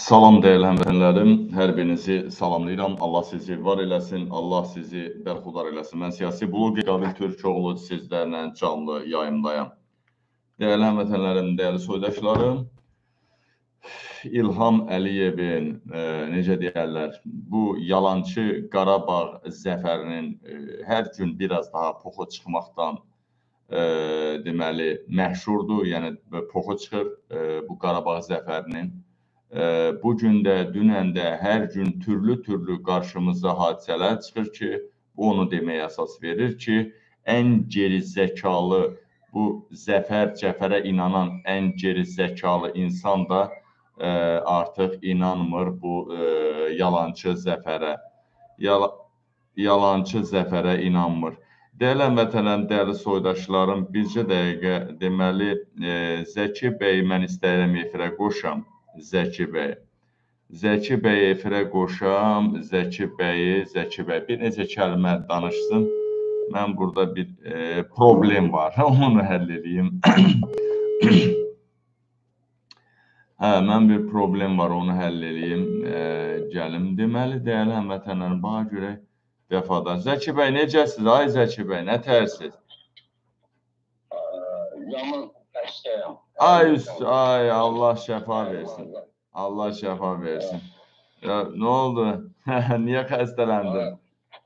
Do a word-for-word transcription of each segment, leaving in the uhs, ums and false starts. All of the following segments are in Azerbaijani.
Salam dəyərli həmvətənlərim, hər birinizi salamlayıram. Allah sizi var eləsin, Allah sizi bərxudar eləsin. Mən siyasi bloger Qabil Türkoğlu sizlərlə canlı yayımdayam. Dəyərli həmvətənlərim, dəyərli soydaşlarım, İlham Əliyevin, e, necə deyərlər, bu yalançı Qarabağ zəfərinin e, hər gün biraz daha poxu çıxmaqdan e, deməli məşhurdur. Yəni poxu çıxır e, bu Qarabağ zəfərinin. Bugün də, dünən də hər gün türlü-türlü qarşımıza hadisələr çıxır ki, bu onu deməyə əsas verir ki, ən geri zəkalı, bu zəfər, cəfərə inanan ən geri zəkalı insan da e, artıq inanmır bu e, yalancı zəfərə. Yala, yalancı zəfərə inanmır. Dəyərli həmvətənlərim, dəyərli soydaşlarım, bircə dəqiqə deməli, e, Zəki bəy mən istəyirəm efirə qoşam. Zəki bəy. Zəki bəy efirə qoşam, Zəki bəyi, Zəki bəy bir necə kəlmə danışsın. Mən burada bir e, problem var, onu həll edeyim. Hə, mən bir problem var, onu həll edeyim. E, gəlim. Deməli, dəyərli həmvətənlərim, bana görə vəfadar. Zəki bəy, necəsiz? Ay Zəki bəy, nə tərsiz? Yaman xəstəyəm. Ay üst, ay Allah şəfa versin. Allah şəfa versin. Ya nə oldu? Niyə xəstələndin?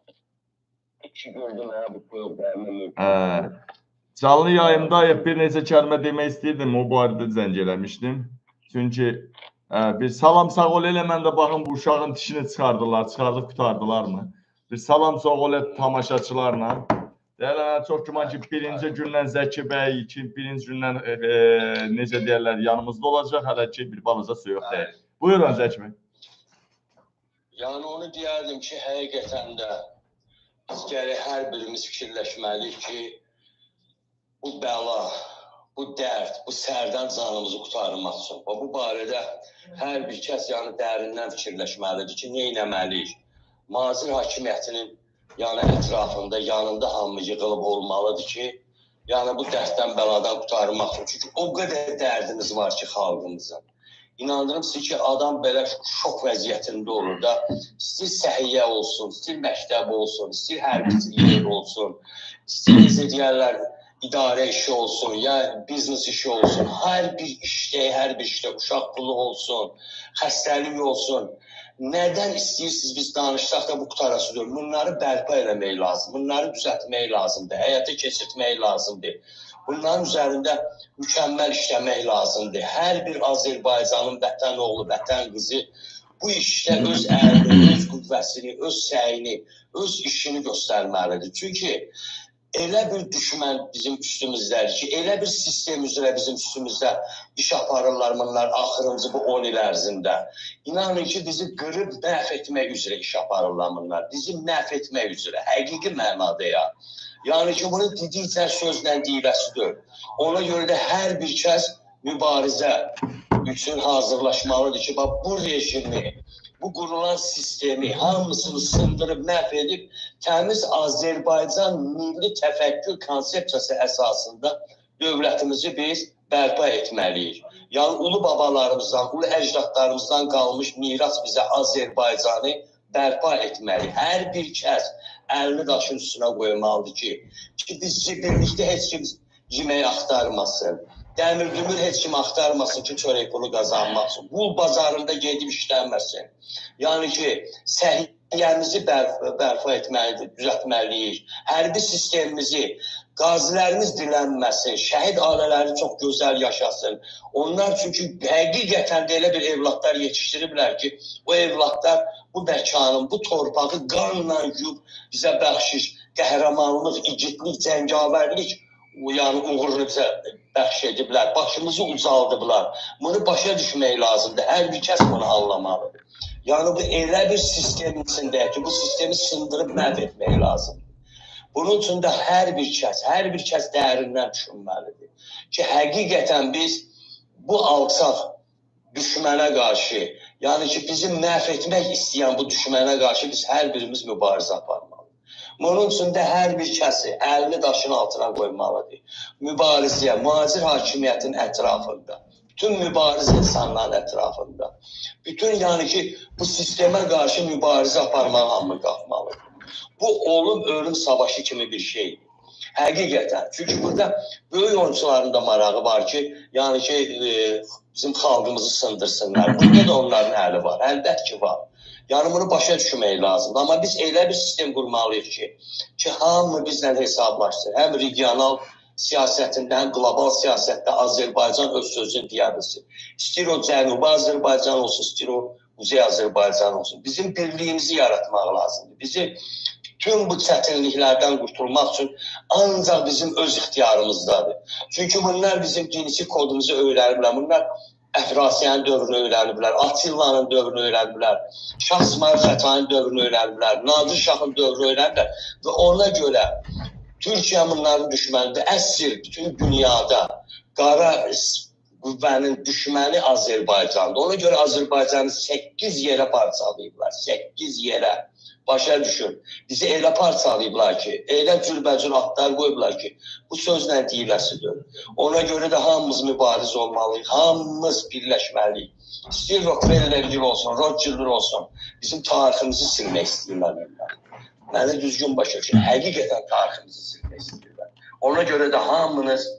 İki gündür mənə bu problemim. Hə. Canlı yayımdayıq. Bir neçə kəlmə demək istəyirdim. O barədə zəng eləmişdim. Çünki ə, bir salam sağ ol elə mən də baxın bu uşağın dişini çıxardılar. Çıxardıb qutardılar mı? Bir salam sağ ol elə tamaşaçılarla. Deyərlər, çox güman ki, birinci gündən Zəki bəy, iki, birinci gündən e, e, necə deyərlər, yanımızda olacaq, hələ ki, bir balaca soyuq deyil. Buyurun Zəki bəy. Yəni, onu deyərdim ki, həqiqətən də biz gərək hər birimiz fikirləşməliyik ki, bu bəla, bu dərd, bu sərdən canımızı qutarmaq üçün. Bu barədə hər bir kəs yəni, dərindən fikirləşməlidir ki, nə etməliyik? Nazir hakimiyyətinin yəni ətrafında, yanında hamı yığılıb olmalıdır ki, yəni bu dərddən, bəladan qutarmaq üçün. Çünki o qədər dərdimiz var ki, xalqımızın. İnandırım sizi ki, adam belə şok vəziyyətində olur da, istəyir səhiyyə olsun, istəyir məktəb olsun, istəyir hərbiçi yer olsun, istəyir necə deyərlər, idarə işi olsun, ya biznes işi olsun, hər bir işdə, hər bir işdə uşaq pulu olsun, xəstəlik olsun. Nədən istəyirsiniz biz danışsaq da bu qutarası deyil. Bunları bərpa eləmək lazım, bunları düzəltmək lazımdır, həyata keçirtmək lazımdır. Bunların üzərində mükəmməl işləmək lazımdır. Hər bir Azərbaycanın vətən oğlu, vətən qızı bu işdə öz əlini, öz qüvvəsini, öz səyini, öz işini göstərməlidir. Çünki elə bir düşmən bizim üstümüzdədir ki, elə bir sistem üzrə bizim üstümüzdə iş aparırlar bunlar axırıncı bu on il ərzində. İnanın ki, bizi qırıb məhv etmək üzrə iş aparırlar bunlar. Bizi məhv etmək üzrə, həqiqi mənada ya. Yəni ki, bunu dedikcə sözlə deyiləsidir. Ona görə də hər bir kəs mübarizə üçün hazırlaşmalıdır ki, bax, bu rejimi, bu qurulan sistemi hamısını sındırıb, məhv edib, təmiz Azərbaycan milli təfəkkür konsepsiyası əsasında dövlətimizi biz bərpa etməliyik. Yəni, ulu babalarımızdan, ulu əcdadlarımızdan qalmış miras bizə Azərbaycanı bərpa etməli. Hər bir kəs əlini daşın üstünə qoymalıdır ki, ki biz birlikdə heç kim yemək axtarmasın. Dəmir dümür heç kim axtarmasın ki, çörək pulu qazanmasın. Qul bazarında gedib işlənməsin. Yəni ki, səhiyyəmizi bərpa, bərpa etməlidir, düzəltməliyik. Hərbi sistemimizi, qazilərimiz dilənməsin, şəhid ailələri çox gözəl yaşasın. Onlar çünki həqiqətən də elə bir evlatlar yetişdiriblər ki, o evlatlar bu məkanın, bu torpağı qanla yuyub bizə bəxşiş, qəhrəmanlıq, igidlik, cəngavərlik, yəni uğurlu bizə bəxş ediblər, başımızı ucaldıblar. Bunu başa düşmək lazımdır, hər bir kəs bunu anlamalıdır. Yəni bu elə bir sistemin içindəyək ki, bu sistemi sındırıb məhv etmək lazımdır. Bunun üçün də hər bir kəs, hər bir kəs dərindən düşünməlidir ki, həqiqətən biz bu alçaq düşmənə qarşı, yəni ki, bizi məhv etmək istəyən bu düşmənə qarşı biz hər birimiz mübarizə aparmalıyıq. Bunun üçün də hər bir kəsi əlini daşın altına qoymalıdır. Mübarizəyə, müasir hakimiyyətin ətrafında, bütün mübariz insanların ətrafında Bütün yani ki bu sisteme karşı mübarizə aparmağa hamı qalxmalı. Bu olub ölüm savaşı kimi bir şeydir. Həqiqətən. Çünki burada böyük oyuncuların da marağı var ki, yəni ki e, bizim xalqımızı sındırsınlar. Burada da onların əli var. Əlbət ki var. Yəni bunu başa düşmək lazımdır. Amma biz elə bir sistem qurmalıyıq ki, ki hamı bizlə hesablaşsın. Həm regional siyasətində, həm qlobal siyasətdə Azərbaycan öz sözünü deyə bilsin. İstəyir o Cənubi Azərbaycan olsun, istəyir o Kuzey Azərbaycan olsun. Bizim birliyimizi yaratmaq lazımdır. Bizi tüm bu çətinliklərdən qurtulmaq üçün ancaq bizim öz ixtiyarımızdadır. Çünki bunlar bizim dinçi kodumuzu öyrəniblər. Bunlar Əfrasiyan dövrünü öyrəniblər, Atilla'nın dövrünü öyrəniblər, Şah İsmail Xətainin dövrünü öyrəniblər, Nadir Şahın dövrünü öyrəniblər və ona görə Türkiyə bunların düşmənidir. Əsr bütün dünyada qara qüvvənin düşməni Azərbaycandır. Ona görə Azərbaycanı səkkiz yerə parçalayıblar, səkkiz yerə. Başa düşün. Bizi elə parçalayıblar ki, elə cürbəcür atlar qoyublar ki, bu sözlə deyiləsidir. Ona görə də hamımız mübariz olmalıyıq, hamımız birləşməliyik. İstəyir Rockefeller olsun, Rothschild olsun, bizim tariximizi silmək istəyirlər. Məni düzgün başa düşün, həqiqətən tariximizi silmək istəyirlər. Ona görə də hamınız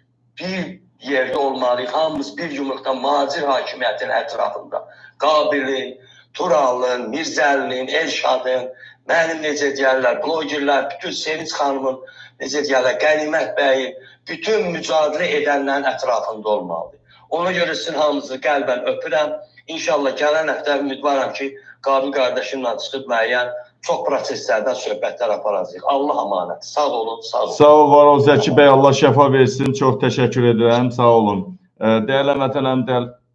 bir yerdə olmalıyıq, hamımız bir yumruqda macir hakimiyyətin ətrafında. Qabilin, Turalın, Mirzəlinin, Elşadın, mənim necə deyərlər, blogerlər, bütün Sevinç xanımın, necə deyərlər, Qənimət bəyin, bütün mücadilə edənlərin ətrafında olmalıdır. Ona görə sizin hamınızı qəlbən öpürəm. İnşallah gələn həftə ümidvaram ki, Qabil qardaşımla çıxıb müəyyən çox proseslərdən söhbətlər aparacaq. Allah amanət. Sağ olun, sağ olun. Sağ ol, var ol Zəki bəy, Allah şəfa versin. Çox təşəkkür edirəm, sağ olun. Dəyərli vətənəm,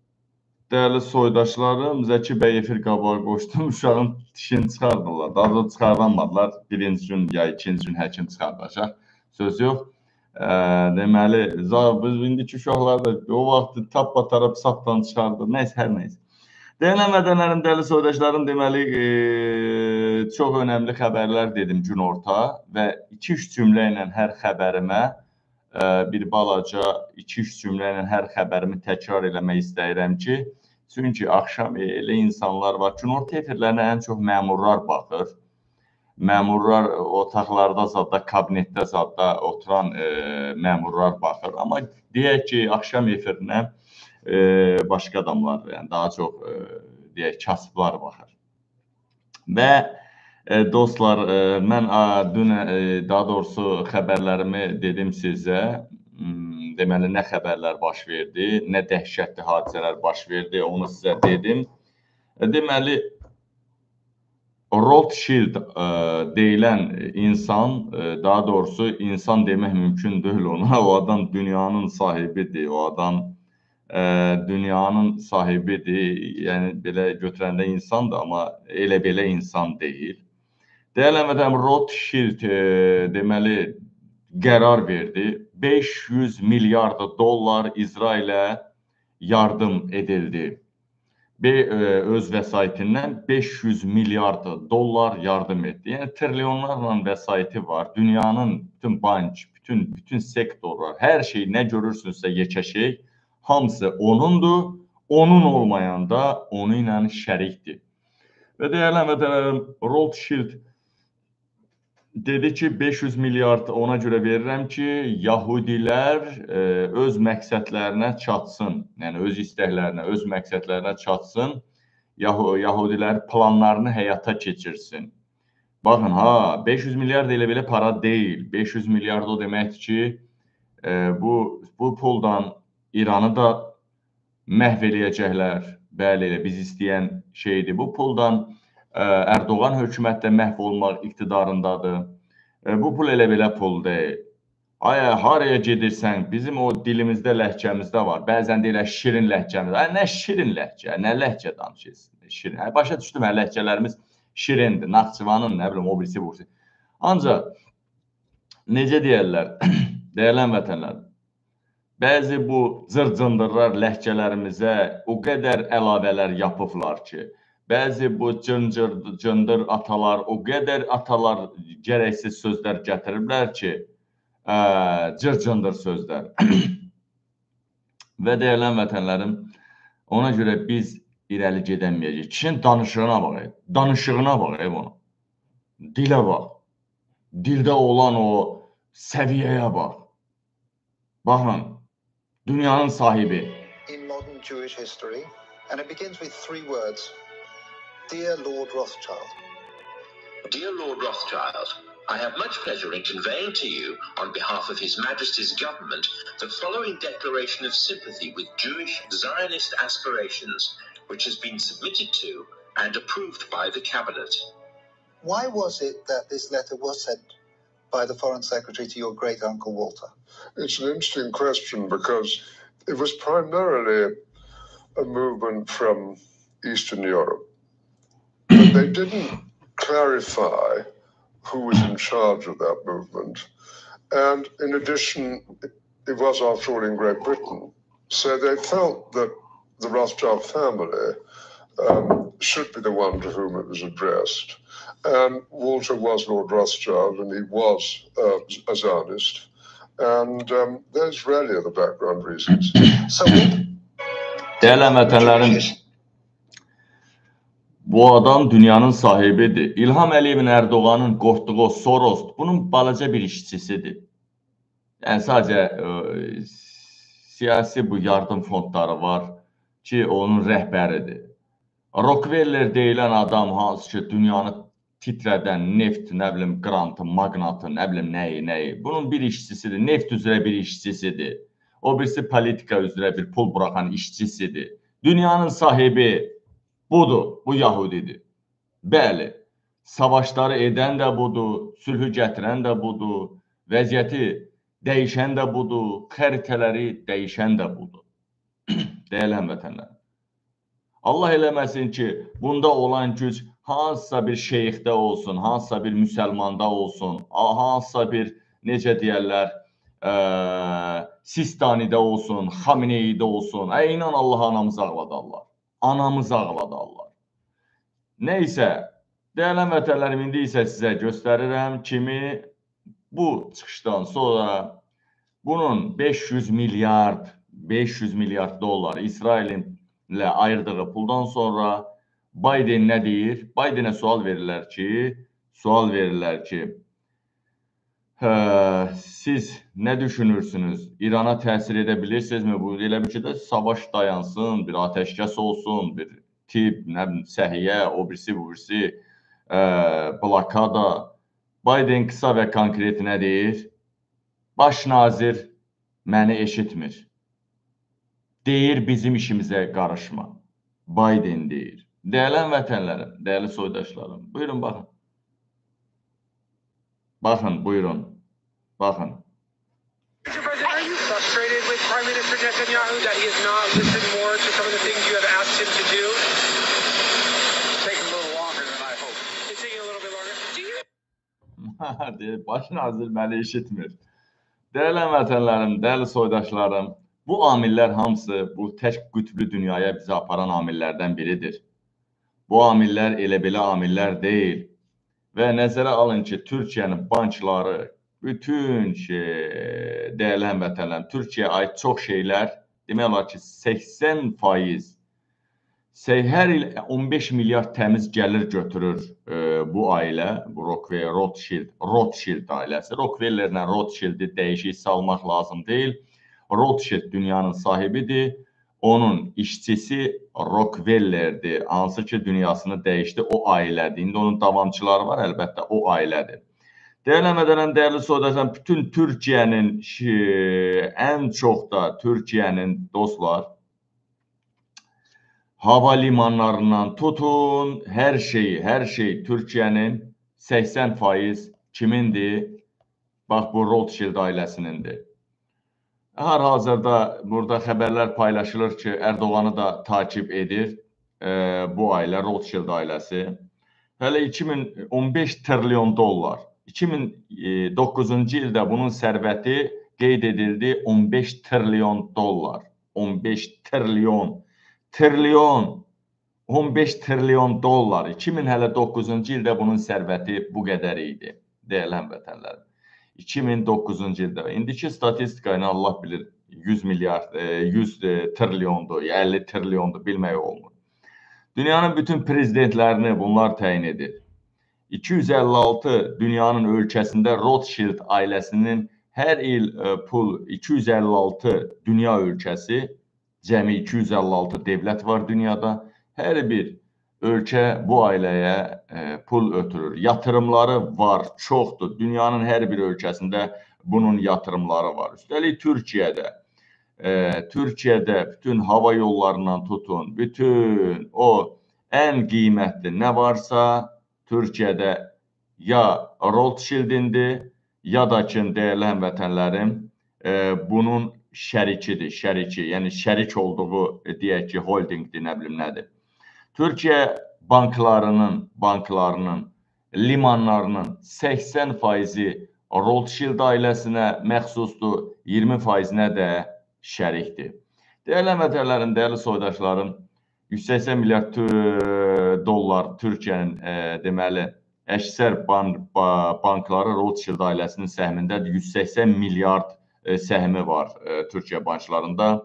dəyərli soydaşlarım, Zəki bəy efir qabağa qoşdum, uşağın dişini çıxardırlar. Daha da çıxardanmadılar. Birinci gün ya ikinci gün həkim çıxardacaq. Söz yox. Deməli, biz indiki uşaqlar da o vaxt tap batarab sapdan çıxardı. Nəysə, hər nəysə. Dəyərli vətənlərim, dəyərli soydaşlarım, deməli, çox önəmli xəbərlər dedim gün orta və iki üç cümlə ilə hər xəbərimə bir balaca iki üç cümlə ilə hər xəbərimi təkrar eləmək istəyirəm ki, çünki axşam elə insanlar var, günorta efirlərinə ən çox məmurlar baxır. Məmurlar otaqlarda zadda, kabinetdə zadda oturan məmurlar baxır. Amma deyək ki, axşam efirinə başqa adamlar, yəni daha çox deyək, kasıblar baxır. Və dostlar, mən dün, daha doğrusu xəbərlərimi dedim sizə, deməli, nə xəbərlər baş verdi, nə dəhşətli hadisələr baş verdi, onu sizə dedim. Deməli, Rothschild deyilən insan, daha doğrusu insan demək mümkün deyil ona, o adam dünyanın sahibidir, o adam dünyanın sahibidir, yəni belə götürəndə insandır, amma elə belə insan deyil. Dəyərli vətəndaşlarım, Rothschild deməli qərar verdi, beş yüz milyard dollar İsrailə yardım edildi. Öz vəsaitindən beş yüz milyard dollar yardım etdi. Yəni trilyonlarla vəsaiti var. Dünyanın bütün bank, bütün bütün sektorlar, hər şey nə görürsünüzsə yekəşək, hamısı onundur. Onun olmayanda onu ilə şərikdir. Və dəyərli vətəndaşlarım, Rothschild dedi ki, beş yüz milyard ona görə verirəm ki, Yahudilər öz məqsədlərinə çatsın, yəni öz istəklərinə, öz məqsədlərinə çatsın, Yahudilər planlarını həyata keçirsin. Baxın, ha, beş yüz milyard elə belə para deyil. beş yüz milyard o deməkdir ki, bu, bu puldan İranı da məhv eləyəcəklər. Bəli, elə biz istəyən şeydir. Bu puldan Erdoğan hökumətdə məhv olmaq iqtidarındadır. Bu pul elə belə pul deyil. Aya, haraya gedirsən, bizim o dilimizdə, ləhcəmizdə var. Bəzən deyirlər, şirin ləhcəmiz. Ay, nə şirin ləhcə, nə ləhcə danışırsın? Şirin. Başa düşdüm, hə, ləhcələrimiz şirindir. Naxçıvanın, nə bilim, o birisi, bu birisi. Ancaq, necə deyərlər, deyələn vətənlər, bəzi bu cır-cındırlar ləhcələrimizə o qədər əlavələr yapıblar ki, bəzi bu cındır atalar, o qədər atalar gərəksiz sözlər gətiriblər ki, cır-cındır sözlər. Və deyilən vətənlərim, ona görə biz irəli gedəməyəcək. Kişinin danışığına bax, danışığına bax bunu. Dilə bax. Dildə olan o səviyyəyə bax. Baxın, dünyanın sahibi. In modern Jewish history, and it begins with three words. Dear Lord Rothschild. Dear Lord Rothschild, I have much pleasure in conveying to you, on behalf of His Majesty's government, the following declaration of sympathy with Jewish Zionist aspirations, which has been submitted to and approved by the Cabinet. Why was it that this letter was sent by the Foreign Secretary to your great-uncle Walter? It's an interesting question because it was primarily a movement from Eastern Europe. But they didn't clarify who was in charge of that movement. And in addition, it was after all in Great Britain. So they felt that the Rothschild family um, should be the one to whom it was addressed. And Walter was Lord Rothschild, and he was uh, a Zionist. And um, those really are the background reasons. So, Değerli həmvətənlərim, bu adam dünyanın sahibidir. İlham Əliyevin, Erdoğanın qorxduğu Soros bunun balaca bir işçisidir. Yəni sadəcə e, siyasi bu yardım fondları var ki, onun rəhbəridir. Rockefeller deyilən adam hansı ki, dünyanı titrədən neft, nə bilim, qrantı, magnatı, nə bilim, nəyi, nəyi. Bunun bir işçisidir, neft üzrə bir işçisidir. O birisi politika üzrə bir pul bırakan işçisidir. Dünyanın sahibi budur, bu Yahudidir. Bəli, savaşları edən də budur, sülhü gətirən də budur, vəziyyəti dəyişən də budur, xəritələri dəyişən də budur. Deyəli həmvətənlər. Allah eləməsin ki, bunda olan güc hansısa bir şeyxdə olsun, hansısa bir müsəlmanda olsun, hansısa bir, necə deyərlər, ə, Sistanidə olsun, Xameneidə olsun. Ə, inan Allah anamızı ağladarlar. Anamızı ağladarlar. Neysə, dəyərli həmvətənlərim, indi isə sizə göstərirəm kimi bu çıxışdan sonra bunun beş yüz milyard, beş yüz milyard dollar İsrailin ilə ayırdığı puldan sonra Biden nə deyir? Bidenə sual verirlər ki, sual verirlər ki, hə, siz nə düşünürsünüz? İrana təsir edə bilirsinizmi? Bu elə bir ki də savaş dayansın, bir ateşkəs olsun, bir tip, nə bilim, səhiyyə, o birisi, bu birisi, ə, blokada. Biden qısa və konkret nə deyir? Baş nazir məni eşitmir. Deyir, bizim işimizə qarışma. Biden deyir. Dəyərli həmvətənlərim, dəyərli soydaşlarım, buyurun, baxın. Baxın, buyurun. Baxın. Mister President, are you frustrated with Prime Minister Netanyahu that he has not listened more to some of the things you have asked him to do? It's taking a little longer than I hoped. It's taking a little bit longer. Do you... Deyir, baş nazir məni eşitmir. Dəyərli həmvətənlərim, dəyərli soydaşlarım, bu amillər hamısı bu tək qütblü dünyaya bizi aparan amillərdən biridir. Bu amillər elə belə amillər deyil. Və nəzərə alın ki, Türkiyənin bankları, bütün şey, dəyərli həmvətənlərim, Türkiyəyə aid çox şeylər, demək olar ki, səksən faiz, hər il on beş milyard təmiz gəlir götürür e, bu ailə, bu Rockefeller, Rothschild, Rothschild ailəsi. Rockefellerlə Rothschildi dəyişik salmaq lazım deyil. Rothschild dünyanın sahibidir. Onun işçisi Rockefeller'dir. Hansı ki, dünyasını dəyişdi, o ailədir. İndi onun davamçıları var, əlbəttə, o ailədir. Deyələmədən, dəyərli soydaşlar, bütün Türkiyənin, ən çox da Türkiyənin dostlar, hava limanlarından tutun, hər şey, hər şey Türkiyənin səksən faiz kimindir? Bax, bu Rothschild ailəsinindir. Hər hazırda burada xəbərlər paylaşılır ki, Erdoğanı da takip edir e, bu ailə, Rothschild ailəsi. Hələ iki min on beş trilyon dollar. iki min doqquzuncu ildə bunun sərvəti qeyd edildi on beş trilyon dollar. on beş trilyon, trilyon, on beş trilyon dollar. iki min doqquzuncu ildə bunun sərvəti bu qədər idi, deyəli həmvətənlərim. iki min doqquzuncu ildə. İndiki statistika ilə Allah bilir yüz milyard, yüz trilyondur, əlli trilyondur, bilmək olmur. Dünyanın bütün prezidentlərini bunlar təyin edir. iki yüz əlli altı dünyanın ölkəsində Rothschild ailəsinin hər il pul iki yüz əlli altı dünya ölkəsi, cəmi iki yüz əlli altı devlət var dünyada. Hər bir ölkə bu ailəyə e, pul ötürür. Yatırımları var, çoxdur. Dünyanın hər bir ölkəsində bunun yatırımları var. Üstəlik Türkiyədə, e, Türkiyədə bütün hava yollarından tutun, bütün o ən qiymətli nə varsa Türkiyədə ya Rothschild'indir, ya da ki, dəyərli həmvətənlərim, e, bunun şərikidir, şəriki, yəni şərik olduğu, e, deyək ki, holdingdir, nə bilim nədir. Türkiyə banklarının, banklarının, limanlarının səksən faizi Rothschild ailəsinə məxsusdur, iyirmi faizinə də şərikdir. Dəyərli həmvətənlərim, dəyərli soydaşlarım, yüz səksən milyard dollar Türkiyənin e, deməli əksər ban bankları Rothschild ailəsinin səhmindədir. yüz səksən milyard e, səhmi var e, Türkiyə banklarında.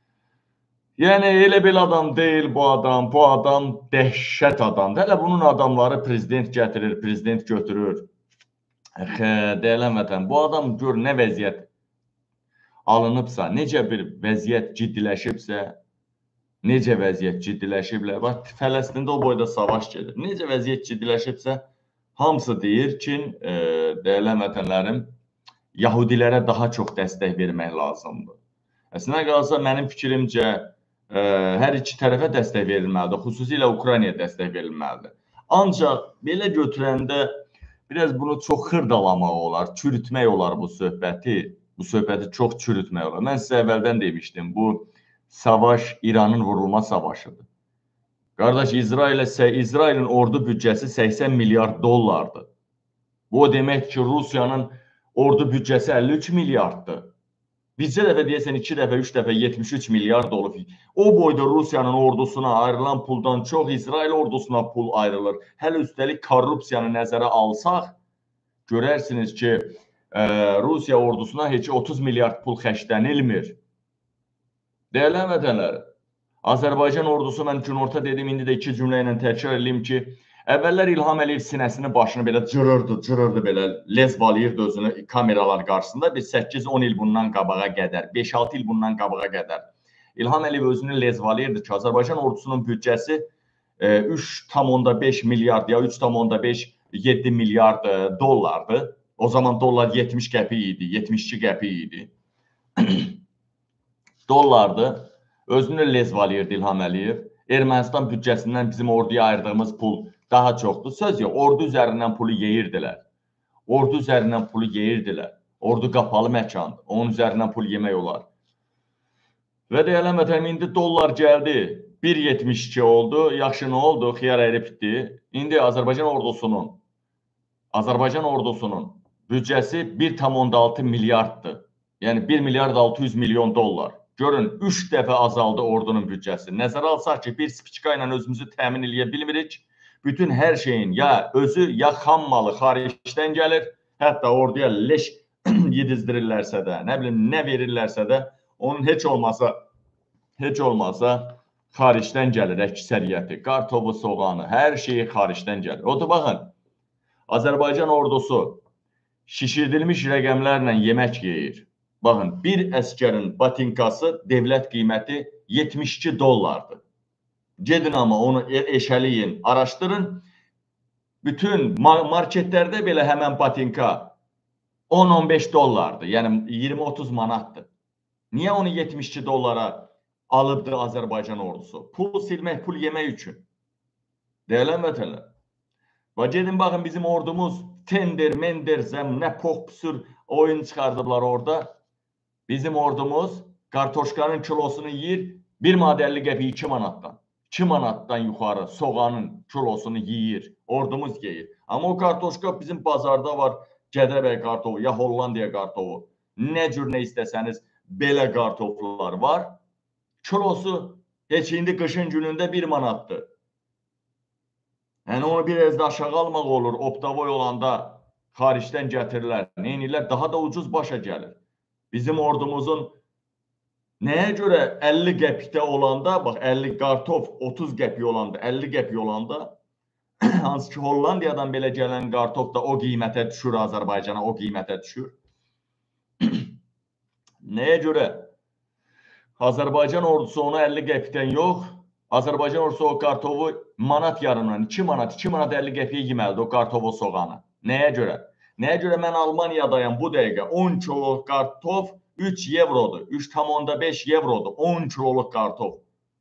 Yəni elə belə adam deyil bu adam. Bu adam dəhşət adamdır. Hələ bunun adamları prezident gətirir, prezident götürür. Dəyərli həmvətən, bu adam gör nə vəziyyət alınıbsa, necə bir vəziyyət ciddiləşibsə, necə vəziyyət ciddiləşiblər. Bax, Fələstində o boyda savaş gedir. Necə vəziyyət ciddiləşibsə, hamısı deyir ki, e, dəyərli həmvətənlərim, Yahudilərə daha çox dəstək vermək lazımdır. Əslində qalsa, mənim fikrimcə, e, hər iki tərəfə dəstək verilməlidir. Xüsusilə Ukraynaya dəstək verilməlidir. Ancaq belə götürəndə biraz bunu çox xırdalamaq olar, çürütmək olar bu söhbəti. Bu söhbəti çox çürütmək olar. Mən sizə əvvəldən demişdim, bu savaş İranın vurulma savaşıdır. Qardaş, İsrailə, İsrailin ordu büdcəsi səksən milyard dollardır. Bu o deməkdir ki, Rusiyanın ordu büdcəsi əlli üç milyarddır. Bizcə dəfə deyəsən iki dəfə, üç dəfə yetmiş üç milyard olub. O boyda Rusiyanın ordusuna ayrılan puldan çox İsrail ordusuna pul ayrılır. Hələ üstəlik korrupsiyanı nəzərə alsaq, görərsiniz ki, ə, Rusiya ordusuna heç otuz milyard pul xərclənilmir. Dəyərli həmvətənlərim, Azərbaycan ordusu, mən günorta dedim, indi də iki cümlə ilə təkrar edeyim ki, əvvəllər İlham Əliyev sinəsini, başını belə cırırdı, cırırdı belə, lezvalayırdı özünü kameralar qarşısında. Biz səkkiz on il bundan qabağa qədər, beş altı il bundan qabağa qədər İlham Əliyev özünü lezvalayırdı ki, Azərbaycan ordusunun büdcəsi üç tam beş milyard ya üç tam beş yeddi milyard dollardı. O zaman dollar yetmiş qəpik idi, yetmiş iki qəpik idi. Dollardı. Özünü lezvalayırdı İlham Əliyev. Ermənistan büdcəsindən bizim orduya ayırdığımız pul daha çoxdur. Söz yox, ordu üzərindən pulu yeyirdilər. Ordu üzərindən pulu yeyirdilər. Ordu qapalı məkandır. Onun üzərindən pul yemək olar. Və deyələm ətəm, indi dollar gəldi. bir yetmiş iki oldu. Yaxşı, nə oldu? Xiyar əyri bitdi. İndi Azərbaycan ordusunun Azərbaycan ordusunun büdcəsi bir tam altı milyarddır. Yəni bir milyard altı yüz milyon dollar. Görün, üç dəfə azaldı ordunun büdcəsi. Nəzərə alsaq ki, bir spiçka ilə özümüzü təmin eləyə bilmirik. Bütün hər şeyin ya özü, ya xam malı xaricdən gəlir. Hətta orduya leş yedizdirirlərsə də, nə bilim, nə verirlərsə də, onun heç olmasa, heç olmasa xaricdən gəlir əksəriyyəti. Qartovu, soğanı, hər şeyi xaricdən gəlir. O da baxın, Azərbaycan ordusu şişirdilmiş rəqəmlərlə yemək yeyir. Baxın, bir əskərin batinkası devlət qiyməti yetmiş iki dollardır. Gedin ama onu eşələyin, araşdırın. Bütün marketlərdə belə həmən batinka on on beş dollardır. Yəni iyirmi otuz manatdır. Niyə onu yetmiş iki dollara alıbdır Azərbaycan ordusu? Pul silmək, pul yemək üçün. Dəyərli həmvətənlər. Və gedin baxın, bizim ordumuz tender, mender, zəm, nə pox püsür oyun çıxardıblar orada. Bizim ordumuz kartoşkanın kilosunu yiyir bir manat əlli qəpik iki manatdan. iki manatdan yuxarı soğanın kilosunu yiyir. Ordumuz yeyir. Amma o kartoşka bizim bazarda var. Gədəbəy kartofu ya Hollandiya kartofu. Nə cür nə istəsəniz belə kartoflar var. Kilosu heç indi qışın günündə bir manatdır. Yəni onu biraz da aşağı almaq olur. Optavoy olanda xaricdən gətirirlər. Neynirlər? Daha da ucuz başa gəlir. Bizim ordumuzun Nəyə görə əlli qəpikdə olanda, bax əlli qartof otuz qəpik olanda, əlli qəpik olanda, hansı ki Hollandiyadan belə gələn qartof da o qiymətə düşür, Azərbaycana o qiymətə düşür. Nəyə görə Azərbaycan ordusu onu əlli qəpikdən yox, Azərbaycan ordusu o qartofu manat yarımdan, iki manat, iki manat əlli qəpiyə yeməlidir o qartofu soğanı. Nəyə görə? Nəyə görə mən Almaniyadayım bu dəqiqə on kiloluk qartof üç evrodur, üç tam onda beş evrodur, on kiloluk qartof.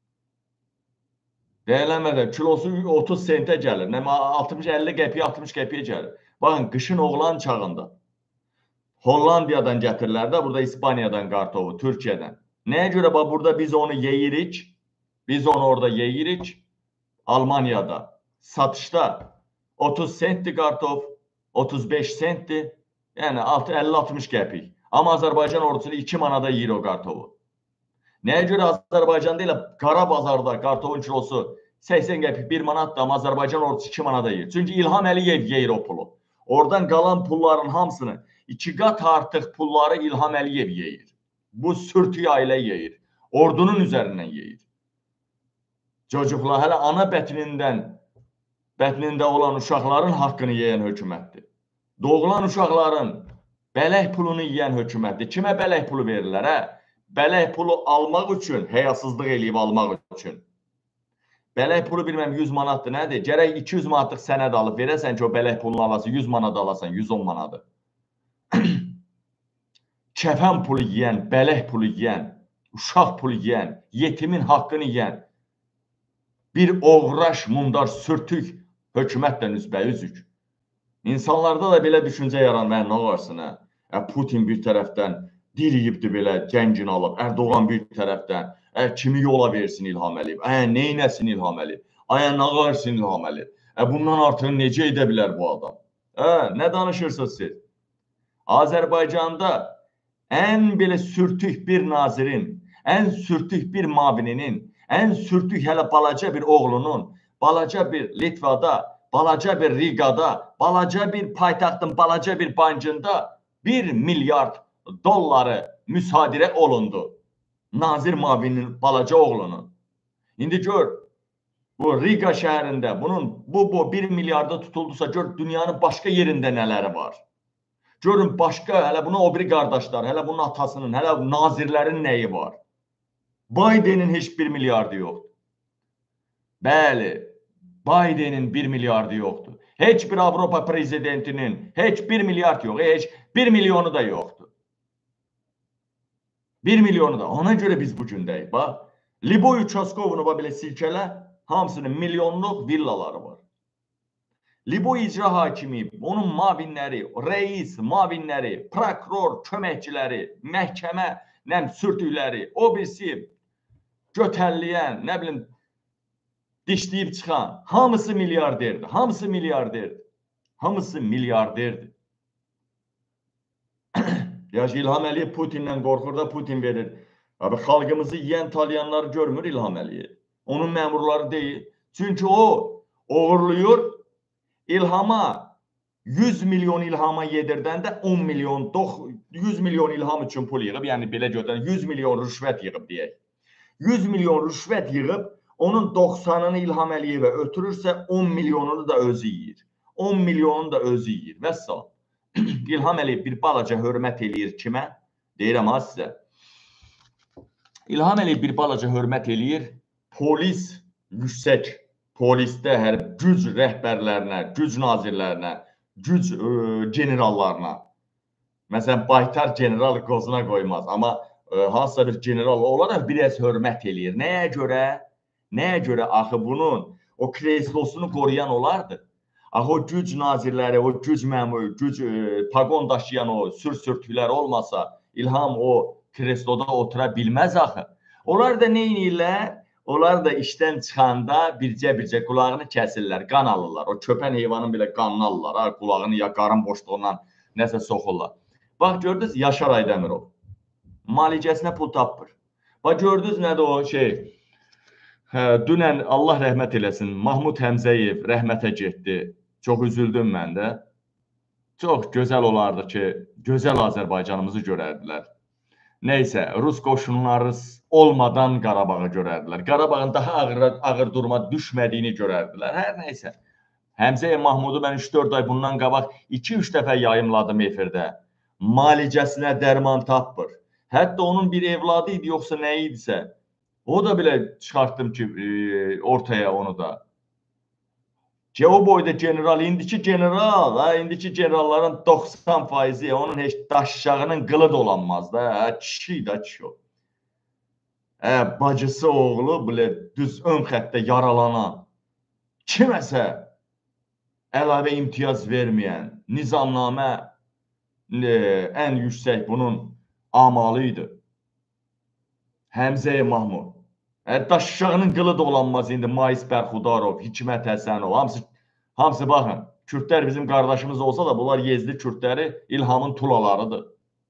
Deyilənmədə, kilosu otuz sentə gəlir, altmış əlli qəpiyə, altmış qəpiyə gəlir. Baxın, qışın oğlan çağında Hollandiyadan gətirirlər də, burada İspaniyadan qartofu, Türkiyədən. Nəyə görə burada biz onu yeyirik, biz onu orada yeyirik, Almaniyada, satışda otuz sentdir qartof, otuz beş sentdir, yəni əlli altmış qəpik. Amma Azərbaycan ordusunu iki manada yeyir o qartofu. Nəyə görə Azərbaycanda ilə qara bazarda qartofun kilosu səksən qəpik bir manatdır, amma Azərbaycan ordusu iki manada yeyir. Çünki İlham Əliyev yeyir o pulu. Oradan qalan pulların hamısını, iki qat artıq pulları İlham Əliyev yeyir. Bu sürtü ailə yeyir. Ordunun üzərindən yeyir. Çocuklar hələ ana bətnindən, bətnində olan uşaqların haqqını yeyən hökumətdir. Doğulan uşaqların bələk pulunu yeyən hökumətdir. Kimə bələk pulu verirlər, hə? Bələk pulu almaq üçün, həyasızlıq eləyib almaq üçün. Bələk pulu bilməm yüz manatdır, nədir? Gərək iki yüz manatlıq sənəd alıb verəsən ki, o bələk pulunu alasın, yüz manat alasan, yüz on manadır. Kəfən pulu yeyən, bələk pulu yeyən, uşaq pulu yeyən, yetimin haqqını yeyən bir oğraş, mundar, sürtük hökumətlə üzbəyüzük. İnsanlarda da belə düşüncə yaranmaya nə varsın, hə? Putin bir tərəfdən diriyibdir belə, gəngini alıb, Erdoğan bir tərəfdən, kimi yola versin İlham Əliyev, neynəsin İlham Əliyev, nə varsın İlham Əliyev, bundan artıq necə edə bilər bu adam? Nə danışırsınız siz? Azərbaycanda ən belə sürtük bir nazirin, ən sürtük bir mavininin, ən sürtük hələ balaca bir oğlunun, balaca bir Litvada, balaca bir Rigada, balaca bir paytaxtın, balaca bir bancında bir milyard dolları müsadirə olundu. Nazir Mavininin balaca oğlunun. İndi gör, bu Riga şəhərində bunun bu, bu bir milyarda tutuldusa, gör dünyanın başqa yerində nələri var. Görün başqa, hələ buna o biri qardaşlar, hələ bunun atasının, hələ nazirlərin nəyi var. Bidenin heç bir milyardı yoxdur. Bəli, Bidenin bir milyardı yoxdur. Heç bir Avropa prezidentinin heç bir milyard yox, heç bir milyonu da yoxdur. Bir milyonu da. Ona görə biz bu gündəyik. Bax, Liboy Çaskovunu belə silkələ, hamısının milyonluq villaları var. Liboy icra hakimi, onun mavinləri, reis, mavinləri, prokuror, köməkçiləri, məhkəmə, nəm, sürtükləri, o birisi götərləyən, nə bilim, dişləyib çıxan, hamısı milyarderdir, hamısı milyarderdir, hamısı milyarderdir. Yaş İlham Əliyev Putin'dən qorxur da Putin verir. Abi, xalqımızı yiyən talyanlar görmür İlham Əliyev. Onun məmurları deyil. Çünki o uğurluyur, İlhama yüz milyon İlhama yedirdən də on milyon, yüz milyon İlham üçün pul yığıb, yəni belə götürən yüz milyon rüşvət yığıb deyək. yüz milyon rüşvət yığıb, onun doxsanını İlham Əliyevə ötürürsə on milyonunu da özü yiyir. on milyonunu da özü yiyir. Vəssalam. İlham Əliyev bir balaca hörmət eləyir kimə? Deyirəm ha sizə. İlham Əliyev bir balaca hörmət eləyir polis, yüksək polisdə hər güc rəhbərlərinə, güc nazirlərinə, güc e, generallarına. Məsələn, baytar general qozuna qoymaz. Amma e, hansısa bir general olaraq biraz hörmət eləyir. Nəyə görə? Nəyə görə? Axı bunun o kreslosunu qoruyan olardı. Axı o güc nazirləri, o güc məmur, güc e, pagon daşıyan o sür-sürtüklər olmasa İlham o kresloda otura bilməz axı. Onlar da nə edirlər? Onlar da işdən çıxanda bircə-bircə qulağını kəsirlər, qan alırlar. O köpən heyvanın belə qanını alırlar. Ha, qulağını ya qarın boşluğundan nəsə soxurlar. Bax, gördünüz Yaşar Aydəmirov. Malicəsinə pul tapmır. Bax, gördünüz nədir o şey? Hə, dünən Allah rəhmət eləsin, Mahmud Həmzəyev rəhmətə getdi. Çox üzüldüm mən də. Çox gözəl olardı ki, gözəl Azərbaycanımızı görərdilər. neysə, Rus qoşunları olmadan Qarabağı görərdilər. Qarabağın daha ağır, ağır duruma düşmədiyini görərdilər. Hər neysə. Həmzə Mahmudu mən üç dörd ay bundan qabaq iki üç dəfə yayımladım efirdə. Malicəsinə dərman tapmır. Hətta onun bir evladı idi, yoxsa nə idisə. O da belə çıxartdım ki, e, ortaya onu da. Ki o boyda general, indiki general, ha, indiki generalların doxsan faizi onun heç daşşağının qılı dolanmaz da, ha, kişi də kişi o. Hə, bacısı oğlu belə düz ön xəttə yaralanan, kiməsə əlavə imtiyaz verməyən, nizamnamə e, ən yüksək bunun amalı idi. Həmzə Mahmud. Daşşağının qılı dolanmaz indi Mais Bərxudarov, Hikmət Həsənov, hamısı, hamısı baxın, Kürdlər bizim qardaşımız olsa da bunlar Yezdi Kürdləri İlhamın tulalarıdır.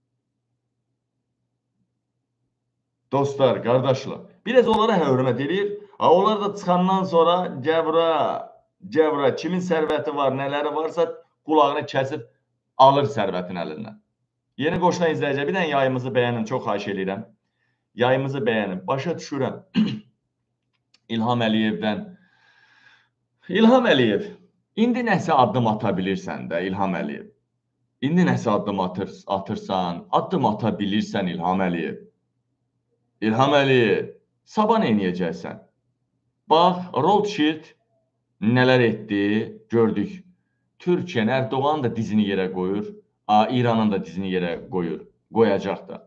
Dostlar, qardaşlar, biraz onlara hörmət edir. Onlar da çıxandan sonra cəvra, cəvra, kimin sərvəti var, nələri varsa qulağını kəsib alır sərvətin əlindən. Yeni qoşulan izləyicə, bir dənə yayımızı bəyənin, çox xahiş edirəm. Yayımızı bəyənin. Başa düşürəm. İlham Əliyevdən. İlham Əliyev, indi nəsə addım ata bilirsən də, İlham Əliyev. İndi nəsə addım atır, atırsan, addım ata bilirsən, İlham Əliyev. İlham Əliyev, sabah nə edəcəksən? Bax, Rothschild nələr etdi, gördük. Türkiyənin Erdoğan da dizini yerə qoyur, İranın da dizini yerə qoyur, qoyacaq da.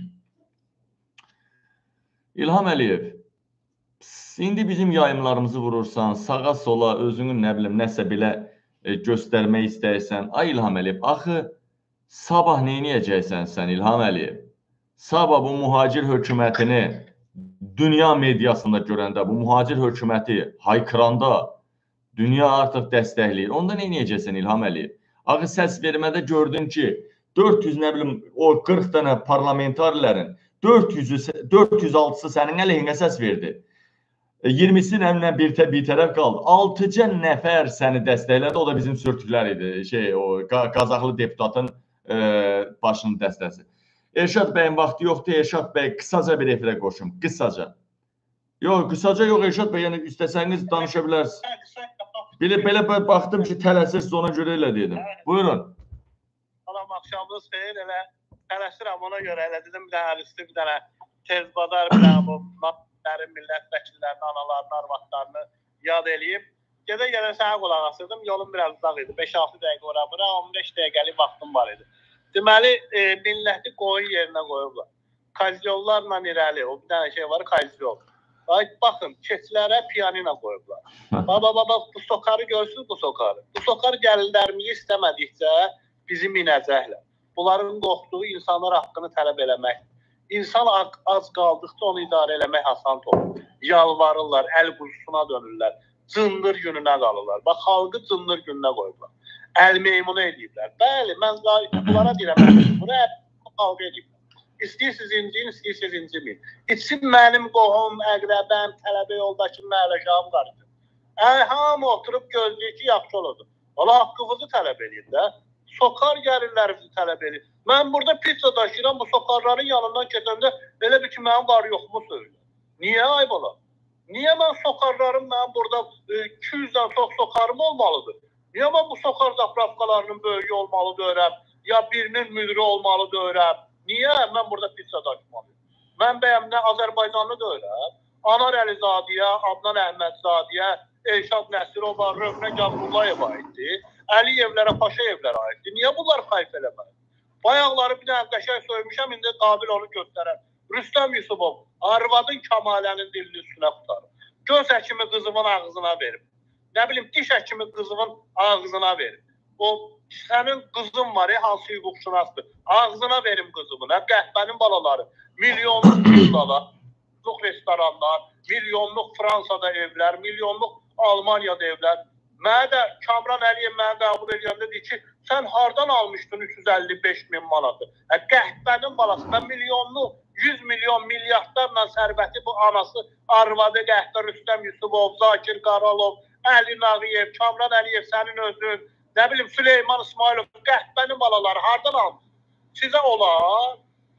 İlham Əliyev, indi bizim yayımlarımızı vurursan, sağa sola özünün nə bilim, nəsə belə e, göstərmək istəyirsən. Ay İlham Əliyev, axı sabah nə edəcəksən sən İlham Əliyev? Sabah bu mühacir hökumətini dünya mediasında görəndə, bu mühacir hökuməti haykıranda dünya artıq dəstəkləyir. Onda nə edəcəksən İlham Əliyev? Axı səs vermədə gördün ki, dörd yüz nə bilim, o qırx dənə parlamentarlərin dörd yüz altısı sənin əleyhinə səs verdi. iyirmisi nəmlə bir, bir tərəf qaldı. altıca nəfər səni dəstəklədi. O da bizim sürtüklər idi. Şey, o Qazaxlı deputatın e, başının dəstəsi. Elşad bəyin vaxtı yoxdur. Elşad bəy qısaca bir efirə qoşum. Qısaca. Yox, qısaca yox Elşad bəy. Yəni istəsəniz danışa bilərsiniz. Belə, belə baxdım ki, tələsirsiniz, ona görə elə dedim. Buyurun. Salam, axşamınız xeyir. Elə tələsirəm, ona görə elə dedim, bir dənə üstü, bir dənə tezbadar, bir dənə bu millət vəkillərinin, analarının, arvadlarını yad eləyib. Gedə-gedə sənə qulaq asırdım, yolum biraz uzaq idi, beş altı dəqiqə ora bura, on beş dəqiqəlik vaxtım var idi. Deməli, e, milləti qoyun yerinə qoyublar. Kazyollarla irəli, o bir dənə şey var, kazyol. Baxın, keçilərə piyanina qoyublar. Baba, baba, bu sokarı görsünüz, bu sokarı. Bu sokarı gəlirlərimizi istəmədikcə bizi minəcəklər. Bunların qorxduğu insanlar haqqını tələb eləmək. İnsan az qaldıqca onu idarə eləmək asan olur. Yalvarırlar, əl quzusuna dönürlər. Cındır gününə qalırlar. Bax, xalqı cındır gününə qoyublar. Əl meymunu ediblər. Bəli, mən bunlara deyirəm, bunu xalq ediblər. İstəyirsiniz inciyin, istəyirsiniz incimin. İçsin mənim qohum, əqrəbəm, tələbə yoldaşım, məhəlləşahım qarışır. Əl hamı oturub gözləyir ki, yaxşı olacaq. Valla haqqınızı tələb edin də. Sokar gəlirlər bizi tələb edir. Mən burada pizza daşıyıram, bu sokarların yanından keçəndə elə bir ki, mənim var yoxumu söylüyor. Niyə ayb ola? Niyə mən sokarlarım, mənim burada iki yüzdən çox sokarım olmalıdır? Niyə mən bu sokar zapravkalarının böyüyü olmalıdır öyrəm? Ya birinin müdürü olmalıdır öyrəm? Niyə mən burada pizza daşımalıyım? Mən bəyəm nə Azərbaycanlı da öyrəm? Anar Əlizadiyə, Adnan Əhmədzadiyə, Elşad Nəsirova, Rövnə Qəbullayeva aiddir. Əliyevlərə, Paşayevlərə aiddir. Niyə bunlar xayf eləməli? Bayaqları bir dənə qəşəng söymüşəm, indi qabil onu göstərər. Rüstəm Yusubov, arvadın Kamalənin dilini üstünə tutarım. Göz həkimi qızımın ağzına verib. Nə bilim, diş həkimi qızımın ağzına verib. O, sənin qızın var ya, hansı hüquqşünasdır. Ağzına verim qızımın, hə, qəhbənin balaları. Milyonluq villalar, milyonluq restoranlar, milyonluq Fransada evlər, milyonluq Almaniyada evlər. Mənə də Kamran Əliyev mənə qəbul edəndə deyir ki, sən hardan almışdın üç yüz əlli beş min manatı? Hə, qəhbənin balası, mən milyonlu, yüz milyon, milyardlarla sərvəti bu anası, arvadı qəhbə, Rüstəm Yusubov, Zakir Qaralov, Əli Nağıyev, Kamran Əliyev, sənin özün, nə bilim, Süleyman İsmailov, qəhbənin balaları hardan almış? Sizə olar,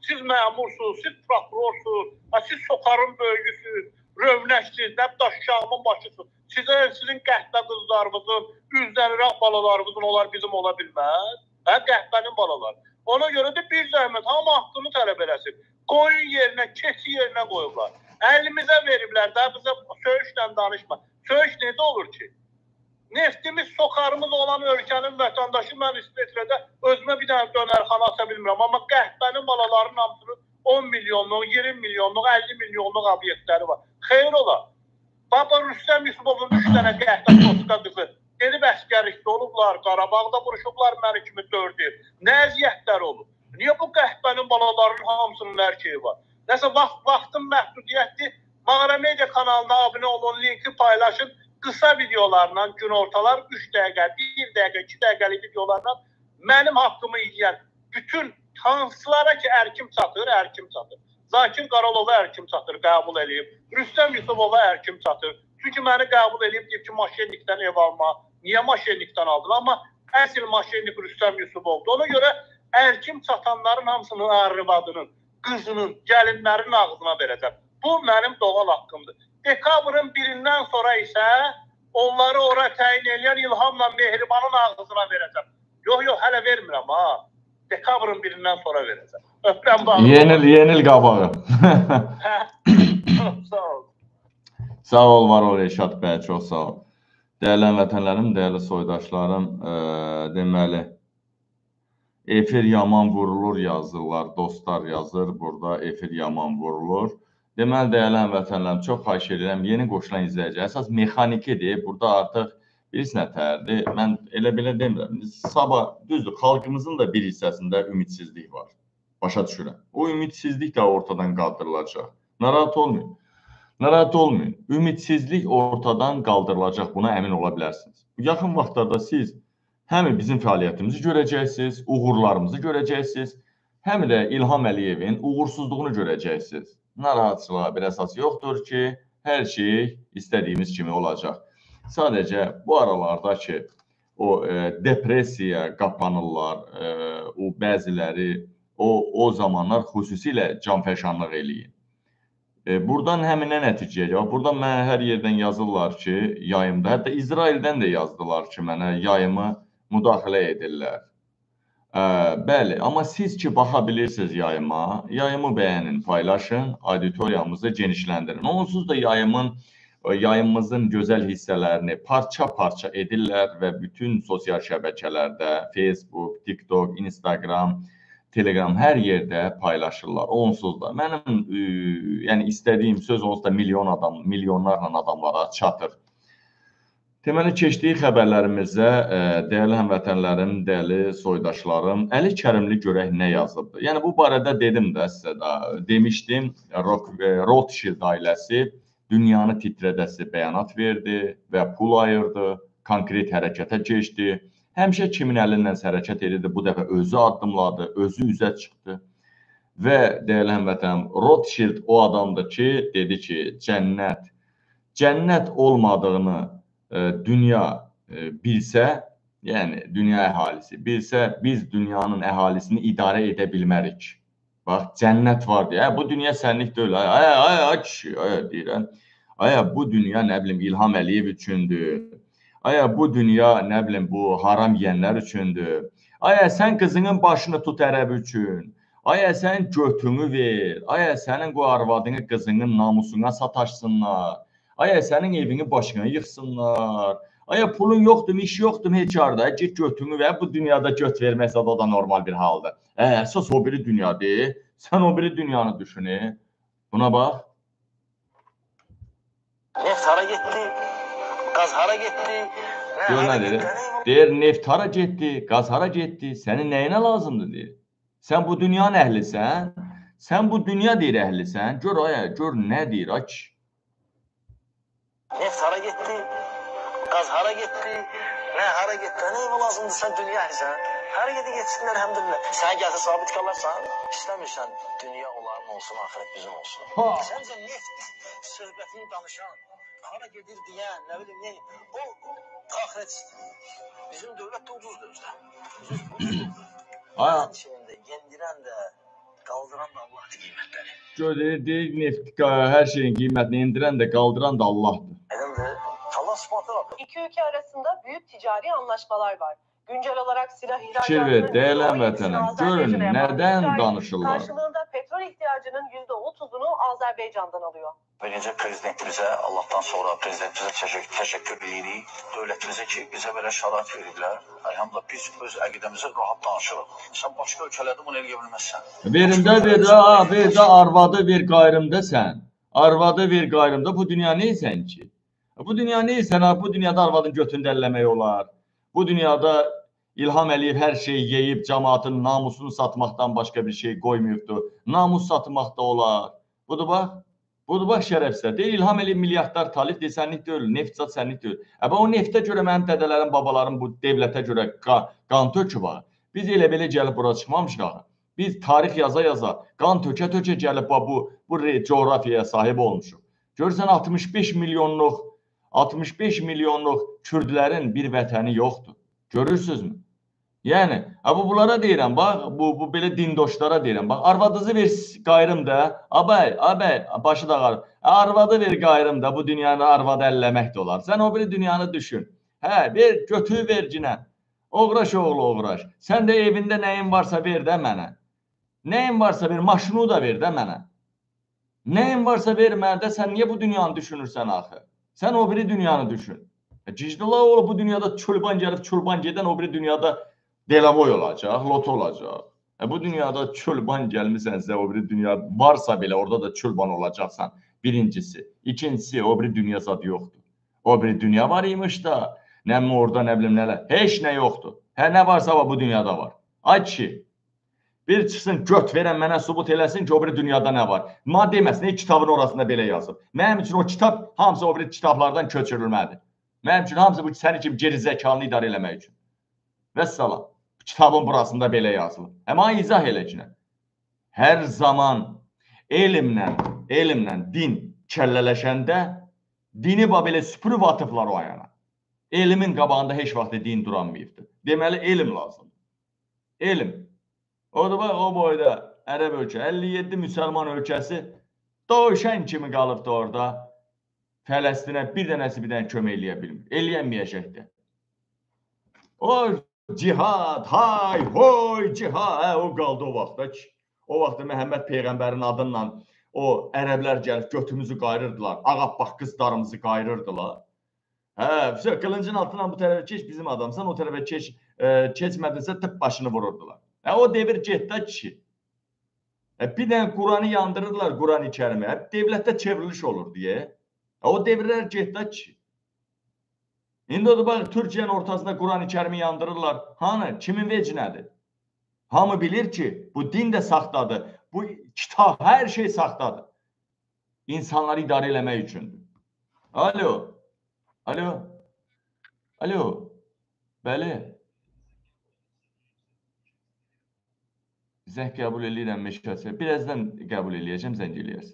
Siz məmursuz, siz prokurorsuz, siz sokarın böyüsüz, rövnəksiz, nə daşşağımın başısız. Sizə, sizin qəhbə qızlarımızın, üzlənirək balalarımızın onlar bizim ola bilməz. Hə, qəhbənin balaları. Ona görə də bir zəhmət, hamı haqqını tələb eləsin. Qoyun yerinə, keçi yerinə qoyublar. Əlimizə veriblər də, bizə söyüşlə danışma. Söyüş necə olur ki? Neftimiz, sokarımız olan ölkənin vətəndaşı mən İsveçrədə özümə bir dənə dönərxana aça bilmirəm. Amma qəhbənin balalarının hamısının on milyonluq, iyirmi milyonluq, əlli milyonluq obyektləri var. Xeyr ola. Baba Rüstəm Yusubovun üç dənə qəhbə toska qızı gedib əskərlikdə olublar, Qarabağda vuruşublar, məni kimi dördü. Nə əziyyətlər olub? Niyə bu qəhbənin balalarının hamısının erkeği var? Nəsə vaxt, vaxtın məhdudiyyəti Mağara Media kanalına abunə olun, linki paylaşın. Qısa videolarla gün ortalar üç dəqiqə, bir dəqiqə, iki dəqiqəlik videolarla mənim haqqımı yiyən bütün hansılara ki ərkim çatır, ərkim çatır. Zakir Qaralova ərkim çatır, qəbul edib. Rüstəm Yusubova ərkim çatır. Çünki məni qəbul edib, deyib ki, maşenlikdən ev alma. Niyə maşenlikdən aldın? Amma əsl maşenlik Rüstəm Yusubovdur. Ona görə ərkim çatanların hamısının arvadının, qızının, gəlinlərin ağzına verəcəm. Bu mənim doğal haqqımdır. Dekabrın birindən sonra isə onları ora təyin edən İlhamla Mehribanın ağzına verəcəm. Yox, yox, hələ vermirəm ha. Dekabrın birindən sonra verəcəm. Öpürəm bağlı. Yenil, yenil qabağı. Sağ ol. Sağ ol, var ol Reşat bəy, çox sağ ol. Dəyərli vətənlərim, dəyərli soydaşlarım, e, deməli, efir yaman vurulur yazırlar, dostlar yazır, burada efir yaman vurulur. Deməli, dəyərli vətənlərim, çox xahiş edirəm, yeni qoşulan izləyici, əsas mexanikidir, burada artıq birisi nətərdir, mən elə belə demirəm, sabah, düzdür, xalqımızın da bir hissəsində ümidsizlik var, başa düşürəm. O ümidsizlik də ortadan qaldırılacaq, narahat olmayın. Narahat olmayın. Ümidsizlik ortadan qaldırılacaq. Buna əmin ola bilərsiniz. Yaxın vaxtlarda siz həm bizim fəaliyyətimizi görəcəksiniz, uğurlarımızı görəcəksiniz, həm də İlham Əliyevin uğursuzluğunu görəcəksiniz. Narahatçılığa bir əsas yoxdur ki, hər şey istədiyimiz kimi olacaq. Sadəcə bu aralarda ki, o e, depressiyaya qapanırlar, e, o bəziləri, o, o zamanlar xüsusilə canfəşanlıq eləyin. Buradan həminə nəticəyə, buradan mənə hər yerdən yazırlar ki, yayımda, hətta İsraildən də yazdılar ki, mənə yayımı müdaxilə edirlər. Bəli, amma siz ki, baxa bilirsiniz yayıma, yayımı bəyənin, paylaşın, auditoriyamızı genişləndirin. Onsuz da yayımın, yayımımızın gözəl hissələrini parça-parça edirlər və bütün sosial şəbəkələrdə, Facebook, TikTok, Instagram, Telegram hər yerdə paylaşırlar, onsuz da. Mənim e, yəni istədiyim söz onsuz da milyon adam, milyonlarla adamlara çatır. Deməli, keçdiyi xəbərlərimizdə e, dəyərli həmvətənlərim, dəyərli soydaşlarım, Əli Kərimli görək nə yazıbdır. Yəni, bu barədə dedim də sizə də, demişdim, Rothschild ailəsi dünyanı titrədəsi bəyanat verdi və pul ayırdı, konkret hərəkətə keçdi. Həmişə kimin əlindən hərəkət edirdi, bu dəfə özü addımladı, özü üzə çıxdı. Və dəyərli həmvətənəm, Rothschild o adamdır ki, dedi ki, cənnət, cənnət olmadığını e, dünya e, bilsə, yəni dünya əhalisi bilsə, biz dünyanın əhalisini idarə edə bilmərik. Bax, cənnət var deyə, bu dünya sənlik deyil, ay, ay, ay, ay, kişi, ay, deyirəm, ay, bu dünya, nə bilim, İlham Əliyev üçündür. Aya, bu dünya, nə bilim, bu haram yiyənlər üçündür. Aya, sən qızının başını tut ərəb üçün. Aya, sən götünü ver. Aya, sənin bu arvadını qızının namusuna sataşsınlar. Aya, sənin evini başına yıxsınlar. Aya, pulun yoxdur, iş yoxdur, heç yarda. Git götünü ver. Bu dünyada göt verməsə o da normal bir haldır. Əsas o biri dünyadır. Sən o biri dünyanı düşün. Buna bax. Neft hara getdi? Qaz hara getdi? Gör nə deyir? Deyir, neft hara getdi? Qaz hara getdi? Sənin nəyinə lazımdır, deyir. Sən bu dünyanın əhlisən. Sən bu dünya deyir əhlisən. Gör, aya, gör nə deyir, aç. Neft hara getdi? Qaz hara getdi? Nə hara getdi? Nəyinə lazımdır, sən dünya əhlisən. Hara gedi getsinlər, həmdülillah. Sən gəlsə sabit qalarsan, istəmirsən dünya onların olsun, axirət bizim olsun. Səncə neft söhbətini danışan, hara gedir deyən, nə bilim, nə, o axirət istəyir. Bizim dövlət də ucuzdur özdə. Ucuzdur. Yendirən də, Qaldıran da Allahdır qiymətləri. Görür, deyir, neft, her şeyin kıymetini indiren de kaldıran da Allah'tır. Elədir. Allah subhanahu İki ülke arasında büyük ticari anlaşmalar var. Güncel olarak silah Fikir ihracatının ver, değerli yüzde on yedisini vətənəm. Azerbaycan'a Görün, yapan neden İsrail, danışırlar? karşılığında petrol ihtiyacının yüzde otuzunu Azerbaycan'dan alıyor. Birinci prezidentimizə, Allah'tan sonra prezidentimizə təşəkkür, təşəkkür edirik. Dövlətimizə ki, bizə belə şərait veriblər. Elhamdülillah biz öz əqidəmizə rahat danışırıq. Sən başqa ölkələrdə bunu eləyə bilməzsən. Verində ver, ha, ver də arvadı ver qayrımda sən. Arvadı ver qayrımda. Bu dünya neysən ki? Bu dünya neysən ha? Bu dünyada arvadın götünü dəlləmək olar. Bu dünyada İlham Əliyev hər şeyi yeyib cəmaatın namusunu satmaqdan başqa bir şey qoymayıbdır. Namus satmaq da olar. Budur bax. Budur bax şərəfsə. Deyir İlham Əliyev milyardlar talib desənlik deyil, neft zat sənlik deyil. Əbə o neftə görə mənim dədələrim, babalarım bu devlətə görə qan töküb ha. Biz elə belə gəlib bura çıxmamışıq ha. Biz tarix yaza yaza, qan tökə tökə gəlib bu bu coğrafiyaya sahib olmuşuq. Görürsən altmış beş milyonluq altmış beş milyonluq Kürdlərin bir vətəni yoxdur. Görürsünüzmü? Yəni, bu bunlara deyirəm, bax, bu, bu belə dindoşlara deyirəm, bax, arvadınızı ver qayrım da, abay, abay, başı da qarım, arvadı ver qayrım da, bu dünyanı arvadı əlləmək də olar. Sən o biri dünyanı düşün. Hə, ver, götüyü ver cinə. Oğraş oğlu oğraş. Sən də evində nəyin varsa ver də mənə. Nəyin varsa ver, maşını da ver də mənə. Nəyin varsa ver mənə də, sən niyə bu dünyanı düşünürsən axı? Sən o biri dünyanı düşün. Cicdila oğlu bu dünyada çulban gəlib çulban gedən o biri dünyada Delaboy olacaq, loto olacaq. E, bu dünyada çulban gəlmisənsə, o biri dünya varsa belə orada da çulban olacaqsan. Birincisi. İkincisi, o biri dünya zad yoxdur. O biri dünya var imiş da, nə mi orada, nə bilim nələr. Heç nə yoxdur. Hər nə varsa bu dünyada var. Ay kişi, bir çıxsın göt verən mənə subut eləsin ki, o biri dünyada nə var. Ma deməsin, ey kitabın orasında belə yazıb. Mənim üçün o kitab hamısı o biri kitablardan köçürülməlidir. Mənim üçün hamısı bu səni kimi geri zəkanlı idarə eləmək üçün. Vəssalam. Kitabın burasında belə yazılıb. Həma izah eləcinə. Hər zaman elmlə, elmlə din kəllələşəndə dini belə süpürüb atıblar o ayana. Elmin qabağında heç vaxt din duranmayıbdır. Deməli, elm lazımdır. Elm. O da bax, o boyda Ərəb ölkə, əlli yeddi müsəlman ölkəsi dövşən kimi qalıbdı orada. Fələstinə bir dənəsi bir dənə kömək eləyə bilmir. Eləyənməyəcəkdir. O cihad, hay, hoy, cihad, hə, o qaldı o vaxtda ki. O vaxtda Məhəmməd Peyğəmbərin adından o ərəblər gəlib götümüzü qayırırdılar. Ağappaq qızlarımızı qayırırdılar. Hə, qılıncın altından bu tərəfə keç bizim adamsan, o tərəfə keç, e, keçmədinsə tıp başını vururdular. Hə, o devir getdə ki. Hə, bir dənə Quranı yandırırdılar, Quran-ı Kərimi. Hə, devlətdə çevriliş olur deyə. Hə, o devirlər getdə ki. İndi o da bax, Türkiyənin ortasında Quran-ı Kərimi yandırırlar. Hanı? Kimin vecinədir? Hamı bilir ki, bu din də saxtadır. Bu kitab, hər şey saxtadır. İnsanları idarə eləmək üçündür. Alo. Alo. Alo. Bəli. Zəng qəbul eləyirəm meşkəsi. Birazdan qəbul eləyəcəm, zəng eləyərsin.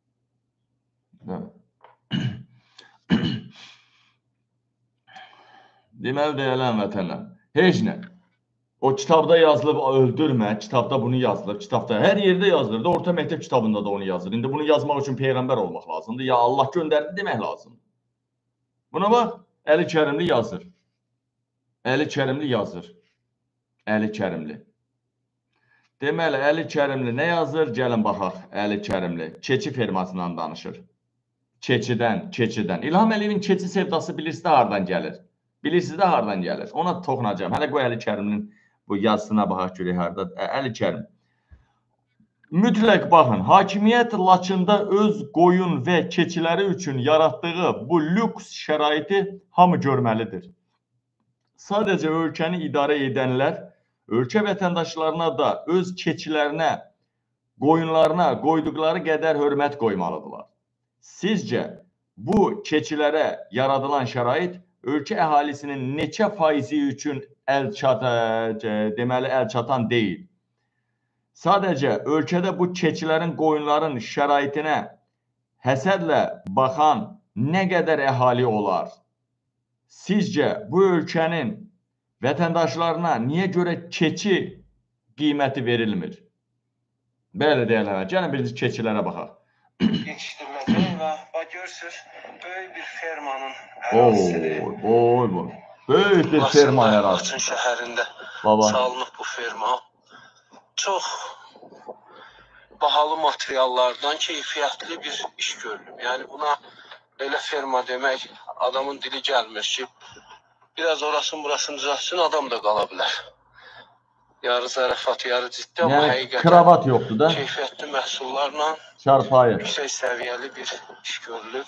Deməli, deyələn vətənlər. Heç nə. O kitabda yazılıb, öldürmə, kitabda bunu yazılır, kitabda, hər yerdə yazılır da, orta məktəb kitabında da onu yazılır. İndi bunu yazmaq üçün Peyğəmbər olmaq lazımdır, ya Allah göndərdi demək lazımdır. Buna bax, Əli Kərimli yazır. Əli Kərimli yazır. Əli Kərimli. Deməli, Əli Kərimli nə yazır? Gəlin baxaq, Əli Kərimli. Keçi fermasından danışır. Keçidən, keçidən. İlham Əliyevin keçi sevdası bilirsiniz də hardan gəlir? Bilirsiniz də hardan gəlir? Ona toxunacağım. Hələ qoy Əli Kərimlinin bu yazısına baxaq görək harda. Əli Kərim. Mütləq baxın, hakimiyyət Laçında öz qoyun və keçiləri üçün yaratdığı bu lüks şəraiti hamı görməlidir. Sadəcə ölkəni idarə edənlər, ölkə vətəndaşlarına da öz keçilərinə, qoyunlarına qoyduqları qədər hörmət qoymalıdırlar. Sizcə, bu keçilərə yaradılan şərait ölkə əhalisinin neçə faizi üçün əl çata, deməli, əl çatan deyil. Sadəcə ölkədə bu keçilərin, qoyunların şəraitinə həsədlə baxan nə qədər əhali olar? Sizcə bu ölkənin vətəndaşlarına niyə görə keçi qiyməti verilmir? Belə deyirlər. Gəlin birinci keçilərə baxaq. Yetişdiriləcək və bax görürsüz, böyük bir fermanın Oy, ərazisidir. oy, oy. Böyük bir ferma ərazisi. Laçın şəhərində Baba. salınıb bu ferma. Çox bahalı materiallardan keyfiyyətli bir iş görülüb. Yəni buna elə ferma demək adamın dili gəlmir ki, biraz orasını burasını düzəltsin, adam da qala bilər. Yarı zarafat, yarı ciddi, amma Yəni həqiqətən kravat yoxdur da. keyfiyyətli məhsullarla Çarpayı. yüksək səviyyəli bir iş görülüb.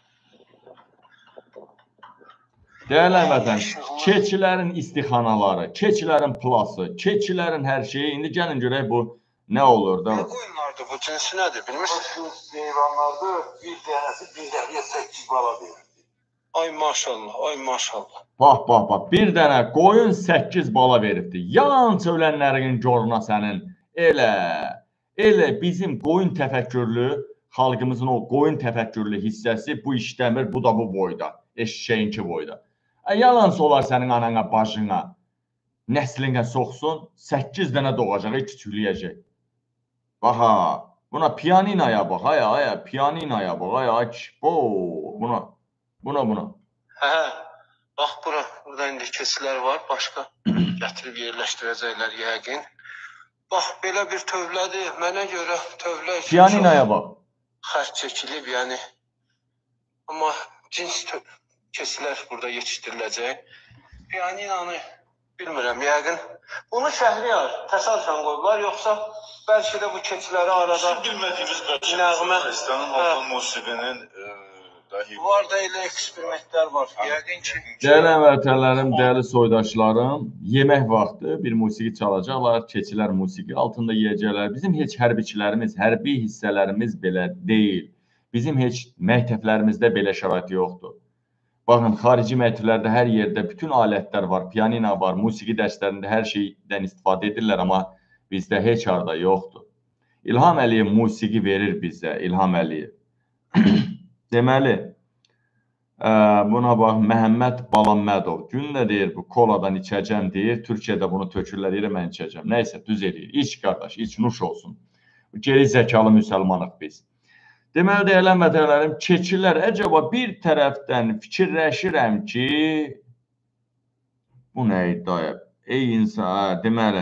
Dəyərli vətən, keçilərin istixanaları, keçilərin plası, keçilərin hər şeyi. İndi gəlin görək bu nə olur da. Nə qoyunlardır bu, cinsi nədir bilmirsiniz? Bu heyvanlardır, bir dənəsi bir dəqiqə səkkiz bala verir. Ay maşallah, ay maşallah. Bax, bax, bax. Bir dənə qoyun səkkiz bala veribdi. Yalanca ölənlərin goruna sənin. Elə, elə bizim qoyun təfəkkürlü, xalqımızın o qoyun təfəkkürlü hissəsi bu işləmir, bu da bu boyda. Eşşəyinki boyda. E, yalansa olar sənin anana, bacına, nəslinə soxsun, səkkiz dənə doğacaq, küçüləyəcək. Bax ha, buna piyaninaya bax, aya, aya, piyaninaya bax, aya, aç, bo, buna. Buna, buna. Hə, bax bura, burada indi keçilər var, başqa gətirib yerləşdirəcəklər yəqin. Bax, belə bir tövlədir, mənə görə tövlə üçün piyaninaya bax. Xərc çəkilib, yəni. Amma cins keçilər burada yetişdiriləcək. Piyaninanı bilmirəm, yəqin. Bunu şəhriyyar təsadüfən qoyublar, yoxsa bəlkə də bu keçiləri arada bilmədiyimiz bəlkə nəğmə, Pakistanın halkın musiqinin dahi var da elə eksperimentlər var. Yəqin ki. Dəyərli vətənlərim, dəyərli soydaşlarım, yemək vaxtı bir musiqi çalacaqlar, keçilər musiqi altında yeyəcəklər. Bizim heç hərbiçilərimiz, hərbi hissələrimiz belə deyil. Bizim heç məktəblərimizdə belə şərait yoxdur. Baxın, xarici məktəblərdə hər yerdə bütün alətlər var, piyanina var, musiqi dərslərində hər şeydən istifadə edirlər, amma bizdə heç harda yoxdur. İlham Əliyev musiqi verir bizə, İlham Əliyev. Deməli, buna bax, Məhəmməd Balammədov gün nə deyir, bu koladan içəcəm deyir, Türkiyədə bunu tökürlər, deyir, mən içəcəm. Nəysə, düz eləyir, iç qardaş, iç, nuş olsun. Geri zəkalı müsəlmanıq biz. Deməli, deyilən vətənlərim, keçilər, əcaba bir tərəfdən fikirləşirəm ki, bu nə iddia? Ey insan, deməli,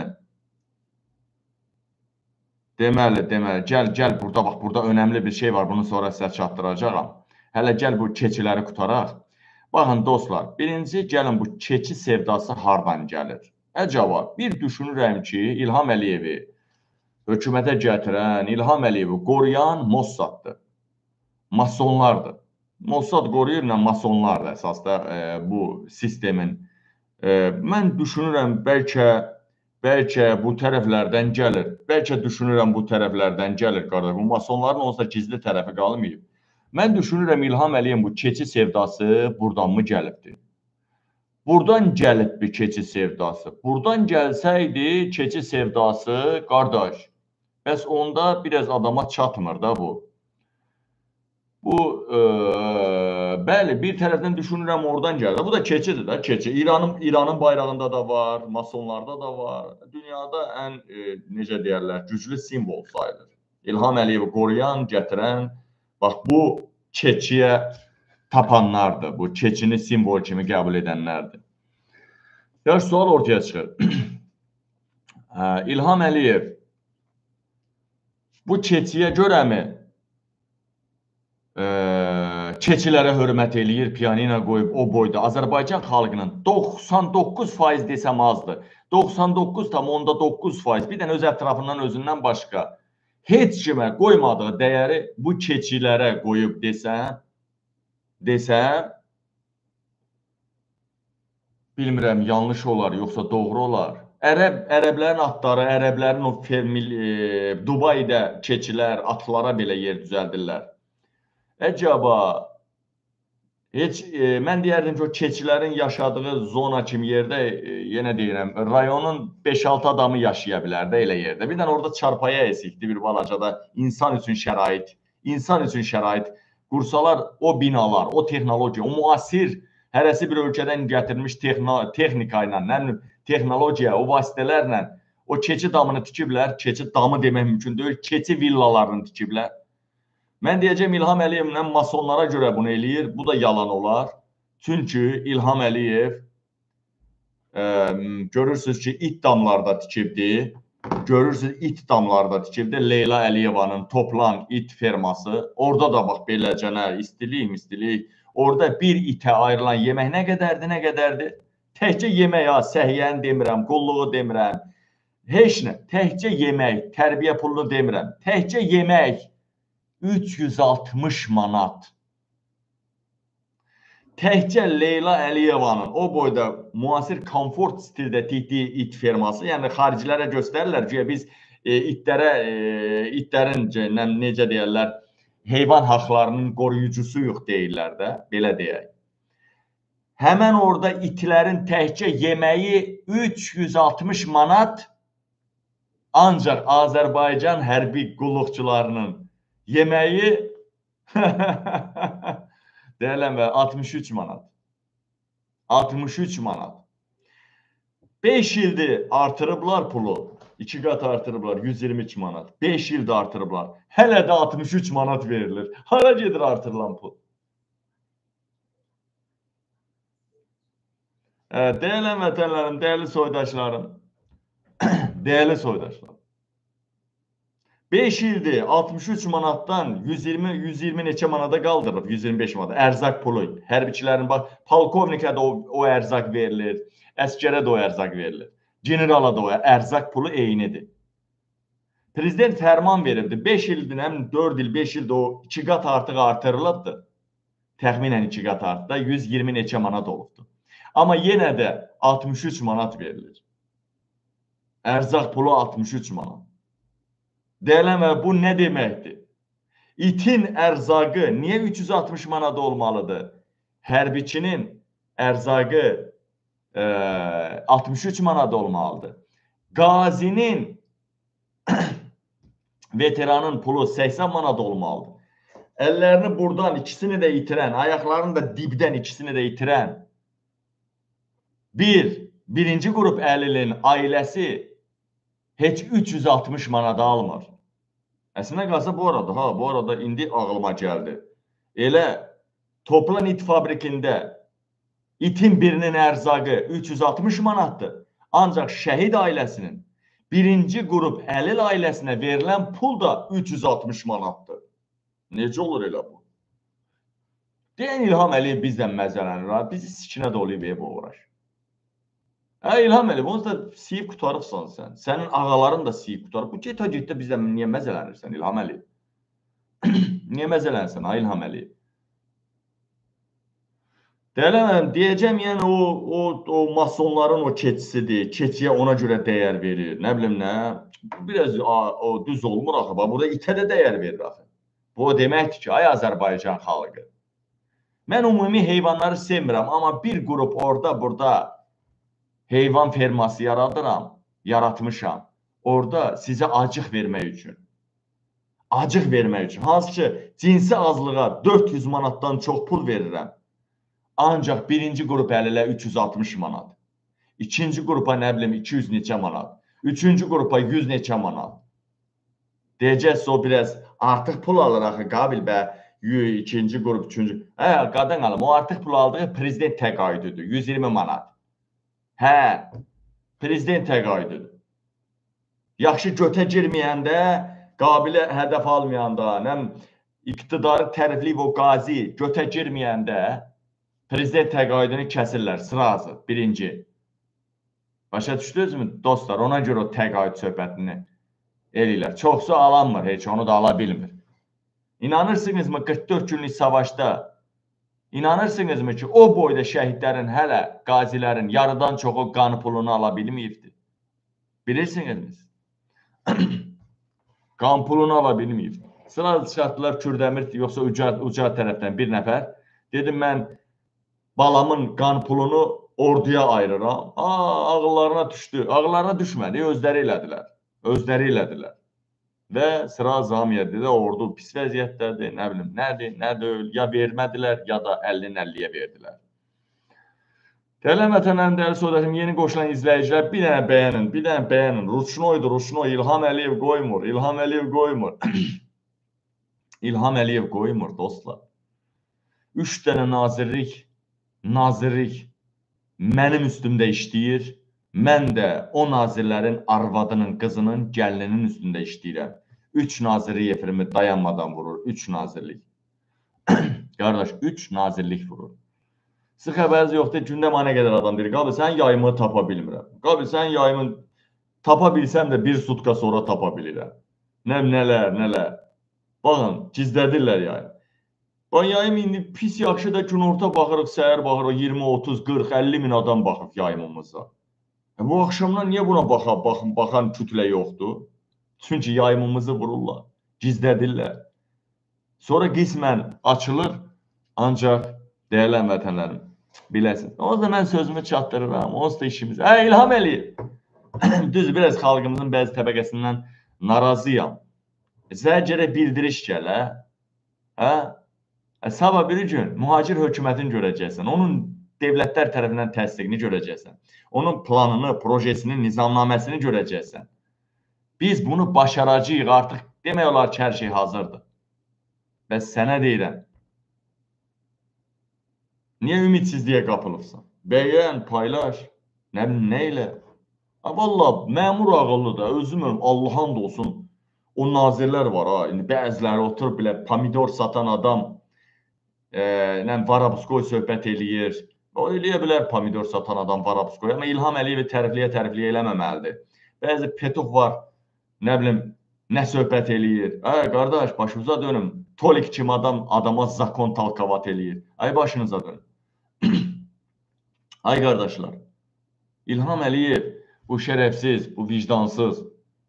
deməli, deməli, gəl, gəl, burada bax, burada önəmli bir şey var, bunu sonra sizə çatdıracağam. Hələ gəl bu keçiləri qutaraq. Baxın, dostlar, birinci, gəlin bu keçi sevdası hardan gəlir? Əcaba, bir düşünürəm ki, İlham Əliyevi hökumətə gətirən, İlham Əliyevi qoruyan Mossaddır. Masonlardır. Mossad qoruyur, masonlardır əsasda e, bu sistemin. E, mən düşünürəm, bəlkə, bəlkə bu tərəflərdən gəlir. Bəlkə düşünürəm, bu tərəflərdən gəlir, qardaş. Bu masonların olsa gizli tərəfi qalmayıb. Mən düşünürəm, İlham Əliyevin bu keçi sevdası buradan mı gəlibdir? Buradan gəlib bir keçi sevdası. Buradan gəlsəydi keçi sevdası, qardaş, bəs onda biraz adama çatmır da bu. Bu, e, bəli, bir tərəfdən düşünürəm oradan gəlir. Bu da keçidir da, keçi. İranın, İranın bayrağında da var, masonlarda da var. Dünyada ən, e, necə deyərlər, güclü simvol sayılır. İlham Əliyevi qoruyan, gətirən, bax bu keçiyə tapanlardır. Bu keçini simvol kimi qəbul edənlərdir. Yaş sual ortaya çıxır. İlham Əliyev bu keçiyə görəmi e, keçilərə hörmət eləyir, piyanina qoyub o boyda. Azərbaycan xalqının doxsan doqquz faiz desəm azdır. doxsan doqquz tam onda doqquz faiz bir dənə öz ətrafından özündən başqa heç kimə qoymadığı dəyəri bu keçilərə qoyub desəm, desəm, bilmirəm, yanlış olar, yoxsa doğru olar. Ərəb, ərəblərin atları, ərəblərin o fermil, e, Dubayda keçilər, atlara belə yer düzəldirlər. Əcaba, heç, e, mən deyərdim ki, o keçilərin yaşadığı zona kimi yerdə, e, yenə deyirəm, rayonun beş altı adamı yaşaya bilər də elə yerdə. Bir dənə orada çarpaya əsikdir bir balacada insan üçün şərait, insan üçün şərait qursalar o binalar, o texnologiya, o müasir, hərəsi bir ölkədən gətirilmiş texnika ilə, texnologiya, o vasitələrlə O keçi damını tikiblər, keçi damı demək mümkün deyil, keçi villalarını tikiblər. Mən deyəcəm İlham Əliyevlə masonlara görə bunu eləyir, bu da yalan olar. Çünki İlham Əliyev e, görürsünüz ki, it damlarda tikibdi. Görürsünüz it damlarda tikibdi. Leyla Əliyevanın toplan it ferması. Orada da bax beləcənə istilik, istilik. Orada bir itə ayrılan yemək nə qədərdir, nə qədərdir? Təkcə yemək, ha, səhiyyəni demirəm, qulluğu demirəm. Heç nə, təkcə yemək, tərbiyə pulunu demirəm. Təkcə yemək üç yüz altmış manat. Təkcə Leyla Əliyevanın o boyda müasir komfort stildə tikdiyi it ferması, yəni xaricilərə göstərirlər ki, biz e, itlərə, e, itlərin ne, necə deyərlər, heyvan haqlarının qoruyucusuyuq deyirlər də, belə deyək. Həmən orada itlərin təkcə yeməyi üç yüz altmış manat, ancaq Azərbaycan hərbi qulluqçularının yeməyi deyiləm və altmış üç manat. altmış üç manat. beş ildir artırıblar pulu. iki qat artırıblar, yüz iyirmi iki manat. beş ildir artırıblar. Hələ də altmış üç manat verilir. Hara gedir artırılan pul? Dəyərli vətənlərim, dəyərli soydaşlarım, dəyərli soydaşlarım. beş ildir altmış üç manatdan yüz iyirmi, yüz iyirmi neçə manata qaldırıb, yüz iyirmi beş manat. Ərzaq pulu. Hərbiçilərin, bax, polkovnikə də o, o ərzaq verilir, əskərə də o ərzaq verilir. Generala da o ərzaq pulu eynidir. Prezident fərman veribdi. beş ildir, həm dörd il, beş ildir o iki qat artıq artırılıbdır. Təxminən iki qat artıq, yüz iyirmi neçə manat olubdur. Amma yenə də altmış üç manat verilir. Ərzaq pulu altmış üç manat. Deyiləm, bu nə deməkdir? İtin ərzaqı niyə üç yüz altmış manat olmalıdır? Hərbiçinin ərzaqı e, altmış üç manat olmalıdır. Qazinin, veteranın pulu səksən manat olmalıdır. Əllərini buradan ikisini də itirən, ayaqlarını da dibdən ikisini də itirən bir, birinci qrup əlilin ailəsi heç üç yüz altmış manat almır. Əslində qalsa bu arada, ha, bu arada indi ağlıma gəldi. Elə toplan it fabrikində itin birinin ərzaqı üç yüz altmış manatdır. Ancaq şəhid ailəsinin birinci qrup əlil ailəsinə verilən pul da üç yüz altmış manatdır. Necə olur elə bu? Deyən İlham Əliyev bizdən məzələnir, bizi sikinə doluyub bu uğraş. Hə, İlham Əliyev, onu da siyib qutarıbsan sən. Sənin ağaların da siyib qutarıb. Bu geta getdə bizdən niyə məzələnirsən İlham Əliyev? Niyə məzələnirsən, ha İlham Əliyev? Deyələm, deyəcəm, yəni o, o, o masonların o keçisidir. Keçiyə ona görə dəyər verir. Nə bilim nə? Biraz o, o düz olmur axı. Burada itə də dəyər verir axı. Bu o deməkdir ki, ay Azərbaycan xalqı. Mən ümumi heyvanları sevmirəm, amma bir qrup orada, burada heyvan ferması yaradıram, yaratmışam. Orada sizə acıq vermək üçün. Acıq vermək üçün. Hansı ki, cinsi azlığa dörd yüz manatdan çox pul verirəm. Ancaq birinci qrup əlilə üç yüz altmış manat. İkinci qrupa nə bilim iki yüz neçə manat. Üçüncü qrupa yüz neçə manat. Deyəcəksə o biraz artıq pul alır axı, qabil bə. İkinci qrup, üçüncü. Hə, qadan alım, o artıq pul aldığı prezident təqaüdüdür. yüz iyirmi manat. Hə, prezident təqaüdüdür. Yaxşı götə girməyəndə, qabilə hədəf almayanda, nəm iqtidarı tərifləyib o qazi götə girməyəndə prezident təqaüdünü kəsirlər, sırası, birinci. Başa düşdünüzmü dostlar? Ona görə o təqaüd söhbətini eləyirlər. Çoxsu alanmır, heç onu da ala bilmir. İnanırsınızmı qırx dörd günlük savaşda, inanırsınızmı ki o boyda şəhidlərin hələ qazilərin yarıdan çoxu qan pulunu ala bilməyibdir? Bilirsiniz? Qan pulunu ala bilməyibdir. Sıra çıxartdılar Kürdəmir, yoxsa Ucar, Ucar tərəfdən bir nəfər. Dedim mən balamın qan pulunu orduya ayırıram. Aa, ağıllarına düşdü. Ağıllarına düşmədi, özləri elədilər. Özləri elədilər. Və sıra Zamiyyədə də ordu pis vəziyyətdədir, nə bilim, nədir, nədir, ya vermədilər, ya da əlinin əlliyə verdilər. Dəyərli vətənlərim, dəyərli soydaşım, yeni qoşulan izləyicilər bir dənə bəyənin, bir dənə bəyənin. Ruçnoydur, Ruçnoy. İlham Əliyev qoymur, İlham Əliyev qoymur. İlham Əliyev qoymur, dostlar. Üç dənə nazirlik, nazirlik mənim üstümdə işləyir. Mən də o nazirlərin arvadının, qızının, gəlininin üstündə işləyirəm. Üç nazirlik efirimi dayanmadan vurur, üç nazirlik. Qardaş, üç nazirlik vurur. Siz xəbəriniz yoxdur, gündə mənə nə qədər adam deyir, qabi, sən yayımı tapa bilmirəm. Qabi, sən yayımı tapa bilsəm də bir sutka sonra tapa bilirəm. Nə, nələr, nələr. Baxın, gizlədirlər yayım. Bax, yayım indi pis yaxşı da günorta baxırıq, səhər baxırıq, iyirmi, otuz, qırx, əlli min adam baxıb yayımımıza. E, bu axşamdan niyə buna baxa, baxın, baxan kütlə yoxdur? Çünki yayımımızı vururlar, gizlədirlər. Sonra qismən açılır, ancaq dəyərli vətənlərim, biləsiniz. O zaman mən sözümü çatdırıram, onsuz da işimiz. Hə, İlham Əliyev. Düz, biraz xalqımızın bəzi təbəqəsindən narazıyam. Zərgərə bildiriş gəl, hə? Hə? Sabah bir gün mühacir hökumətini görəcəksən, onun devlətlər tərəfindən təsdiqini görəcəksən, onun planını, projesini, nizamnaməsini görəcəksən. Biz bunu başaracağıq, artıq demək olar ki, hər şey hazırdır. Bəs sənə deyirəm, niyə ümidsizliyə qapılıbsan? Bəyən, paylaş, nə bilim, nə ilə? Valla, məmur ağıllı da, özüm Allah'ın da olsun, o nazirlər var ha, indi bəziləri oturub bilə, pomidor satan adam, e, Varabskoy söhbət eləyir, o eləyə bilər pomidor satan adam Varabskoy, amma İlham Əliyevi tərifliyə tərifliyə eləməməlidir. Bəzi Petov var, nə bilim, nə söhbət eləyir, ay qardaş, başımıza dönüm, Tolik kimi adam adama zakon talkavat eləyir, ay başınıza dönüm. Ay qardaşlar, İlham Əliyev, bu şərəfsiz, bu vicdansız,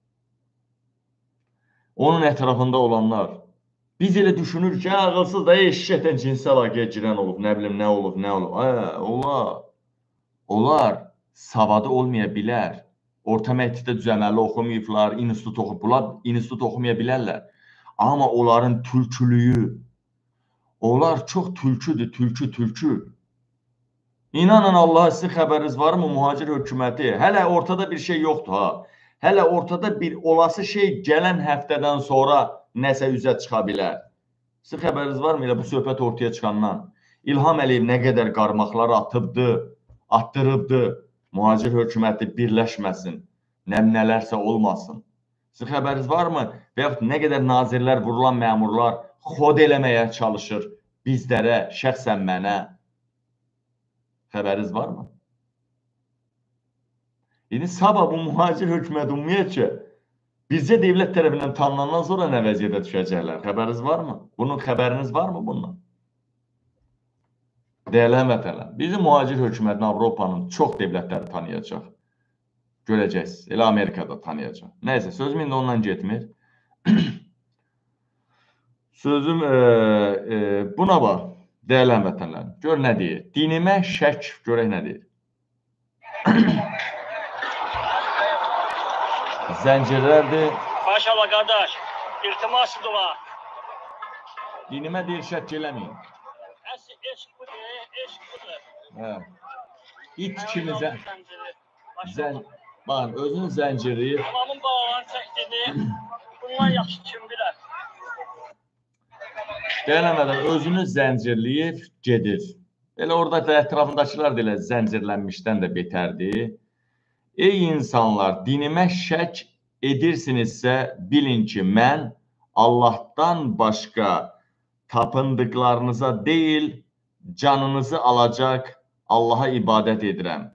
onun ətrafında olanlar, biz elə düşünür ki, ağılsız da eşşətən cinsi əlaqəyə girən olub, nə bilim, nə olub, nə olub. Hə, onlar, onlar savadı olmaya bilər. Orta məktəbdə düzəməlli oxumayıblar, institut oxublar, institut oxumaya bilərlər. Amma onların tülkülüyü, onlar çox tülküdür, tülkü, tülkü. İnanın Allah'a, sizin xəbəriniz var mı mühacir hökuməti? Hələ ortada bir şey yoxdur ha. Hələ ortada bir olası şey gələn həftədən sonra nəsə üzə çıxa bilər. Sizin xəbəriniz var mı? Elə bu söhbət ortaya çıxandan. İlham Əliyev nə qədər qarmaqlar atıbdı, attırıbdı. Mühacir hökuməti birləşməsin, nəmnələrsə olmasın. Sizin xəbəriniz var mı? Və yaxud nə qədər nazirlər, vurulan məmurlar xod eləməyə çalışır bizlərə, şəxsən mənə. Xəbəriniz var mı? İndi sabah bu mühacir hökuməti ümumiyyətcə bizcə devlət tərəfindən tanınandan sonra nə vəziyyətə düşəcəklər? Xəbəriniz var mı? Bunun xəbəriniz var mı bundan? Dəyərli vətənlər, bizim mühacir hökumətini Avropanın çox devlətləri tanıyacaq. Görəcəksiniz. Elə Amerikada tanıyacaq. Nəysə, sözüm indi ondan getmir. Sözüm e, e, buna bax, dəyərli vətənlər. Gör nə deyir? Dinimə şək, görək nə deyir? Zəncirlərdir. Maşallah qardaş, iltimasıdır var. Dinimə deyir, şək eləməyin. Eşq budur, eşq budur. Hə. İt kimi zən... Zən... Baxın, özünü zəncirləyir. Tamamın bağlarını çəkdirdi. Bundan yaxşı kim bilər? Gəlmədən özünü zəncirləyib gedir. Elə orada da ətrafındakılar da elə zəncirlənmişdən də betərdir. Ey insanlar, dinimə şək edirsinizsə, bilin ki, mən Allahdan başqa tapındıqlarınıza deyil, canınızı alacaq Allaha ibadət edirəm.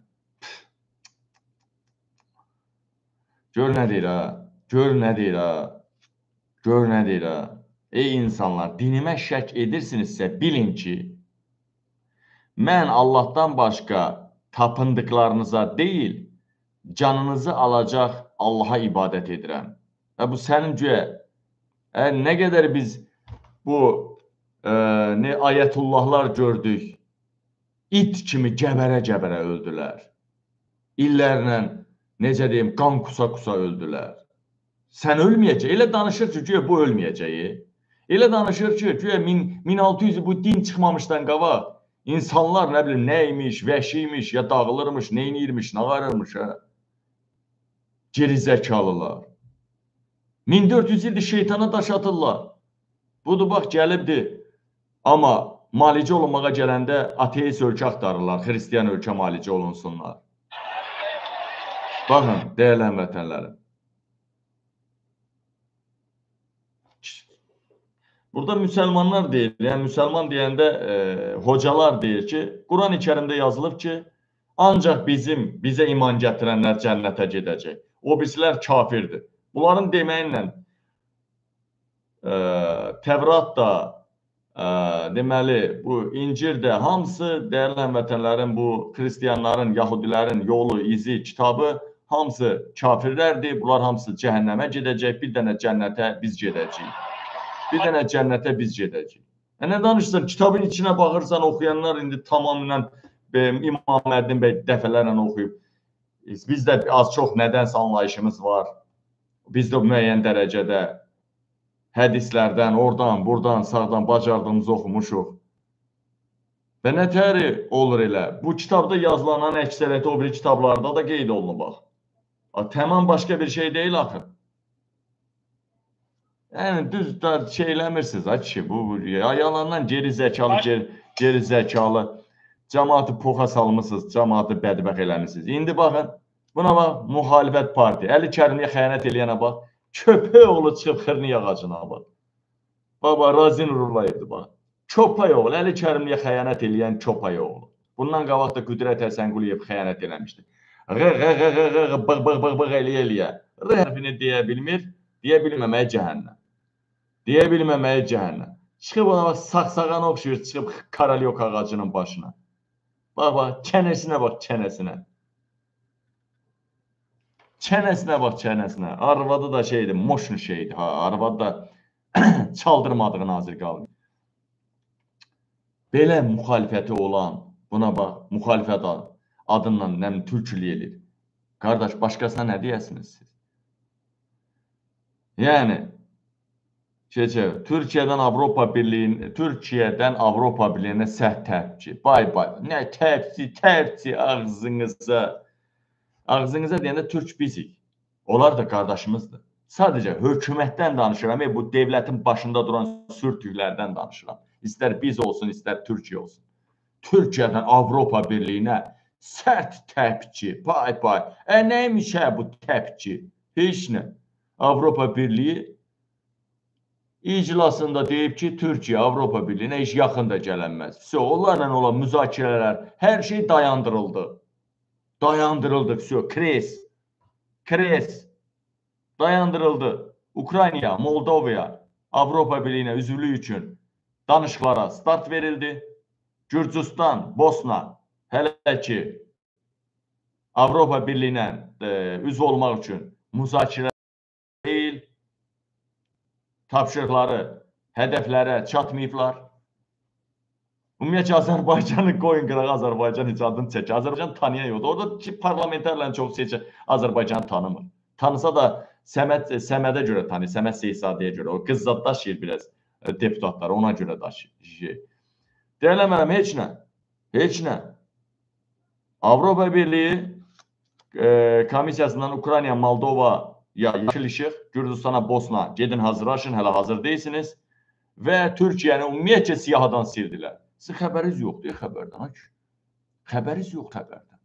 Gör nə deyir ha? Gör nə deyir ha? Gör nə deyir ha? Ey insanlar, dinimə şək edirsinizsə, bilin ki, mən Allahdan başqa tapındıqlarınıza deyil, canınızı alacaq Allaha ibadət edirəm. Və bu sənin güya, ə, nə qədər biz bu ə, nə ayətullahlar gördük, it kimi gəbərə-gəbərə öldülər. İllərlə, necə deyim, qan kusa-kusa öldülər. Sən ölməyəcək, elə danışır ki, güya bu ölməyəcəyi. Elə danışır ki, güya min altı yüz bu din çıxmamışdan qabaq, İnsanlar nə bilim neymiş, vəhşiymiş, ya dağılırmış, neyniyirmiş, nə qarırmış ha? Gerizəkalılar. min dörd yüz ildir şeytana daş atırlar. Budur, bax, gəlibdir. Amma malicə olunmağa gələndə ateist ölkə axtarırlar, xristiyan ölkə malicə olunsunlar. Baxın, dəyərli həmvətənlərim. Burada müsəlmanlar deyir, yəni müsəlman deyəndə e, hocalar deyir ki, Quran-ı Kərimdə yazılıb ki, ancaq bizim, bizə iman gətirənlər cənnətə gedəcək. O birisilər kafirdir. Bunların deməyinlə e, Tevrat da, e, deməli, bu İncil də, hamısı dəyərli həmvətənlərin, bu xristiyanların, yahudilərin yolu, izi, kitabı hamısı kafirlərdir. Bunlar hamısı cəhənnəmə gedəcək, bir dənə cənnətə biz gedəcəyik. Bir dənə cənnətə biz gedəcəyik. E, nə danışsan, kitabın içinə baxırsan, oxuyanlar indi tamamilə İmam Mərdin bəy dəfələrlə oxuyub. Bizdə az çox nədənsə anlayışımız var. Biz də müəyyən dərəcədə hədislərdən, oradan, buradan, sağdan bacardığımızı oxumuşuq. Və nə təri olur elə? Bu kitabda yazılanan əksəriyyəti o biri kitablarda da qeyd olunub bax. Tamam başqa bir şey deyil axı. Yəni düz şey eləmirsiniz ha kişi, bu yalandan geri zəkalı, geri, geri zəkalı cəmaatı poxa salmışsınız, cəmaatı bədbəxt eləmişsiniz. İndi baxın, buna bax, müxalifət parti, Əli Kərimliyə xəyanət eləyənə bax, köpək oğlu çıxıb xırni ağacına bax. Baba, Razin Urlayevdir bax. Köpək oğlu, Əli Kərimliyə xəyanət eləyən köpək oğlu. Bundan qabaq da Qüdrət Həsənquliyev xəyanət eləmişdi. Rı, rı, rı, rı, rı, bıq, bıq, bıq, bıq eləyə eləyə. Rı hərfini deyə bilmir, deyə bilməməyə cəhənnəm. Deyə bilməməyə cəhənnəm. Çıxıb ona bax, saxsağana oxşuyur, çıxıb karalyok ağacının başına. Bax, bax, çənəsinə bax, çənəsinə. Çənəsinə bax, çənəsinə. Arvadı da şeydir, moşun şeydir. Ha, arvadı da çaldırmadığı nazir qalmıyor. Belə müxalifəti olan, buna bax, müxalifət adından nəm türkülü elir. Qardaş, başqasına nə deyəsiniz siz? Yəni, Keçək, Türkiyədən Avropa Birliyi, Türkiyədən Avropa Birliyinə sərt təpki. Bay bay. Nə təpki, təpki ağzınıza. Ağzınıza deyəndə Türk bizik. Onlar da qardaşımızdır. Sadəcə hökumətdən danışıram, bu devlətin başında duran sürtüklərdən danışıram. İstər biz olsun, istər Türkiyə olsun. Türkiyədən Avropa Birliyinə sərt təpki. Bay bay. E neymiş hə bu təpki? Heç nə. Avropa Birliyi İclasında deyib ki, Türkiyə Avropa Birliyinə heç yaxın da gələnməz. Vəsə, onlarla olan müzakirələr, hər şey dayandırıldı. Dayandırıldı, vəsə, kres, kres, dayandırıldı. Ukrayna, Moldovaya, Avropa Birliyinə üzvlük üçün danışıqlara start verildi. Gürcüstan, Bosna, hələ ki, Avropa Birliyinə e, üzv olmaq üçün müzakirə deyil. Tapşırıqları, hədəflərə çatmayıblar. Ümumiyyətlə, Azərbaycanı qoyun qıraq, Azərbaycan heç adını çəkir. Azərbaycan tanıyan yoxdur. Orada ki, parlamentarların çox seçir, Azərbaycanı tanımır. Tanısa da Səməd, Səmədə görə tanıyır, Səməd Seysadəyə görə. O qız zad daşıyır biraz deputatları, ona görə daşıyır. Deyələmərəm, heç nə, heç nə. Avropa Birliyi e, komissiyasından Ukrayna, Moldova, ya yaşıl işıq, Gürcüstana, Bosna, gedin hazırlaşın, hələ hazır deyilsiniz və Türkiyəni ümumiyyətcə siyahadan sildilər. Sizin xəbəriniz yoxdur, xəbərdən. Xəbəriniz yox xəbərdən.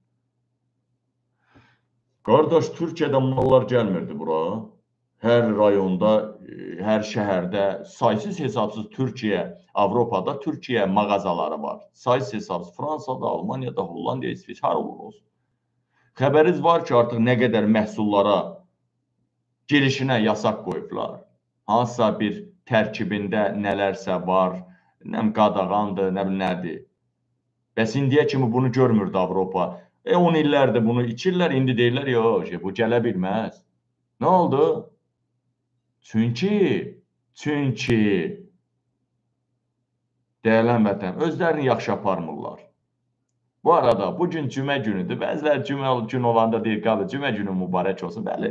Qardaş, Türkiyədən mallar gəlmirdi bura. Hər rayonda, hər şəhərdə saysız hesabsız Türkiyə, Avropada Türkiyə mağazaları var. Saysız hesabsız Fransada, Almaniyada, Hollandiya, İsveç, hər olur olsun. Xəbəriniz var ki, artıq nə qədər məhsullara girişinə yasaq qoyublar. Hansısa bir tərkibində nələrsə var, nəm qadağandır, nəm nədir. Bəs indiyə kimi bunu görmürdü Avropa. E on illərdir bunu içirlər, indi deyirlər, yox, bu gələ bilməz. Nə oldu? Çünki, çünki dəyərli həmvətən, özlərini yaxşı aparmırlar. Bu arada, bugün cümə günüdür. Bəzilər cümə gün olanda deyir, qalı, cümə günü mübarək olsun. Bəli.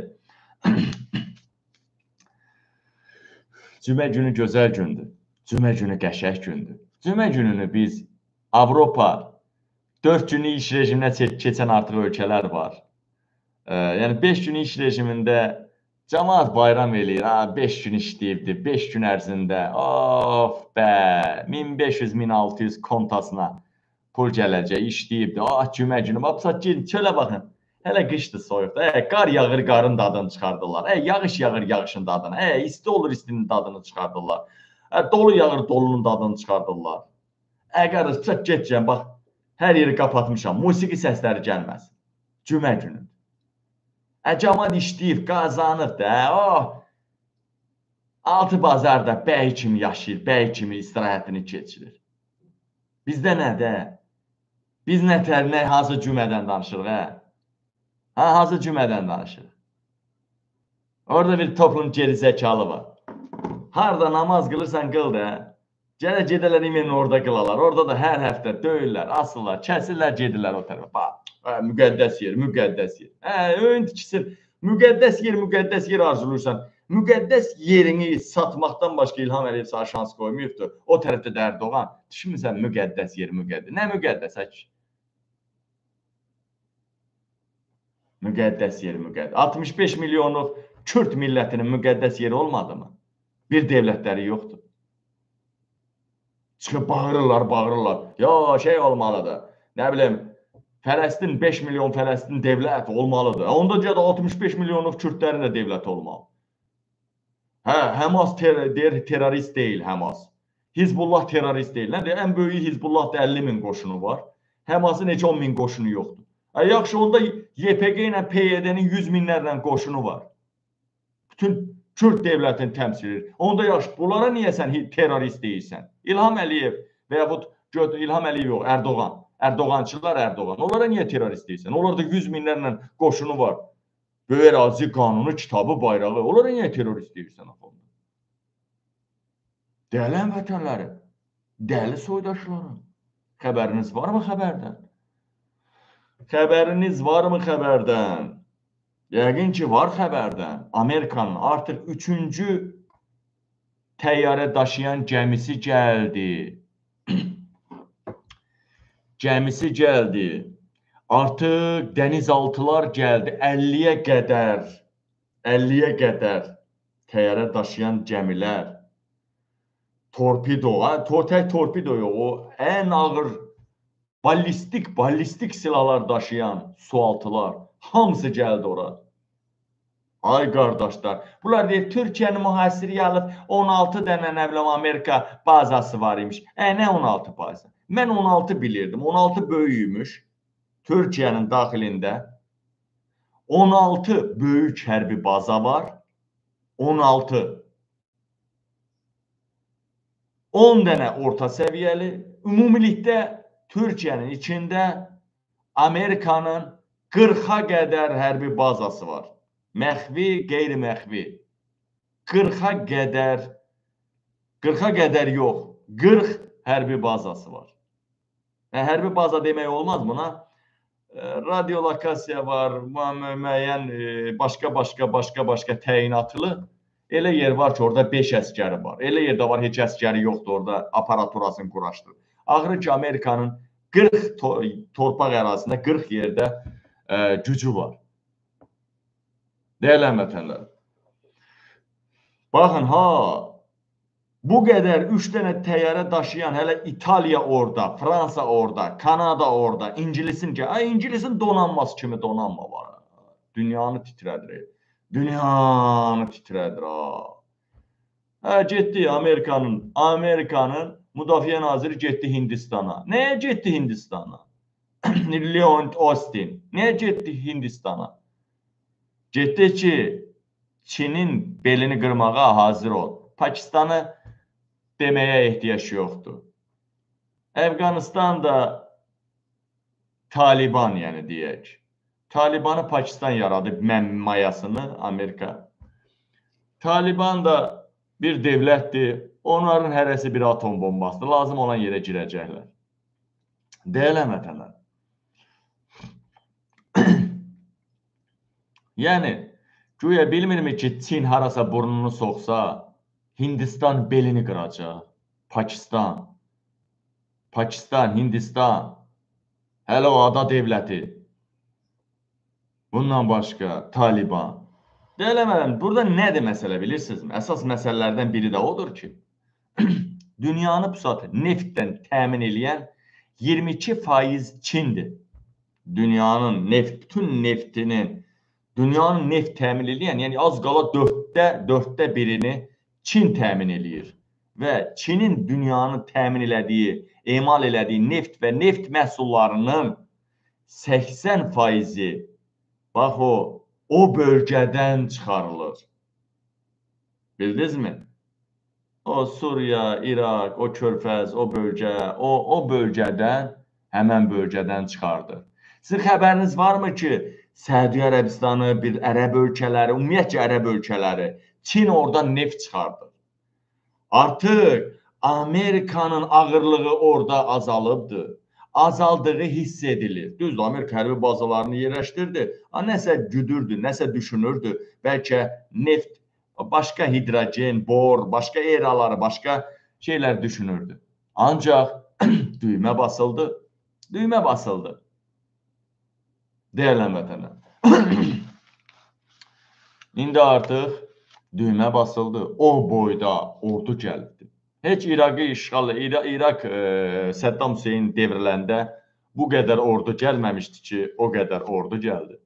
Cümə günü gözəl gündür. Cümə günü qəşəng gündür. Cümə gününü biz Avropa dörd günlük iş rejiminə keçən artıq ölkələr var. E, yəni beş günlük iş rejimində cəmaət bayram eləyir. Ha, beş gün işləyibdi. beş gün ərzində. Of bə, min beş yüz min altı yüz kontasına pul gələcək, işləyibdi. Ah, cümə günü. Bax, gelin, çölə baxın. Hələ qışdır, soyuqdur. Ə, qar yağır, qarın dadını çıxardırlar. Ə, yağış yağır, yağışın dadını. Ə, isti olur, istinin dadını çıxardırlar. Ə, dolu yağır, dolunun dadını çıxardırlar. Ə, qardaş, çək getcəm, bax, hər yeri qapatmışam. Musiqi səsləri gəlməz. Cümə günü. Ə, cəmaət işləyib, qazanıb da, oh. Altı bazarda bəy kimi yaşayır, bəy kimi istirahətini keçirir. Bizdə nədə? Biz nə tər, nə hansı cümədən danışırıq, hə? Ha, hansı cümədən danışırıq? Orada bir toplum geri zəkalı var. Harada namaz qılırsan, qıl da. Gələ gedələr imen orada qılalar. Orada da hər həftə döyürlər, asırlar, kəsirlər, gedirlər o tərəfə. Bax, müqəddəs yer, müqəddəs yer. Hə, öyün tikisir. Müqəddəs yer, müqəddəs yer arzulursan. Müqəddəs yerini satmaqdan başqa İlham Əliyev sana şans qoymayıbdır. O tərəfdə də Erdoğan. Düşünmürsən müqəddəs yer, müqəddəs. Nə müqəddəs, hə ki? Müqəddəs yer, müqəddəs. altmış beş milyonluq Kürt millətinin müqəddəs yeri olmadı mı? Bir devlətləri yoxdur. Çıxıb bağırırlar, bağırırlar. Ya şey olmalıdır. Nə bilim, Fələstin beş milyon Fələstin devlət olmalıdır. Onda da altmış beş milyonluq Kürdlərin də devlət olmalı. Hə, Həmas ter deyir, terrorist deyil Həmas. Hizbullah terrorist deyil. Nədir? Ən böyüyü Hizbullahda əlli min qoşunu var. Həmasın heç on min qoşunu yoxdur. Ə, yaxşı, onda Y P G ilə P Y D-nin yüz minlərlə qoşunu var. Bütün Kürt devlətini təmsil edir. Onda yaxşı, bunlara niyə sən terrorist deyirsən? İlham Əliyev və yaxud İlham Əliyev yox, Erdoğan. Erdoğançılar Erdoğan. Onlara niyə terrorist deyirsən? Onlarda yüz minlərlə qoşunu var. Böyük ərazi qanunu, kitabı, bayrağı. Onlara niyə terrorist deyirsən? Dəyərli həmvətənləri, dəyərli soydaşlarım, xəbəriniz varmı xəbərdən? Xəbəriniz varmı xəbərdən? Yəqin ki, var xəbərdən. Amerikanın artıq üçüncü təyyarə daşıyan gəmisi gəldi. Gəmisi gəldi. Artıq dənizaltılar gəldi. əlliyə qədər, əlliyə qədər təyyarə daşıyan gəmilər. Torpido, tək torpido yox, o ən ağır ballistik, ballistik silahlar daşıyan sualtılar. Hamısı gəldi ora. Ay qardaşlar, bunlar deyir, Türkiyənin mühasirəyə alıb on altı dənə nə bilim Amerika bazası var imiş. Ə, nə on altı bazası? Mən on altı bilirdim, on altı böyüyümüş. Türkiyənin daxilində on altı böyük hərbi baza var. on altı. on dənə orta səviyyəli. Ümumilikdə Türkiyənin içində Amerikanın qırxa qədər hərbi bazası var. Məxvi, qeyri-məxvi. qırxa qədər, qırxa qədər yox, qırx hərbi bazası var. Yəni, hərbi baza demək olmaz buna. Radiolokasiya var, müəyyən başqa-başqa, başqa-başqa təyinatlı. Elə yer var ki, orada beş əskəri var. Elə yerdə var, heç əskəri yoxdur, orada aparaturasını quraşdırır. Axırı ki, Amerikanın qırx torpaq ərazisində, qırx yerdə ə, gücü var. Dəyərli həmvətənlər. Baxın, ha, bu qədər üç dənə təyyarə daşıyan hələ İtaliya orada, Fransa orada, Kanada orada, İngilisin ki, ay, İngilisin donanması kimi donanma var. Dünyanı titrədir. Dünyanı titrədir, ha. Hə, getdi Amerikanın, Amerikanın müdafiə naziri getdi Hindistana. Nəyə getdi Hindistana? Lloyd Austin. Nəyə getdi Hindistana? Getdi ki, Çinin belini qırmağa hazır ol. Pakistanı deməyə ehtiyac yoxdur. Əfqanistan da Taliban, yəni deyək. Talibanı Pakistan yaradıb, mayasını Amerika. Taliban da bir devlətdir. Onların hərəsi bir atom bombasıdır. Lazım olan yerə girəcəklər. Dəyərli həmvətənlər. Yəni, güya bilmirmi ki, Çin harasa burnunu soxsa, Hindistan belini qıracaq. Pakistan. Pakistan, Hindistan, hələ o ada devləti. Bundan başqa Taliban. Deyələmələm, burada nədir məsələ bilirsinizmi? Əsas məsələlərdən biri də odur ki, dünyanı pusat neftdən təmin eləyən iyirmi iki faiz Çindir. Dünyanın neft, bütün neftinin, dünyanın neft təmin eləyən, yəni az qala dörddə, dörddə birini Çin təmin eləyir. Və Çinin dünyanın təmin elədiyi, emal elədiyi neft və neft məhsullarının səksən faizi, bax o, o bölgədən çıxarılır. Bildinizmi? O Suriya, İraq, o Körfəz, o bölgə, o, o bölgədən, həmən bölgədən çıxardır. Sizin xəbəriniz varmı ki, Səudiyyə Ərəbistanı, bir ərəb ölkələri, ümumiyyətcə ərəb ölkələri, Çin oradan neft çıxardır. Artıq Amerikanın ağırlığı orada azalıbdır. Azaldığı hiss edilir. Düzdür, Amerika hərbi bazalarını yerləşdirdi. Nəsə güdürdü, nəsə düşünürdü. Bəlkə neft, başqa hidrogen, bor, başqa eraları, başqa şeylər düşünürdü. Ancaq düymə basıldı. Düymə basıldı. Deyilən vətənlər. İndi artıq düymə basıldı. O boyda ordu gəldi. Heç İraqı işğal, İraq Səddam Hüseyin devriləndə bu qədər ordu gəlməmişdi ki, o qədər ordu gəldi.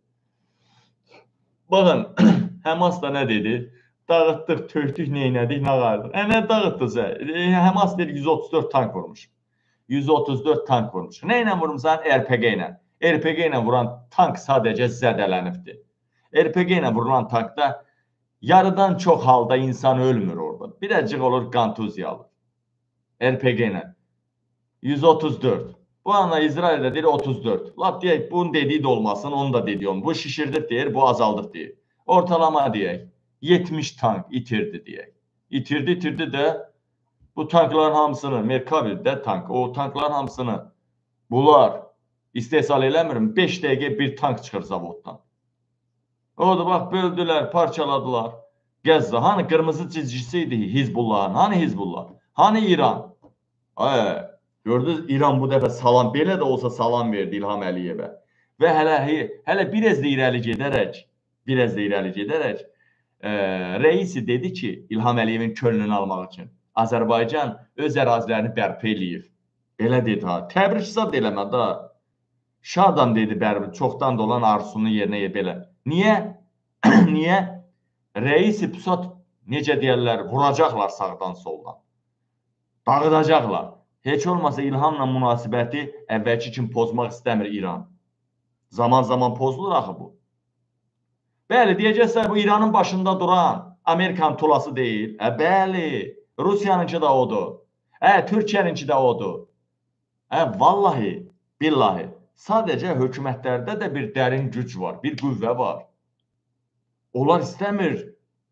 Baxın, Həmas da nə dedi? Dağıtdıq, töktük, neynədik, nağardıq. Ə, nə dağıtdınızə? Həmas deyir, yüz otuz dörd tank vurmuş. yüz otuz dörd tank vurmuş. Nə ilə vurmuşsan? R P G ilə. R P G ilə vuran tank sadəcə zədələnibdir. R P G ilə vurulan tankda yarıdan çox halda insan ölmür orada. Birəcik olur qantuziyalı. R P G ilə. yüz otuz dörd. Bu ana İsrail'də deyir otuz dörd. Lap deyək, bunun dediği de olmasın, onu da dediği olmasın. Bu şişirdik deyir, bu azaldık deyir. Ortalama deyək, yetmiş tank itirdi deyək. İtirdi, itirdi də bu tankların hamısını, Merkavil'də tank, o tankların hamısını bunlar istehsal eləmirim. beş dəqiqə bir tank çıxır zavoddan. O da bax, böldülər, parçaladılar. Qəzza, hani qırmızı çizgisi idi Hizbullahın, hani Hizbullah, hani İran. Ay, gördünüz, İran bu dəfə salam, belə də olsa salam verdi İlham Əliyevə. Və hələ, hələ biraz da irəli gedərək, biraz da irəli gedərək, e, reisi dedi ki, İlham Əliyevin könlünü almaq üçün, Azərbaycan öz ərazilərini bərpa eləyir. Belə dedi ha, təbrik zad eləmə da. Şadan dedi bərbi, çoxdan da olan arzusunu yerinə yer belə. Niyə? Niyə? Reisi pusat, necə deyərlər, vuracaqlar sağdan soldan. Dağıdacaqlar. Heç olmasa İlhamla münasibəti əvvəlki kimi pozmaq istəmir İran. Zaman zaman pozulur axı bu. Bəli, deyəcəksə bu İranın başında duran Amerikan tulası deyil. Ə, bəli, Rusiyanınki da odur. Ə, Türkiyəninki də odur. Ə, vallahi, billahi. Sadəcə hökumətlərdə də bir dərin güc var, bir qüvvə var. Onlar istəmir.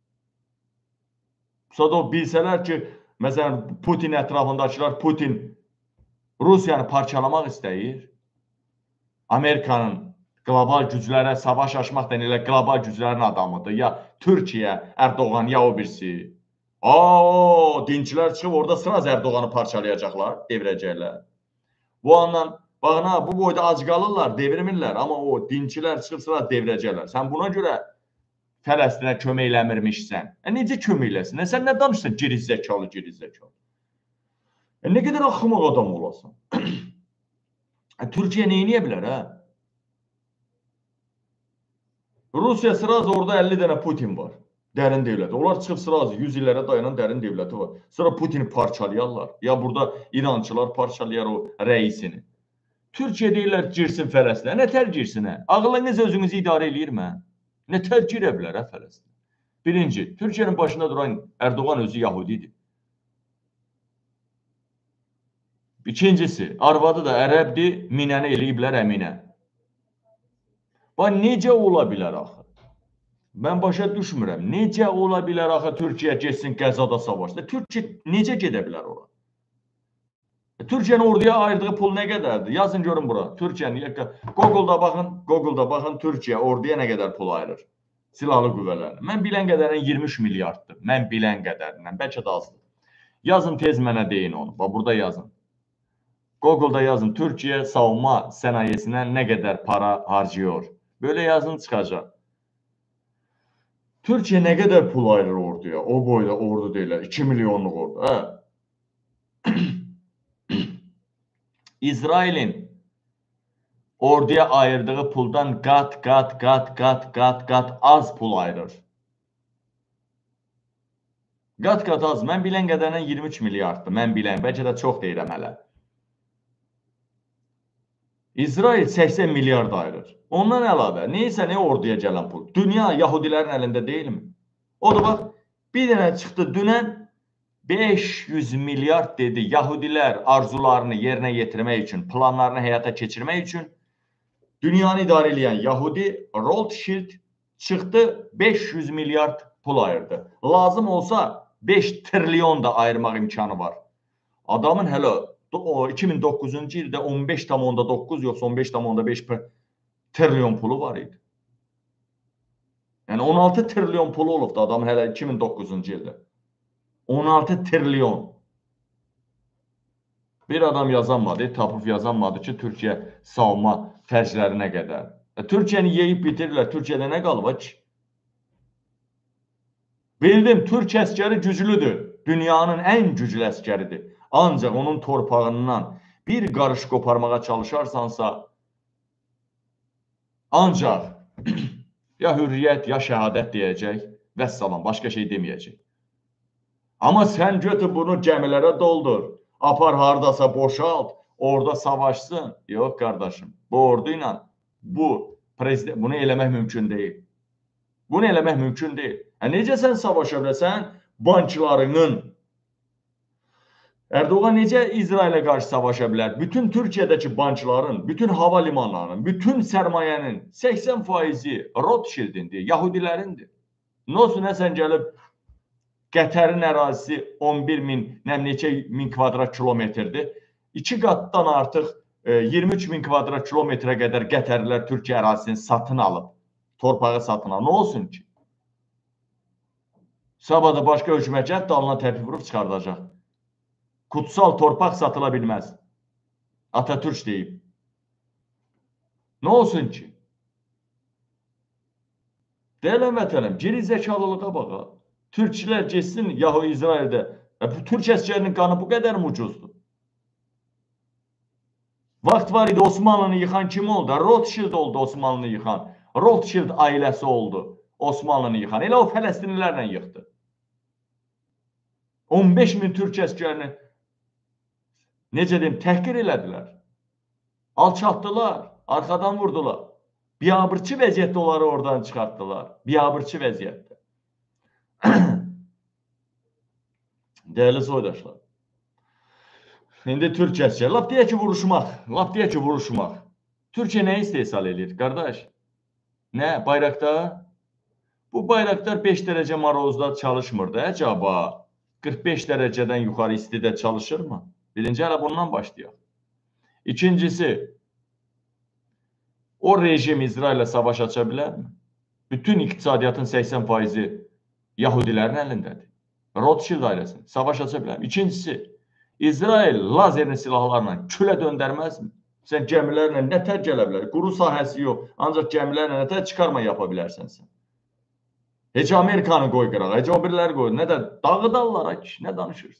Sonra o bilsələr ki, məsələn, Putin ətrafındakılar, Putin Rusiyanı parçalamaq istəyir. Amerikanın qlobal güclərə savaş açmaqdan elə qlobal güclərin adamıdır. Ya Türkiyə, Erdoğan, ya o birisi. Aa, dincilər çıxıb orada sıraz Erdoğanı parçalayacaqlar, devirəcəklər. Bu andan, baxın, bu boyda ac qalırlar, devirmirlər. Amma o dincilər çıxıb sıraz devirəcəklər. Sən buna görə Fələstinə kömək eləmirmişsən. E, necə kömək eləsin? E, sən nə danışsan? Girizzəkalı, girizzəkalı. E, nə qədər axmaq adam olasan? e, Türkiyə neyiniyə bilər, hə? Rusiya sıraz orada əlli dənə Putin var. Dərin devləti. Onlar çıxıb sıraz yüz illərə dayanan dərin devləti var. Sonra Putini parçalayarlar. Ya burada İrançılar parçalayar o rəisini. Türkiyə deyirlər girsin Fələstinə. Nətər girsin, hə? Ağılınız özünüzü idarə eləyir mi? Nətər girə bilər, hə, Fələstin? Birinci, Türkiyənin başında duran Erdoğan özü Yahudidir. İkincisi, arvadı da ərəbdir, minəni eləyiblər əminə. Bax, necə ola bilər axı? Mən başa düşmürəm. Necə ola bilər axı Türkiyə geçsin Qəzada savaşda? Türkiyə necə gedə bilər ora? Türkiyənin orduya ayırdığı pul nə qədərdir? Yazın görün bura. Türkiyənin, Google'da baxın, Google'da baxın Türkiyə orduya nə qədər pul ayırır? Silahlı qüvvələrinə. Mən bilən qədərin iyirmi üç milyarddır. Mən bilən qədərindən. Bəlkə də azdır. Yazın tez mənə deyin onu. Bax, burada yazın. Google'da yazın Türkiye savunma sənayesine ne kadar para harcıyor. Böyle yazın çıkacak. Türkiye ne kadar pul ayırır orduya? O boyda ordu değil. iki milyonluk ordu. Hə? İsrail'in orduya ayırdığı puldan kat kat kat kat kat kat az pul ayırır. Kat kat az. Mən bilən qədərilə iyirmi üç milyarddır. Mən bilən. Bəlkə də çox deyirəm hələ. İsrail səksən milyard ayırır. Ondan əlavə neysə ne orduya gələn pul. Dünya Yahudilərin əlində deyilmi? O da bax bir dənə çıxdı dünən beş yüz milyard dedi. Yahudilər arzularını yerinə yetirmək üçün, planlarını həyata keçirmək üçün dünyanı idarə edən Yahudi Rothschild çıxdı beş yüz milyard pul ayırdı. Lazım olsa beş trilyon da ayırmaq imkanı var. Adamın hələ o iki min doqquzuncu ildə on beş tam onda doqquz yoxsa on beş tam onda beş trilyon pulu var idi. Yəni on altı trilyon pulu olubdu adamın hələ iki min doqquzuncu ildə. on altı trilyon. Bir adam yazanmadı, tapıb yazanmadı ki, Türkiye savunma xərclərinə qədər. E, Türkiyəni yeyib bitirirlər. Türkiyədə nə qalıb ki? Bildim, Türk əskəri güclüdür. Dünyanın ən güclü əskəridir. Ancaq onun torpağından bir qarış qoparmağa çalışarsansa, ancaq ya hürriyyət, ya şəhadət deyəcək, vəssalam, başqa şey deməyəcək. Amma sən götür bunu gəmilərə doldur, apar hardasa boşalt, orada savaşsın. Yox, qardaşım, bu orduyla bu prezident, bunu eləmək mümkün deyil. Bunu eləmək mümkün deyil. Hə, necə sən savaşa biləsən? Banklarının Erdoğan necə İsrailə qarşı savaşa bilər? Bütün Türkiyədəki bankların, bütün hava limanlarının, bütün sərmayənin səksən faizi Rothschild'indir, Yahudilərindir. Nə olsun, sən gəlib Qətərin ərazisi on bir min, nəm neçə min kvadrat kilometrdir. İki qatdan artıq iyirmi üç min kvadrat kilometrə qədər Qətərlilər Türkiyə ərazisini satın alıb, torpağı satın alıb. Nə olsun ki? Sabahda başqa hökumət dalına təpi vurub çıxardacaq. Kutsal torpaq satıla bilməz. Atatürk deyib. Nə olsun ki? Deyilən vətənim, geri zəkalılığa baxa. Türkçilər geçsin yahu İsrail'də. E, bu Türk əskərinin qanı bu qədər mi ucuzdur? Vaxt var idi Osmanlını yıxan kim oldu? Rothschild oldu Osmanlını yıxan. Rothschild ailəsi oldu Osmanlını yıxan. Elə o Fələstinlilərlə yıxdı. on beş min Türk əskərini necə deyim, təhqir elədilər. Alçatdılar, arxadan vurdular. Biabırçı vəziyyətdə onları oradan çıxartdılar. Biabırçı vəziyyətdə. Değerli soydaşlar. İndi Türk əskər. Lap deyək ki, vuruşmaq. Lap deyək ki, vuruşmaq. Türkiyə nə istehsal edir, qardaş? Nə? Bayraktar? Bu bayraktar beş dərəcə marozda çalışmırdı. Əcaba qırx beş dərəcədən yuxarı istidə çalışırmı? Birinci hələ bundan başlayaq. İkincisi, o rejim İsrail'lə savaş aça bilərmi? Bütün iqtisadiyyatın səksən faizi Yahudilərin əlindədir. Rothschild ailəsini savaş aça bilərmi? İkincisi, İsrail lazerli silahlarla külə döndərməzmi? Sən gəmilərlə nətər gələ bilər? Quru sahəsi yox, ancaq gəmilərlə nətər çıxarma yapa bilərsən sən? Heç Amerikanı qoy qırağa, heç o biriləri qoy. Nə də dağıdarlar ki, nə danışırsın?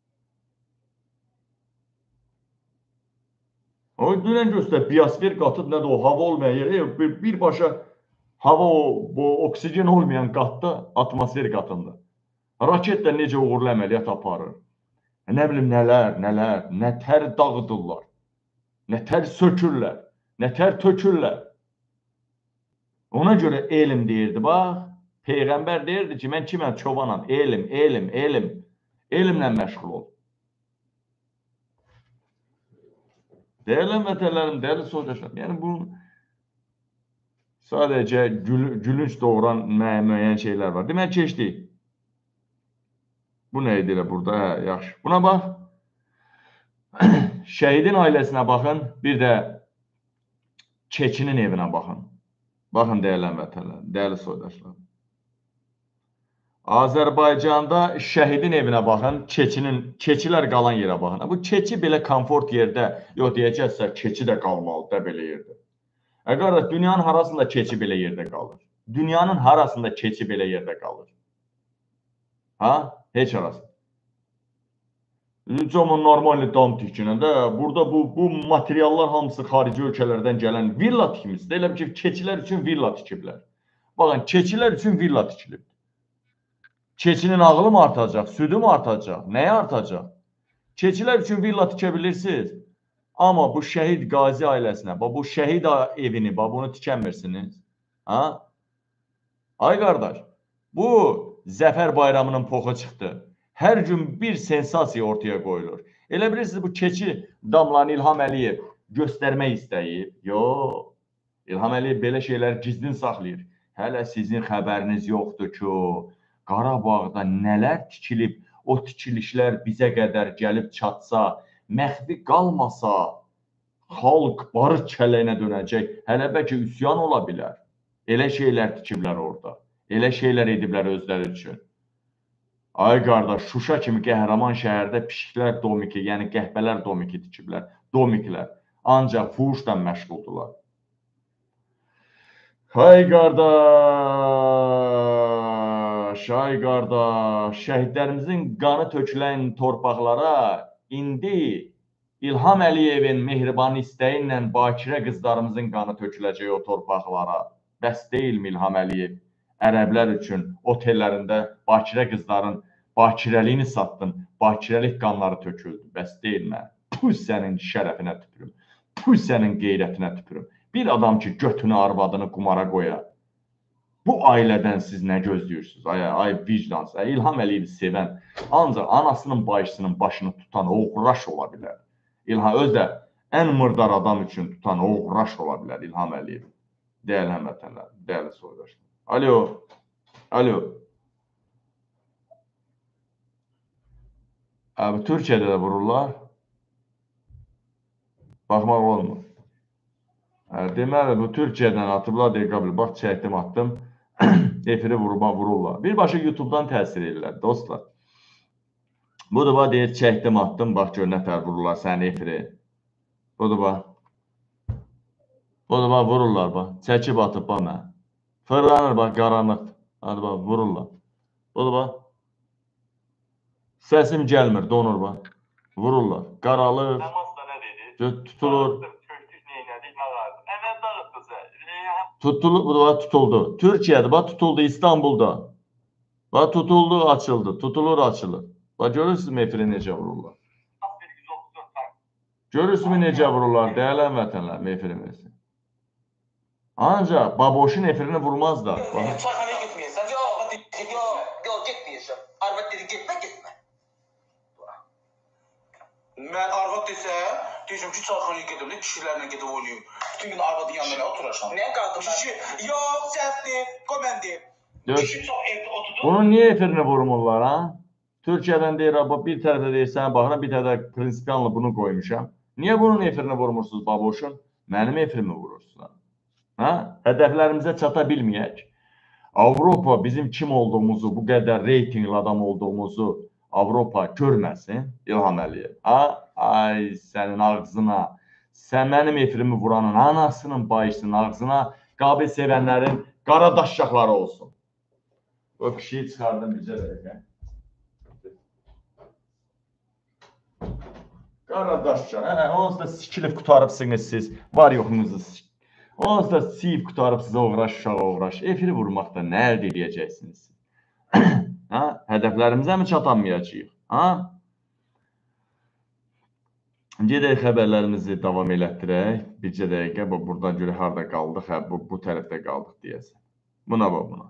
O dünən göstər, biosfer qatı nədir o, hava olmayan yer, bir, birbaşa hava o, bu oksigen olmayan qatda, atmosfer qatında. Raket də necə uğurlu əməliyyat aparır. Nə bilim nələr, nələr, nətər dağıdırlar, nətər sökürlər, nətər tökürlər. Ona görə elm deyirdi, bax, Peyğəmbər deyirdi ki, mən kiməm, çobanam, elm, elm, elm, elmlə məşğul ol. Değerli vətənlərim, değerli soydaşlarım, yəni bu sadəcə gül, gülünç doğuran müəyyən şeylər var. Demək keçdik. Bu nə idi elə burada? Hə, yaxşı. Buna bax. Şəhidin ailəsinə baxın, bir də keçinin evinə baxın. Baxın, değerli vətənlərim, değerli soydaşlarım. Azərbaycanda şəhidin evinə baxın, keçinin, keçilər qalan yerə baxın. Bu keçi belə komfort yerdə, yox deyəcəksə, keçi də qalmalıdır da belə yerdə. Əgər dünyanın harasında keçi belə yerdə qalır? Dünyanın harasında keçi belə yerdə qalır? Ha? Heç arası. Cama normalni dam tikcinəndə, burada bu, bu materiallar hamısı xarici ölkələrdən gələn villa tikmişdir. Elə ki, keçilər üçün villa tikiblər. Baxın, keçilər üçün villa tikilib. Keçinin ağlı mı artacaq, südü mü artacaq, nəyə artacaq? Keçilər üçün villa tikə bilirsiniz. Amma bu şəhid qazi ailəsinə, bu şəhid evini, bunu tikənmirsiniz. Ha? Ay qardaş, bu Zəfər bayramının poxu çıxdı. Hər gün bir sensasiya ortaya qoyulur. Elə bilirsiniz, bu keçi damlarını İlham Əliyev göstərmək istəyib. Yox, İlham Əliyev belə şeyləri gizlin saxlayır. Hələ sizin xəbəriniz yoxdur ki, o Qarabağda nələr tikilib, o tikilişlər bizə qədər gəlib çatsa, məxfi qalmasa, xalq barış çələyinə dönəcək, hələ bəlkə üsyan ola bilər. Elə şeylər tikiblər orada, elə şeylər ediblər özləri üçün. Ay qardaş, Şuşa kimi qəhrəman şəhərdə pişiklər domiki, yəni qəhbələr domiki tikiblər, domiklər. Ancaq fuhuşla məşğuldular. Ay qardaş, ay qardaş, şəhidlərimizin qanı tökülən torpaqlara indi İlham Əliyevin mehriban istəyi ilə bakirə qızlarımızın qanı töküləcək o torpaqlara. Bəs deyilmi İlham Əliyev? Ərəblər üçün otellərində bakirə qızların bakirəliyini satdın, bakirəlik qanları töküldü. Bəs deyilmə? Puh sənin şərəfinə tüpürüm, puh sənin qeyrətinə tüpürüm. Bir adam ki, götünü, arvadını qumara qoyar. Bu ailədən siz nə gözləyirsiniz? Ay, ay vicdansız. Ay, İlham Əliyevi sevən, ancaq anasının başçısının başını tutan oğraş ola bilər. İlham özü də ən mırdar adam üçün tutan oğraş ola bilər İlham Əliyev. Dəyərli həmvətənlər, dəyərli soydaşlar. Alo, alo. Abi, Türkiyədə də vururlar. Baxmaq olmur. Deməli, bu Türkiyədən atıblar, deyil, qabil, bax, çəkdim, atdım, efiri vururlar. Birbaşa YouTube-dan təsir edirlər, dostlar. Budur, bax, deyir, çəkdim, atdım, bax, gör, nətər vururlar sənin efiri. Budur, bax. Budur, bax, vururlar, bax, çəkib atıb, bax, mən. Fırlanır, bax, qaranlıqdır. Hadi, bax, vururlar. Budur, bax. Səsim gəlmir, donur, bax. Vururlar, qaralır, tutulur. Tutuldu, bu da tutuldu. Türkiyədə, bax, tutuldu, İstanbulda. Bax, tutuldu, açıldı, tutulur, açılır. Bax, görürsünüz mü efiri necə vururlar? Görürsünüz mü necə vururlar, dəyərli həmvətənlər, efirimiz. Ancaq baboşun efirini vurmazlar. Çayxanaya getməyəsən, yox, yox, getməyəsən. Arvad dedi, getmə, getmə. Mən arvad desə, deyəcəm ki, çayxanaya gedim, nə kişilərlə gedib oynayım. Bütün gün arvadın yanına oturacam. Nə qadın? Kişi, yox, səhvdir, qoy mən deyim. Kişi çox evdə oturdu. Bunun niyə efirini vurmurlar, ha? Türkiyədən deyir, bir tərəfdə deyir, sən baxıram, bir tərəfdə prinsipiyanla bunu qoymuşam. Niyə bunun efirini vurmursunuz baboşun? Mənim efirimi vurursunuz. Ha? Hədəflərimizə çata bilməyək. Avropa bizim kim olduğumuzu, bu qədər reytingli adam olduğumuzu Avropa görməsin, İlham Əliyev. Ha? Ay, sənin ağzına, sən mənim efirimi vuranın anasının bayışsın ağzına, qabil sevənlərin qara daşşaqları olsun. O kişiyi çıxardım bizə dəqiqə. Qara daşşaq, hə, onsuz da sikilib qutarıbsınız siz, var yoxunuzu sikilib. Onsuz da siyib qutarıb sizə uğraş, uşaq uğraş. Efiri vurmaqda nə əldə edəcəksiniz? Ha? Hədəflərimizə mi çatamayacağıq? Ha? Gedək xəbərlərimizi davam elətdirək. Bircə dəqiqə, buradan görə harada qaldıq, hə, bu, bu tərəfdə qaldıq deyəsən. Buna bax, buna.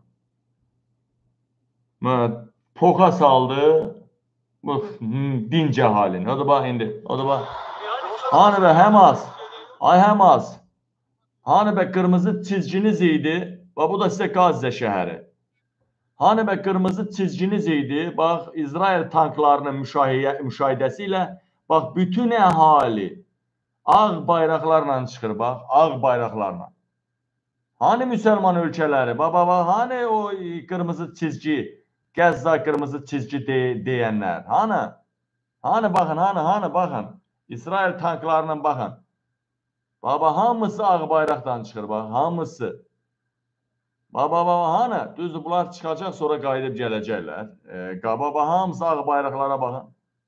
Buna poxa saldı, bu dinc əhalini. O da bax, indi, o da bax. Hani bə, Həmas, ay Həmas, hani bə, qırmızı çizginiz idi, bax, bu da sizə Qazizə şəhəri. Hani bə, qırmızı çizginiz idi, bax, İsrail tanklarının müşahidəsi ilə, bax, bütün əhali ağ bayraqlarla çıxır, bax, ağ bayraqlarla. Hani müsəlman ölkələri, bax, bax, hani o qırmızı çizgi Qəzza qırmızı çizgi de deyənlər. Hani? Hani baxın, hani, hani baxın. İsrail tanklarına baxın. Baba hamısı ağ bayraqdan çıxır, bax, hamısı. Baba, baba, hani? Düzdür, bunlar çıxacaq, sonra qayıdıb gələcəklər. E, baba, hamısı ağ bayraqlara baxın.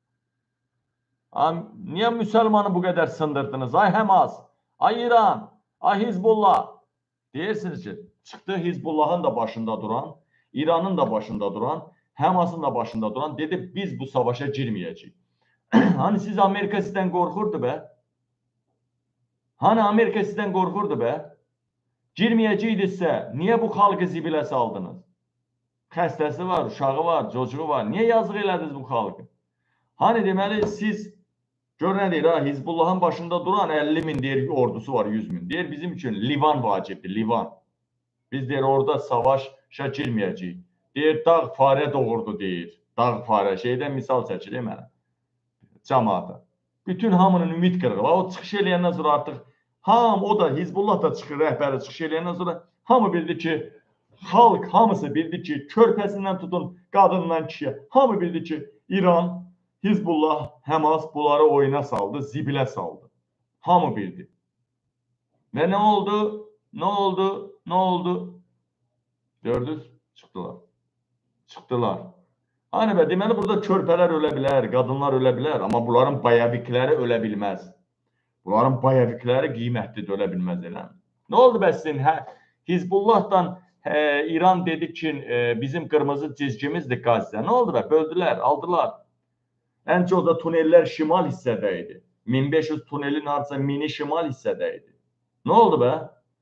Niyə müsəlmanı bu qədər sındırdınız? Ay Həmas, ay İran, ay Hizbullah. Deyirsiniz ki, çıxdı Hizbullahın da başında duran, İranın da başında duran, Həmasın da başında duran, dedi biz bu savaşa girməyəcəyik. Hani siz Amerika sizdən qorxurdu be? Hani Amerika sizdən qorxurdu be? Girməyəcəkdirsə, niyə bu xalqı zibilə saldınız? Xəstəsi var, uşağı var, çocuğu var. Niyə yazıq elədiniz bu xalqı? Hani deməli siz, gör nə deyir ha, Hizbullahın başında duran əlli min deyir, ordusu var, yüz min. Deyir bizim üçün Livan vacibdir, Livan. Biz deyir orada savaşa girməyəcəyik. Deyir dağ farə doğurdu deyir. Dağ farə şeydən misal çəkilir mənə. Cəmaata. Bütün hamının ümid qırığı. O çıxış eləyəndən sonra artıq ham, o da Hizbullah da çıxır, rəhbəri çıxış eləyəndən sonra hamı bildi ki, xalq hamısı bildi ki, körpəsindən tutun qadından kişiyə, hamı bildi ki, İran, Hizbullah, Həmas bunları oyuna saldı, zibilə saldı. Hamı bildi. Və nə oldu? Nə oldu? Nə oldu? Gördünüz? Çıxdılar. Çıxdılar. Hani be, deməli burada körpələr ölə bilər, qadınlar ölə bilər, amma bunların bayavikləri ölə bilməz. Bunların bayavikləri qiymətlidir, ölə bilməz elə. Nə oldu bəsin? Hə, Hizbullahdan hə, İran dedi ki, e, bizim qırmızı cizgimizdir Qəzzə. Nə oldu be? Böldülər, aldılar. Ən çox da tunellər şimal hissədə idi. min beş yüz tunelin harca mini şimal hissədə idi. Nə oldu be?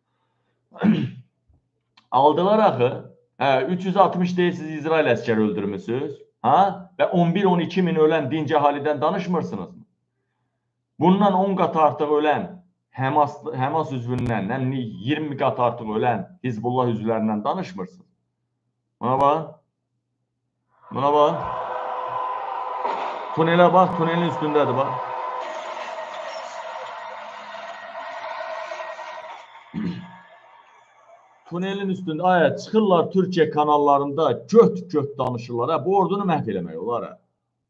Aldılar axı. Hə, üç yüz altmış deyirsiniz İsrail əskəri öldürmüsünüz. Ha? Və on bir on iki min ölən dinc əhalidən danışmırsınız mı? Bundan on qat artıq ölən Həmas, Həmas üzvündən, iyirmi qat artıq ölən Hizbullah üzvlərindən danışmırsınız. Buna bax. Buna bax. Tunelə bax, tunelin üstündədir bax. Tunelin üstündə, ay, çıxırlar Türkiyə kanallarında göt-göt danışırlar. Hə, bu ordunu məhv eləmək olar. Hə.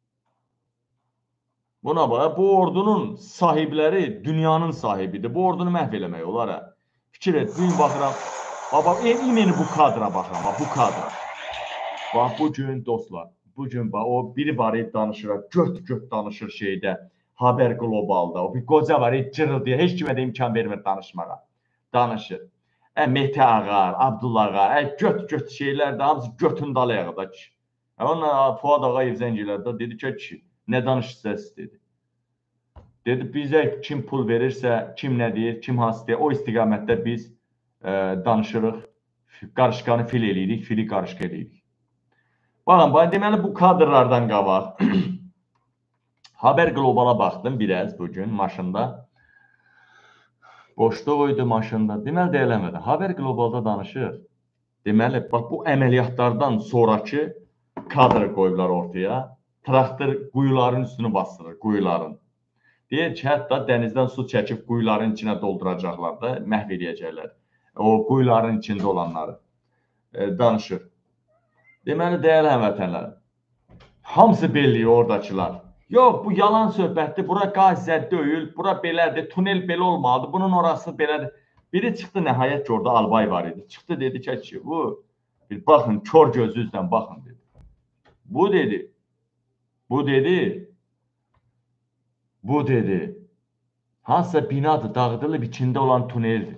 Buna bax, bu ordunun sahibləri dünyanın sahibidir. Bu ordunu məhv eləmək olar. Hə. Fikir et, gün baxıram. Baba, imeni bu kadra baxıram, bax, bu kadra. Bax, bu gün dostlar, bu gün bax, o biri var, danışır, göt-göt danışır şeydə, Haber Globalda. O bir qoca var, cırıl deyə, heç kimə də imkan vermir danışmağa. Danışır. Ə, Mehdi Ağa, Abdullah Ağa, ə, göt-göt şeylər də hamısı götün dalayağıda ki. Onunla Fuad Ağayev zəncilərdə dedi ki, ki, nə danışırsa dedi. Dedi, bizə kim pul verirsə, kim nə deyir, kim hansı deyir, o istiqamətdə biz ə, danışırıq, qarışqanı fil eləyirik, fili qarışqa eləyirik. Baxın, deməli bu kadrlardan qabaq. Haber Global'a baxdım biraz bugün maşında. Boşluq oydu maşında. Deməli deyiləmədi. Haber Global'da danışır. Deməli, bax bu əməliyyatlardan sonraki kadr qoyublar ortaya. Traktor quyuların üstünü bastırır, quyuların. Deyir ki, hətta dənizdən su çəkib quyuların içinə dolduracaqlar da, məhv edəcəklər. O quyuların içində olanları e, danışır. Deməli, dəyərli həmvətənlər, hamısı belli oradakılar. Yox, bu yalan söhbətdir, bura Qəzzə deyil, bura belədir, tunel belə olmalıdır, bunun orası belədir. Biri çıxdı, nəhayət ki, orada albay var idi. Çıxdı, dedi ki, bu, bir baxın, kör gözünüzlə baxın, dedi. Bu dedi, bu dedi, bu dedi, hansısa binadır, dağıdılıb içində olan tuneldir.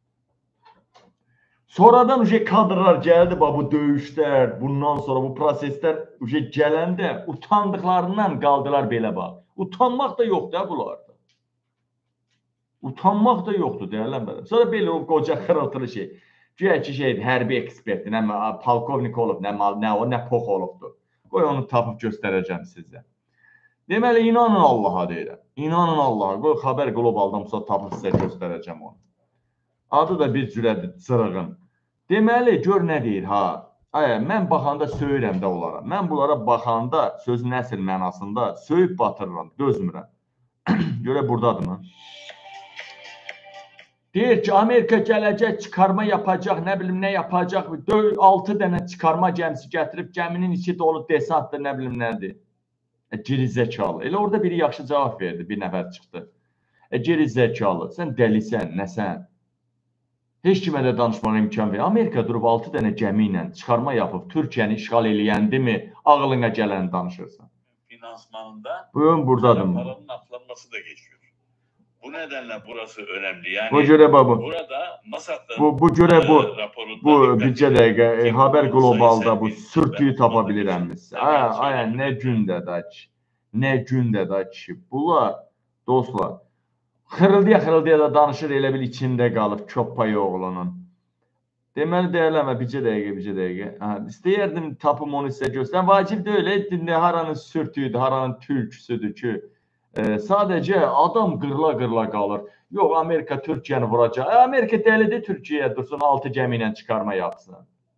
Sonradan uje kadrlar gəldi, bu döyüşlər, bundan sonra bu proseslər uje gələndə utandıqlarından qaldılar belə bax. Utanmaq da yoxdur ha bunlarda. Utanmaq da yoxdur deyərlər belə. Sonra belə o qoca xırıltılı şey. Güya ki şeydir, hərbi ekspertdir, nə polkovnik olub, nə mal, nə o, nə pox olubdur. Qoy onu tapıb göstərəcəm sizə. Deməli, inanın Allaha deyirəm. İnanın Allaha. Qoy Haber Global'dan sonra tapıb sizə göstərəcəm onu. Adı da bir cürədir, cırığın. Deməli, gör nə deyir, ha. Ay, mən baxanda söyürəm də onlara. Mən bunlara baxanda, sözün əsl mənasında söyüb batırıram, dözmürəm. Görə buradadır mı? Deyir ki, Amerika gələcək, çıxarma yapacaq, nə bilim nə yapacaq. altı dənə çıxarma gəmisi gətirib, gəminin içi dolu desantdır, nə bilim nədir. E, geri zəkalı. Elə orada biri yaxşı cavab verdi, bir nəfər çıxdı. E, geri zəkalı, sən dəlisən, nəsən? Heç kimə də danışmağa imkan verir. Amerika durub altı dənə gəmi ilə çıxarma yapıb, Türkiyəni işğal eləyəndi mi, ağlına gələni danışırsan. Finansmanında Bugün buradadır. paranın atlanması da geçiyor. Bu nedenle burası önemli. Yani bu göre bu. Burada Masad'ın bu, bu göre bu, bu bircə dəqiqə e, Haber Globalda bu sürtüyü tapa bilirəmiz. Aya, nə gündə da ki, nə gündə da ki. Bunlar, dostlar, xırıldıya xırıldıya da danışır, elə bil içində qalıb köppay oğlunun. Deməli, deyərləmə, bircə dəqiqə, bircə dəqiqə. İstəyərdim, tapım onu sizə göstərəm. Vacib deyil, haranın sürtüyüdür, haranın türküsüdür ki, e, sadəcə adam qırla-qırla qalır. Yox, Amerika Türkiyəni vuracaq. E, Amerika dəlidir Türkiyəyə dursun, altı gəmi ilə çıxarma yapsın.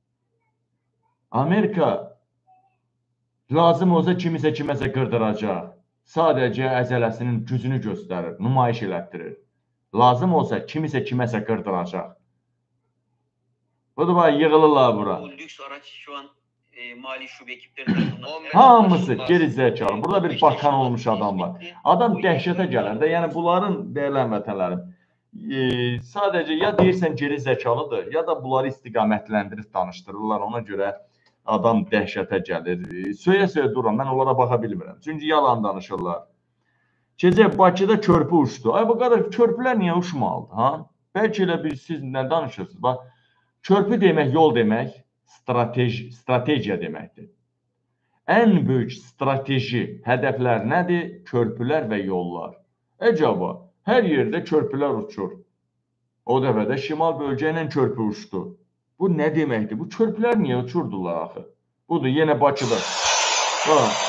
Amerika lazım olsa kimisə kiməsə qırdıracaq. Sadəcə əzələsinin gücünü göstərir, nümayiş elətdirir. Lazım olsa kimisə kiməsə qırdıracaq. Bu da var, yığılırlar bura. Bu lüks araç şu an e, mali şube ekipleri tarafından... Hamısı geri zəkalı. Burada bir bakan olmuş adam var. Adam dəhşətə gələr də. Yəni bunların dəyərli vətənlərim e, sadəcə ya deyirsən geri zəkalıdır, ya da bunları istiqamətləndirib danışdırırlar. Ona görə adam dəhşətə gəlir. Söyə-söyə duram, mən onlara baxa bilmirəm. Çünki yalan danışırlar. Gecə Bakıda körpü uçdu. Ay bu qədər körpülər niyə uçmalıdır? Ha? Bəlkə elə bir siz nə danışırsınız? Bax, körpü demək, yol demək, strateji, strategiya deməkdir. Ən böyük strateji hədəflər nədir? Körpülər və yollar. Əcaba, hər yerdə körpülər uçur. O dəfədə şimal bölgə ilə körpü uçdu. Bu nə deməkdir? Bu körpülər niyə uçurdular axı? Budur, yenə Bakıda. Bax.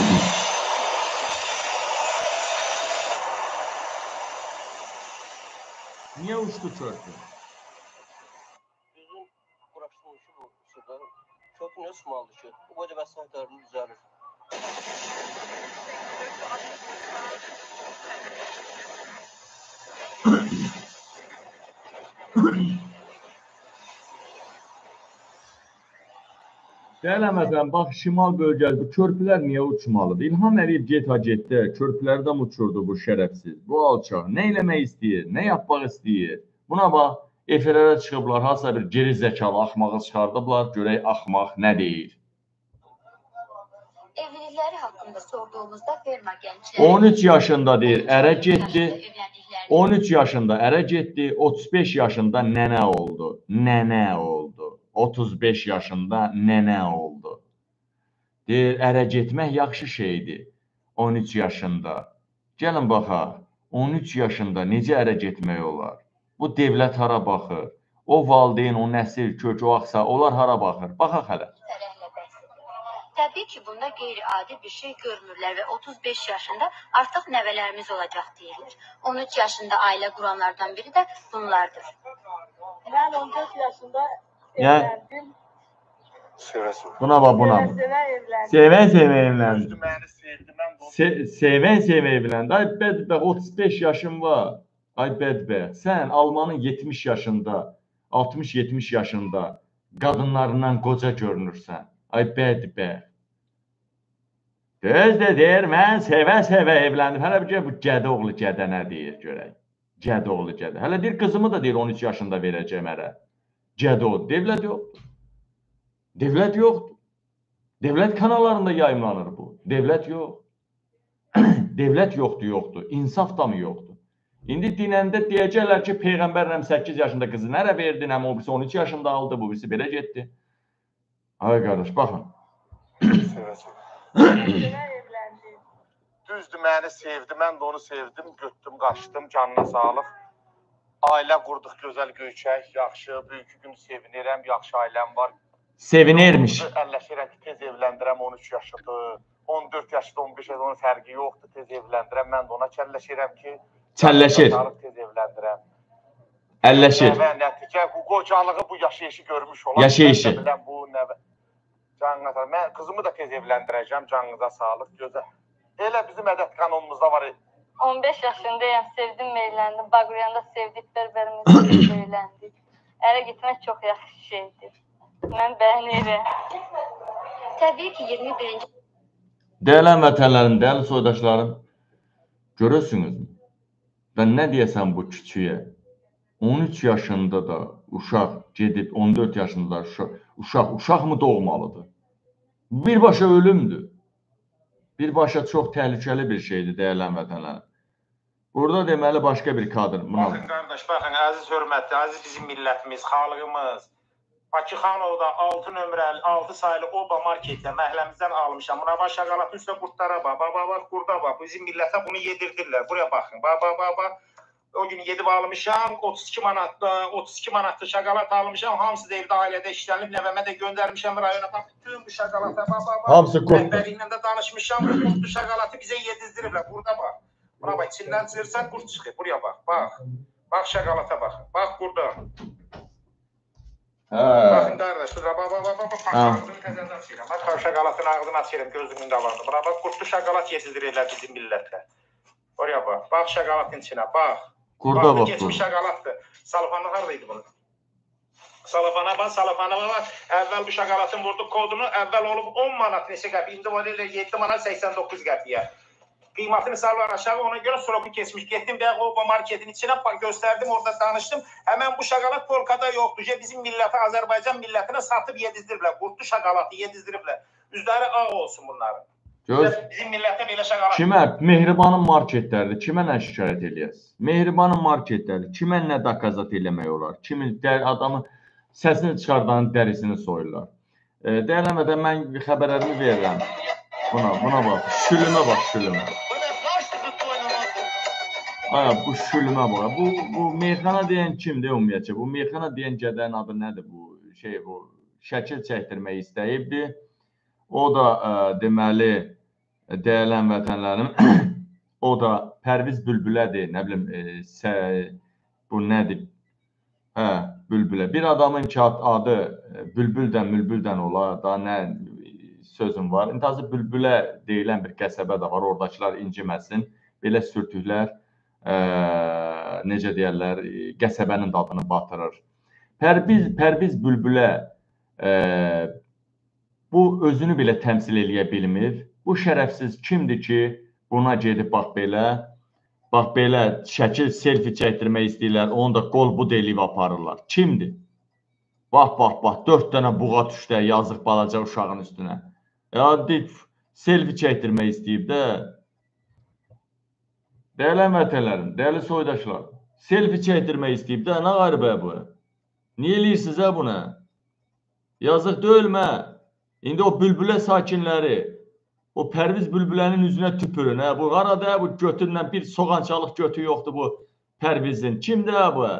Niyə uçdu körpü? Bizim uğraşdığımız bu sudan köprü nə uçmalıdır ki? Bu boyda vəsaitlərini düzəlir. Deyələmədən, bax, şimal bölgəsi, körpülər niyə uçmalıdır? İlham Əliyev get-ha getdə, körpülərdən uçurdu bu şərəfsiz, bu alçaq. Nə eləmək istəyir, nə yapmaq istəyir? Buna bax, efirlərə çıxıblar, hansısa bir geri zəkalı axmağı çıxardıblar, görək axmaq nə deyir. Evlilikləri haqqında sorduğumuzda ferma gəncləri... on üç yaşında deyir, ərə getdi. on üç yaşında ərə getdi, otuz beş yaşında nənə oldu. Nənə oldu. otuz beş yaşında nənə oldu. Deyir, ərə getmək yaxşı şeydir. on üç yaşında. Gəlin baxaq, on üç yaşında necə ərə getmək olar? Bu devlət hara baxır? O valideyn, o nəsil, kök, o axsa, onlar hara baxır? Baxaq hələ. Təbii ki, bunda qeyri-adi bir şey görmürlər və otuz beş yaşında artıq nəvələrimiz olacaq deyilir. on üç yaşında ailə quranlardan biri də bunlardır. Mən on dörd yaşında Yəni, evləndim. buna bax, buna. Sevən-sevə evləndi. Sevən-sevə evləndi. Ay bədbəxt, otuz beş yaşın var. Ay bədbəxt, sən Almanın yetmiş yaşında, altmış yetmiş yaşında qadınlarından qoca görünürsən. Ay bədbəxt. Düz də deyir, mən sevə-sevə evləndim. Hələ bir bu gədə oğlu gədə nə deyir, görək. Gədə oğlu gədə. Hələ bir qızımı da deyir, on üç yaşında verəcəm ərə. Gədə oğlu. Devlət yoxdur. Devlət yoxdur. Devlət kanallarında yayımlanır bu. Devlət yox. Devlət yoxdur, yoxdur. İnsaf da mı yoxdur? İndi dinəndə deyəcəklər ki, Peyğəmbərlə səkkiz yaşında qızı nərə verdin, həm o birisi on üç yaşında aldı, bu birisi belə getdi. Ay qardaş, baxın. Düzdür, məni sevdi, mən də onu sevdim, götdüm, qaçdım, canına sağlıq. Ailə qurduq, gözəl göyçək, yaxşı, bugünkü gün sevinirəm, yaxşı ailəm var. Sevinirmiş. Əlləşirəm ki, tez evləndirəm, on üç yaşıdır, on dörd yaşıdır, on beş yaşıdır, onun fərqi yoxdur, tez evləndirəm, mən də ona kəlləşirəm ki, Çəlləşir. tez evləndirəm. Əlləşir. Nəvə, nəticə, bu qocalığı, bu yaşayışı görmüş olan. Yaşayışı. Mən də biləm, bu nəvə. Canına sağlıq. Mən qızımı da tez evləndirəcəm, canınıza sağlıq, gözəl. Elə bizim ədət qanunumuzda var, on beş yaşındayım, sevdim və eğlendim. Bağıranda sevdik, bərbərimizi eğlendik. Ərə gitmək çox yaxşı şeydir. Mən bəyənirəm. Təbii ki iyirmi birinci Değerli vətənlərim, değerli soydaşlarım, görürsünüz mü? Ben ne diyesem bu küçüğe, on üç yaşında da uşaq gedib, on dörd yaşında da uşaq, uşaq, uşaq mı doğmalıdır? Birbaşa ölümdür. Birbaşa çox təhlükəli bir şeydir, değerli vətənlərim. Burada deməli başqa bir kadr. Buna... Bakın qardaş, bakın, əziz hörmətli, əziz bizim millətimiz, xalqımız. Bakı Xanovda altı nömrəli, altı sayılı Oba marketdə məhəlləmizdən almışam. Buna baş şaqalatın üstə qurtlara bax, bax, bax, bax, qurda bax. Bizim millətə bunu yedirdirlər. Buraya baxın, bax, bax, bax, bax. O gün yedib almışam, otuz iki manatlı, otuz iki manatlı şaqalat almışam. Hamısı da evdə ailədə işlənib, nəvəmə də göndərmişəm rayona. Bax, bütün bu şaqalata, bax, bax, bax. Hamısı qurtdur. Rəhbərliklə də danışmışam, bu qurtlu şaqalatı bizə yedirdiriblər. Burada bax. Buna bax, içindən çığırsan qurt çıxır. Buraya bax, bax. Bax şaqalata bax. Bax, qurda. Baxın qardaş, bax, bax, bax, bax, bax, ağzını təzədən açıram. Bax, şaqalatın ağzını açıram, gözümün qabağında. Buna bax, qurtlu şaqalat yetizdirirlər bizim millətlə. Oraya bax, bax şaqalatın içinə, bax. Qurda bax, geçmiş şaqalatdır. Salafanı haradaydı bunu? Salafana bax, salafana bax. Əvvəl bu şaqalatın vurdu kodunu, əvvəl olub on manat neçə qəpiyə, indi var elə yeddi manat səksən doqquz qəpiyə. Qiymatını salvar aşağı, ona görə sroku kesmiş. Getdim və Oba marketin içinə göstərdim, orada danışdım. Həmən bu şaqalat polkada yoxdur. Bizim milləti, Azərbaycan millətinə satıb yedizdiriblər. Qurtlu şaqalatı yedizdiriblər. Üzləri ağ olsun bunların. Göz. Bizim millətə belə şaqalat. Kimə? Mehribanın marketlərdir. Kimə nə şikayət eləyəsiz? Mehribanın marketlərdir. Kimə nə dakazat eləmək olar? Kimin adamın səsini çıxardanın dərisini soyurlar. E, Dəyərləmədə mən xəbərlərimi verirəm. Buna, buna bax. Şülümə bax, şülümə. Aya, bu şülümə bax. Bu, bu meyxana deyən kimdir ümumiyyətcə? Bu meyxana deyən gədənin adı nədir? Bu şey, bu şəkil çəkdirmək istəyibdi. O da ə, deməli, dəyərli vətənlərim, o da Pərviz Bülbülədir. Nə bilim, e, sə, bu nədir? Hə, Bülbülə. Bir adamın ki adı Bülbüldən, Mülbüldən olar, daha nə sözüm var. İntazı Bülbülə deyilən bir qəsəbə də var. Oradakılar inciməsin. Belə sürtüklər, ə, necə deyərlər, qəsəbənin dadını batırır. Pərviz, Pərviz Bülbülə ə, bu özünü belə təmsil eləyə bilmir. Bu şərəfsiz kimdir ki, buna gedib bax belə, bax belə şəkil, selfie çəkdirmək istəyirlər, onu da qol bud eləyib aparırlar. Kimdir? Bax, bax, bax, dörd dənə buğa düşdə yazıq balaca uşağın üstünə. Ya, deyib, selfie çəkdirmək istəyib də. Dəyərli vətənlərim, dəyərli soydaşlar, selfie çəkdirmək istəyib də, nə qaribə bu? Niyə eləyirsiniz hə buna? Yazıq döyülmə. İndi o Bülbülə sakinləri, o Pərviz Bülbülənin üzünə tüpürün. Hə? Bu arada bu götürlə bir soğançalıq götü yoxdur bu Pərvizin. Kimdir hə bu?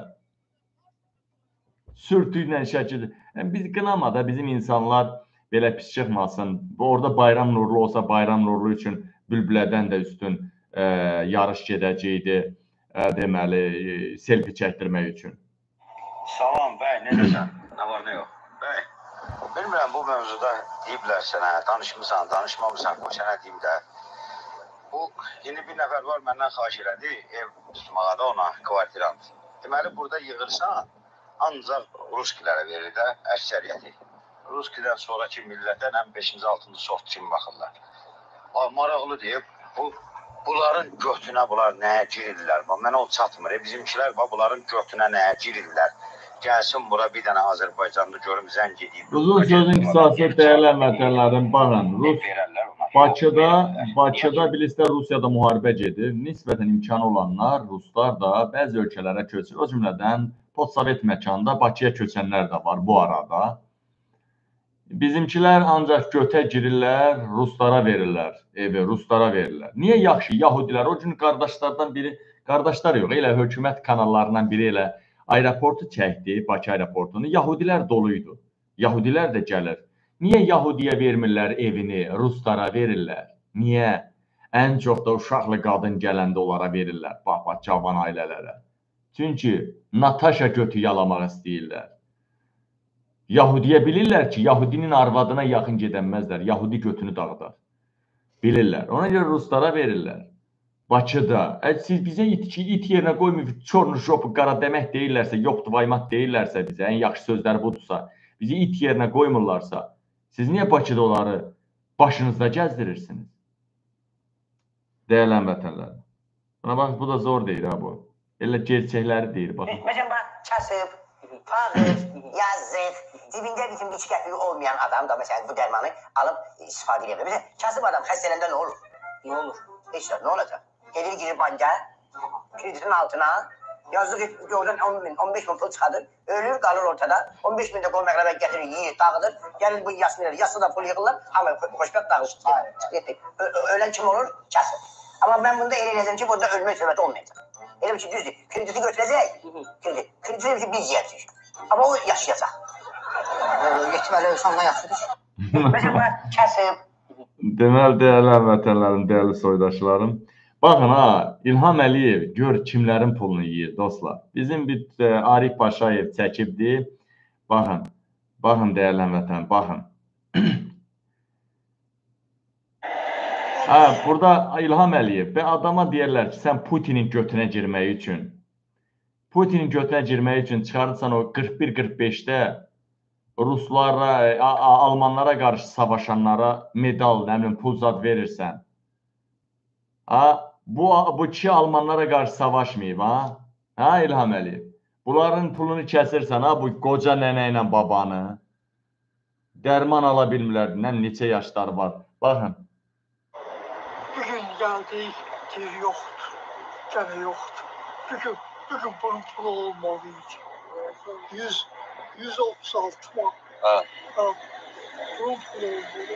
Sürtüklə şəkil. Yəni, biz qınama da bizim insanlar belə pis çıxmasın. Orada bayram nurlu olsa bayram nurlu üçün Bülbülədən də üstün e, yarış gedəcəkdi. E, deməli, e, selfie çəkdirmək üçün. Salam bəy, necəsən? Nə var, nə yox? Bəy, bilmirəm bu mövzuda deyiblər sənə, danışmısan, danışmamısan, qoy sənə deyim də. Bu, yeni bir nəfər var, məndən xahiş elədi, ev tutmağa da ona, kvartirant. Deməli, burada yığırsan, ancaq ruskilərə verir də əksəriyyəti. Ruskidən sonraki millətə həm beşinci altıncı sort kimi baxırlar. Maraqlı deyib, bu, bunların götünə bunlar nəyə girirlər? Mənə o çatmır. E, bizimkilər bunların götünə nəyə girirlər? Gəlsin bura bir dənə Azərbaycanlı görüm zəng edeyim. Uzun sözün qısası dəyərli vətənlərim, baxın, Rus, Bakıda, Bakıda bilirsiniz, Rusiyada müharibə gedir. Nisbətən imkanı olanlar, Ruslar da bəzi ölkələrə köçür. O cümlədən postsovet məkanda Bakıya köçənlər də var bu arada. Bizimkilər ancaq götə girirlər, Ruslara verirlər, evi Ruslara verirlər. Niyə yaxşı? Yahudilər, o gün qardaşlardan biri, qardaşlar yox, elə hökumət kanallarından biri elə aeroportu çəkdi, Bakı aeroportunu, Yahudilər doluydu. Yahudilər də gəlir. Niyə Yahudiyə vermirlər evini, Ruslara verirlər? Niyə? Ən çox da uşaqlı qadın gələndə onlara verirlər, bax, bax, cavan ailələrə. Çünki Natasha götü yalamaq istəyirlər. Yahudiyə bilirlər ki, Yahudinin arvadına yaxın gedənməzlər, Yahudi götünü dağıdar. Bilirlər. Ona görə Ruslara verirlər. Bakıda. Ə, siz bizə it, it yerinə qoymayıb, çornu şopu qara demək deyirlərsə, yoxdur, vaymat deyirlərsə bizə, ən yaxşı sözləri budursa, bizi it yerinə qoymurlarsa, siz niyə Bakıda onları başınızda gəzdirirsiniz? Dəyərli həmvətənlər. Buna bax, bu da zor deyir ha bu. Elə gerçəkləri deyir, baxın. Məsələn, bax, kasıb, fağır, yazıq, dibində bütün bir qəpik olmayan adam da məsələn bu dərmanı alıb istifadə edə bilər. Məsələn, kasıb adam xəstələndə nə olur? Nə olur? Heç nə, nə olacaq? Gelir girir banka, kreditin altına, yazıq oradan on bin, on beş bin pul çıxadır, ölür, qalır ortada, on beş bin də qol məqrəbə gətirir, yiyir, dağıdır, gəlir bu yasını verir, yasını da pul yığırlar, amma xoşbəxt dağışır. Ölən kim olur? Kasıb. Amma mən bunda elə eləyəcəm ki, burada ölmək söhbəti olmayacaq. Elə bir ki, düzdür, krediti götürəcək, kredit, krediti biz yiyəcək, amma o yaşayacaq. Yetməli insandan yaxşıdır. Məsələn, bu kasıb. Deməli, dəyərli həmvətənlərim, dəyərli soydaşlarım, baxın ha, İlham Əliyev gör kimlərin pulunu yiyir, dostlar. Bizim bir e, Arif Paşayev çəkibdi. Baxın, baxın dəyərli həmvətən, baxın. Ha, burada İlham Əliyev və adama deyərlər ki, sən Putinin götünə girmək üçün, Putinin götünə girmək üçün çıxarırsan o qırx bir qırx beşdə Ruslara, Almanlara qarşı savaşanlara medal, nəmin, pul zad verirsən. Ha, bu, bu kişi Almanlara qarşı savaşmayıb, ha? Ha, İlham Əliyev. Bunların pulunu kəsirsən, ha, bu qoca nənə ilə babanı. Dərman ala bilmirlər, nə neçə yaşları var. Baxın. Bugün geldik, geri yoktur. Gene yoktur. Bugün, bugün bunun pulu olmalıydı. Yüz, yüz otuz altı man. Ha. Ha. Bunun pulu olmalıydı.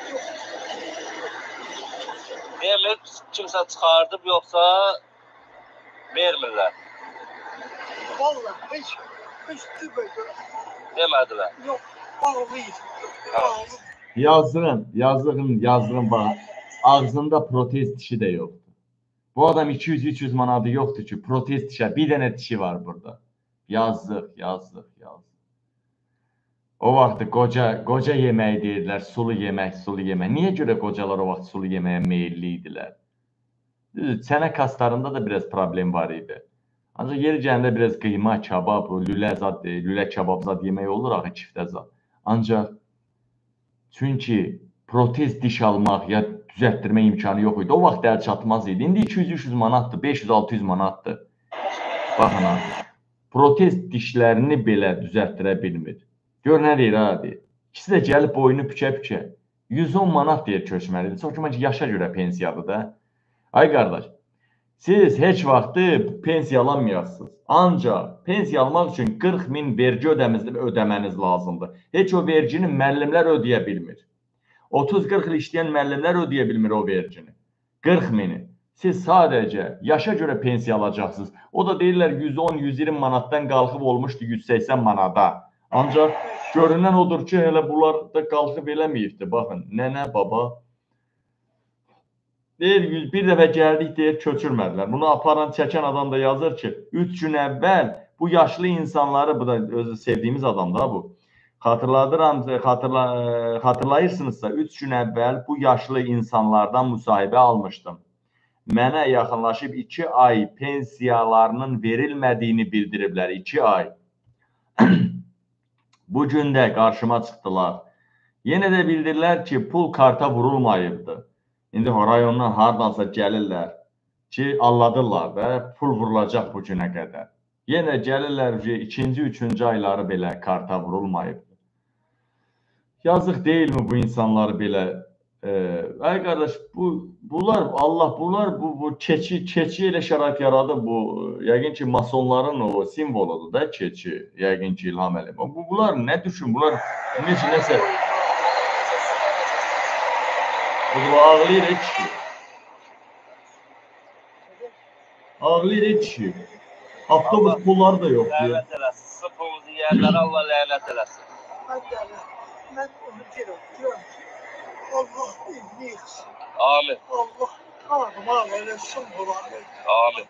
Demir kimse çıkardı yoksa vermirler. Vallahi hiç, hiç demedi. Demediler. Yok, bağlıydı. Bağlı. Yazığın, yazığın, yazığın bak. Ağzında protez dişi də yoxdur. Bu adam iki yüz üç yüz manadı yoxdur ki, protez dişə bir dənə dişi var burada. Yazıq, yazıq, yazıq. O vaxtı qoca, qoca yeməyi deyirlər, sulu yemək, sulu yemək. Niyə görə qocalar o vaxt sulu yeməyə meyilli idilər? Çənə kaslarında da biraz problem var idi. Ancaq yeri gəndə biraz qıyma, kabab, lülə zad, lülə kabab zad yemək olur, axı çiftə zad. Ancaq çünki protez diş almaq ya düzəltdirmə imkanı yox idi. O vaxt əl çatmaz idi. İndi iki yüz üç yüz manatdır, beş yüz altı yüz manatdır. Baxın ha, protez dişlərini belə düzəltdirə bilmir. Gör nə deyir ha, deyir. İkisi də gəlib boyunu pükə-pükə. yüz on manat deyir köçməlidir. Çox ki, yaşa görə pensiyadır da. Ay qardaş, siz heç vaxtı pensiya alamayasınız. Ancaq pensiya almaq üçün qırx min vergi ödəməniz lazımdır. Heç o vergini müəllimlər ödəyə bilmir. otuz qırx il işləyən müəllimlər ödəyə bilmir o vergini. qırx mini. Siz sadəcə yaşa görə pensiya alacaqsınız. O da deyirlər yüz on yüz iyirmi manatdan qalxıb olmuşdu yüz səksən manata. Ancaq görünən odur ki, hələ bunlar da qalxıb eləməyibdir. Baxın, nənə, baba. Deyir, bir dəfə gəldik deyir, köçürmədilər. Bunu aparan, çəkən adam da yazır ki, üç gün əvvəl bu yaşlı insanları, bu da özü sevdiyimiz adam da bu. Xatırladıram, xatırla, xatırlayırsınızsa, üç gün əvvəl bu yaşlı insanlardan müsahibə almışdım. Mənə yaxınlaşıb iki ay pensiyalarının verilmədiyini bildiriblər, iki ay. Bugün də qarşıma çıxdılar. Yenə də bildirlər ki, pul karta vurulmayıbdır. İndi rayondan hardansa gəlirlər ki, alladırlar da, pul vurulacaq bu günə qədər. Yenə gəlirlər ki, ikinci, üçüncü ayları belə karta vurulmayıbdır. Yazıq deyilmi bu insanları belə? Ee, ay qardaş, bu, bunlar, Allah, bunlar, bu, bu keçi, keçi elə şərait yaradı bu, yəqin ki, masonların o simvoludur da, keçi, yəqin ki, İlham Əliyev. Bu, bunlar nə düşün, bunlar necə, nəsə, bu ağlayır heç ki. Ağlayır heç ki. Avtobus pulları da yox diyor. Lənət eləsin, sıfırımızı yerlərə Allah lənət eləsin. Ben onu diyorum, diyorum. Allah iyiliği etsin. Amin. Allah kahraman eylesin bunları. Amin.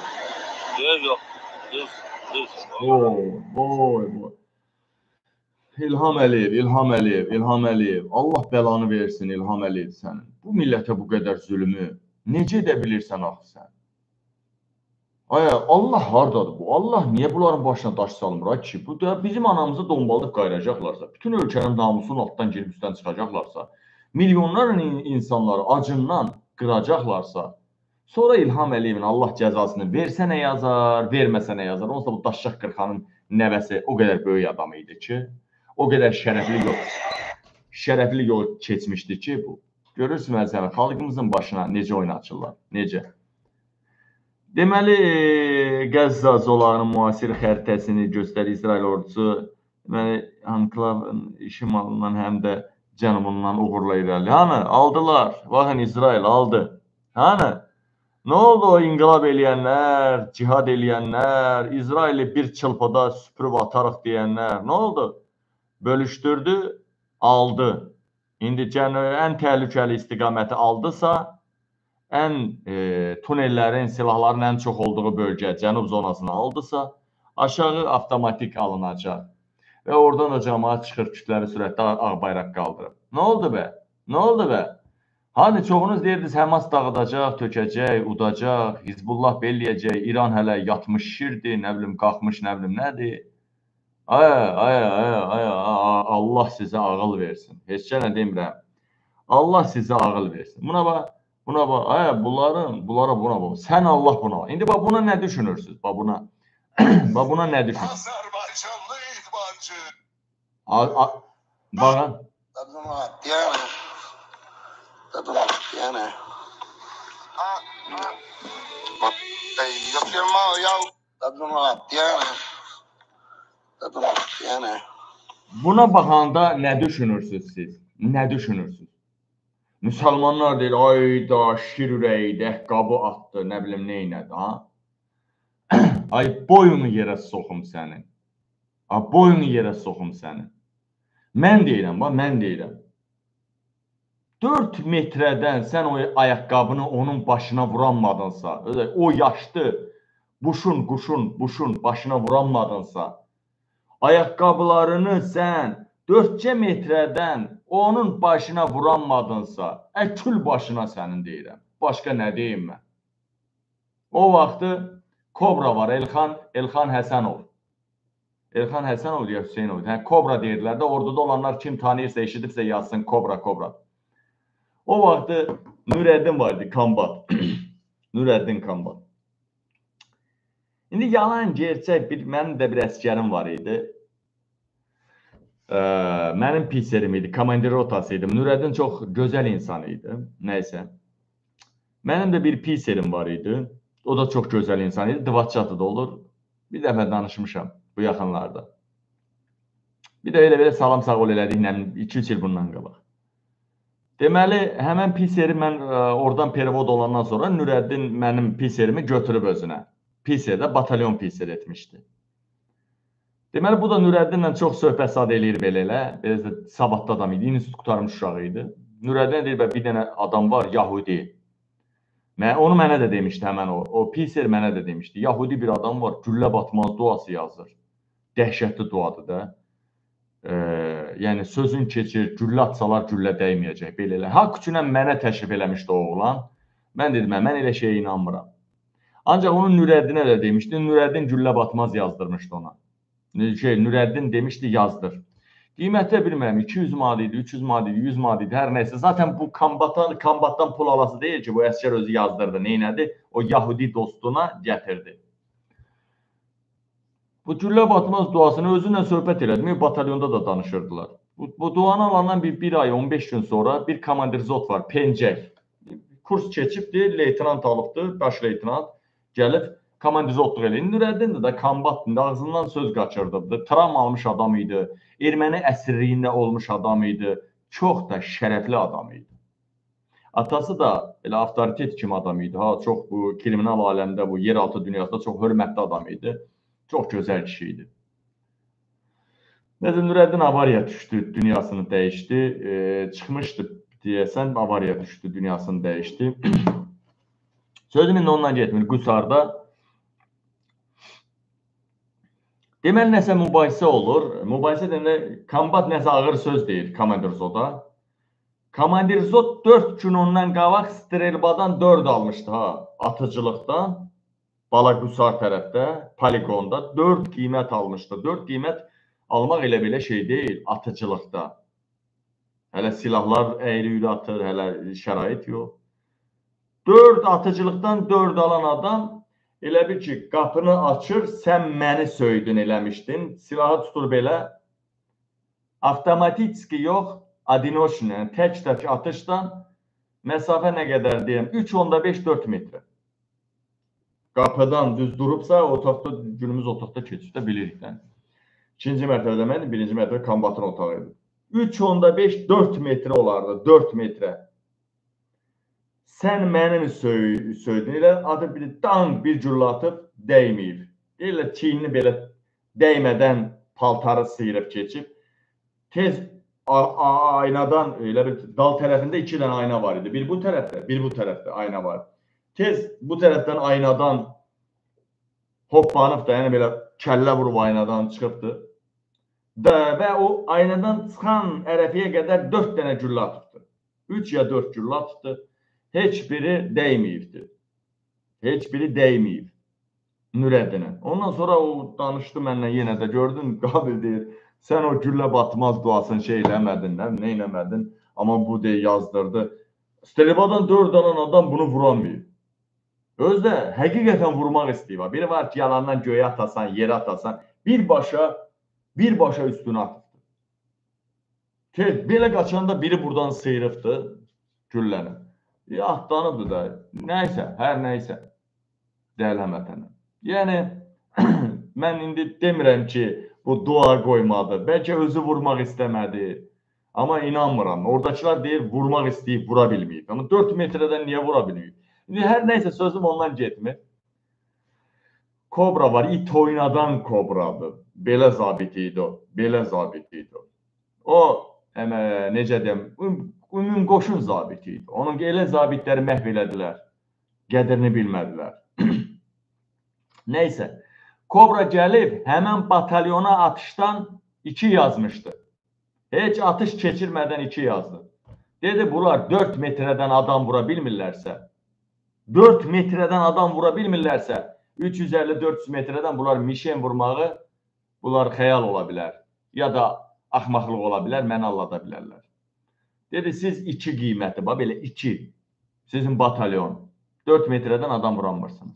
Düz yok. Düz. Düz. Oy, oy, oy. İlham Əliyev, İlham Əliyev, İlham Əliyev. Allah bəlanı versin İlham Əliyev sənin. Bu millətə bu qədər zülmü necə edə bilirsən axı sən? Ay, Allah hardadır bu? Allah niyə bunların başına daş salmır ki? Bu da bizim anamızı dombaladıb qayıracaqlarsa, bütün ölkənin namusunun altdan girib üstdən çıxacaqlarsa, milyonlarla insanları acından qıracaqlarsa, sonra İlham Əliyevin Allah cəzasını versə nə yazar, verməsə nə yazar? Onsuz da bu Daşşaq Qırxanın nəvəsi o qədər böyük adam idi ki, o qədər şərəfli yol, şərəfli yol keçmişdi ki bu. Görürsün məsələn, xalqımızın başına necə oynaçırlar, necə? Deməli, Qəzza zolağının müasir xəritəsini göstərir İsrail ordusu. Deməli, anklavın şimalından həm də cənubundan uğurla irəli. Hanı? Aldılar. Baxın, İsrail aldı. Hanı? Nə oldu o inqilab eləyənlər, cihad eləyənlər, İsraili bir çılpıda süpürüb atarıq deyənlər? Nə oldu? Bölüşdürdü, aldı. İndi ən təhlükəli istiqaməti aldısa, ən e, tunellərin, silahların ən çox olduğu bölgə, cənub zonasını aldısa, aşağı avtomatik alınacaq. Və oradan da cəmaat çıxır, kütləri sürətdə ağ bayraq qaldırıb. Nə oldu bə? Nə oldu bə? Hani çoxunuz deyirdiniz, Həmas dağıdacaq, tökəcək, udacaq, Hizbullah belləyəcək, İran hələ yatmış şirdir, nə bilim, qalxmış, nə bilim, nədir? Ay, ay, ay, ay, Allah sizə ağıl versin. Heç nə demirəm. Allah sizə ağıl versin. Buna bax, buna bax, ay, bunların, bunlara buna bax. Sən Allah buna. İndi bax, buna nə düşünürsünüz? Bax, buna. Bax, buna nə düşünürsünüz? Azərbaycanlı idmancı. Baxın. Yəni. Yəni. Yapıyorum ya. Yəni. Yəni. Buna baxanda nə düşünürsünüz siz? Nə düşünürsünüz? Müsəlmanlar deyir, ay da şir ürəkdə qabı atdı, nə bilim neynədi, ha? Ay boyunu yerə soxum sənin. Ay boyunu yerə soxum sənin. Mən deyirəm, bax, mən deyirəm. dörd metrədən sən o ayaqqabını onun başına vuranmadınsa, o yaşlı, buşun, quşun, buşun başına vuranmadınsa, ayaqqabılarını sən dördcə metrədən onun başına vuranmadınsa, əkül başına sənin deyirəm. Başqa nə deyim mən? O vaxtı Kobra var, Elxan, Elxan Həsənov. Elxan Həsənov deyə Hüseynov. Hə, Kobra deyirlər də, orada olanlar kim tanıyırsa, eşidirsə yazsın, Kobra, Kobra. O vaxtı Nurəddin vardı, Kambat. Nurəddin Kambat. İndi yalan gerçək, bir, mənim də bir əskərim var idi. Ee, mənim piserim idi, komandir rotası idi. Nurəddin çox gözəl insan idi, nəysə. Mənim də bir piserim var idi. O da çox gözəl insan idi, Dıvatçatı da olur. Bir dəfə danışmışam bu yaxınlarda. Bir də elə-belə salam sağ ol elədik, iki üç il bundan qabaq. Deməli, həmən piseri mən oradan perevod olandan sonra Nurəddin mənim piserimi götürüb özünə. Piserdə batalyon piser etmişdi. Deməli, bu da Nurəddinlə çox söhbət sad eləyir belə-elə. Belə də savadlı adam idi, institut qutarmış uşağı idi. Nurəddin deyir, bir dənə adam var, Yahudi. Onu mənə də demişdi həmən o. O piser mənə də demişdi. Yahudi bir adam var, güllə batmaz duası yazır. Dəhşətli duadır da. Ee, yəni sözün keçir, güllə atsalar güllə dəyməyəcək, belə-elə. Haqq üçünən mənə təşrif eləmişdi o oğlan. Mən dedim, mən elə şeyə inanmıram. Ancaq onun Nurəddinə də demişdi, Nurəddin güllə batmaz yazdırmışdı ona. Şey, Nurəddin demişdi, yazdır. Qiymətə bilmirəm, iki yüz manat idi, üç yüz manat idi, yüz manat idi, hər nəysə. Zaten bu kambatdan, kambatdan pul alası deyil ki, bu əskər özü yazdırdı, neynədi? O Yahudi dostuna gətirdi. Bu güllə batmaz duasını özünlə söhbət elədim, batalyonda da danışırdılar. Bu, bu duanı alandan bir, bir ay, on beş gün sonra bir komandirzot var, Pencək. Kurs keçibdir, leytinant alıbdır, baş leytinant. Gəlib komandirzotluq eləyir. Nurəddindir də, kombatdır, ağzından söz qaçırdıbdır. Travma almış adam idi, erməni əsirliyində olmuş adam idi. Çox da şərəfli adam idi. Atası da elə avtoritet kimi adam idi. Ha, çox bu kriminal aləmdə, bu yeraltı dünyasında çox hörmətli adam idi. Çox gözəl kişi idi. Nəzir Nurəddin avariya düşdü, dünyasını dəyişdi. E, çıxmışdı deyəsən, avariya düşdü, dünyasını dəyişdi. Sözüm indi ondan getmir. Qusarda Deməli, nəsə mübahisə olur. Mübahisə deyəndə, kombat nəsə ağır söz deyir Komandirzoda. Komandirzod dörd gün ondan qabaq strelbadan dörd almışdı ha, atıcılıqdan. Balaqusar tərəfdə, poligonda dörd qiymət almışdı. dörd qiymət almaq elə belə şey deyil, atıcılıqda. Hələ silahlar əyri-üyrü atır, hələ şərait yox. dörd atıcılıqdan dörd alan adam elə bir ki, qapını açır, sən məni söydün eləmişdin. Silahı tutur belə. Avtomatiki yox, adinoşla, tək-tək atışdan məsafə nə qədər deyəm? üç onda beş dörd metrə. Qapıdan düz durubsa, otaqda, günümüz otaqda keçibdə bilirik. İkinci mərtəbədə mən, birinci mərtəbə kombatın otağı idi. üç onda beş dörd metrə olardı, dörd metrə. Sən mənim söy söydün, elə adı bir danq bir güllə atıb dəyməyib. Elə çiynini belə dəymədən paltarı sıyırıb keçib. Tez aynadan, elə bir dal tərəfində iki dənə ayna var idi. Bir bu tərəfdə, bir bu tərəfdə ayna var. Tez bu tərəfdən aynadan hoppanıb da, yəni belə kəllə vurub aynadan çıxıbdı. Və o aynadan çıxan ərəfiyə qədər dörd dənə güllə atıbdı. üç ya dörd güllə atıbdı. Heç biri dəyməyibdi. Heç biri dəyməyib. Nürədinə. Ondan sonra o danışdı mənlə yenə də, gördün, Qabil deyir, sən o güllə batmaz duasını şey eləmədin, nə eləmədin, amma bu deyə yazdırdı. Strelbadan dörd alan adam bunu vuramayıb. Özdə həqiqətən vurmaq istəyir. Biri var ki, yalandan göyə atasan, yerə atasan, birbaşa, birbaşa üstünə atıbdı. Tez, belə qaçanda biri buradan sıyırıbdı gülləni. Atlanıbdı da, nəysə, hər nəysə, dəyəl həmətənə. Yəni, mən indi demirəm ki, bu dua qoymadı, bəlkə özü vurmaq istəmədi. Amma inanmıram, oradakılar deyir, vurmaq istəyib, vura bilməyib. Amma dörd metrədən niyə vura bilməyib? İndi hər nəysə sözüm ondan getmir. Kobra var, it oynadan kobradır. Belə zabit idi o, belə zabit idi o. O, necə deyəm, ümum qoşun zabiti idi. Onun elə zabitləri məhv elədilər. Qədrini bilmədilər. Neysə, Kobra gəlib həmən batalyona atışdan iki yazmışdı. Heç atış keçirmədən iki yazdı. Dedi, bunlar dörd metrədən adam vura bilmirlərsə, dörd metrədən adam vura bilmirlərsə, üç yüz əlli dörd yüz metrədən bunlar mişen vurmağı, bunlar xəyal ola bilər. Ya da axmaqlıq ola bilər, məni allada bilərlər. Dedi, siz iki qiyməti, belə iki, sizin batalyon, dörd metrədən adam vuranmırsınız.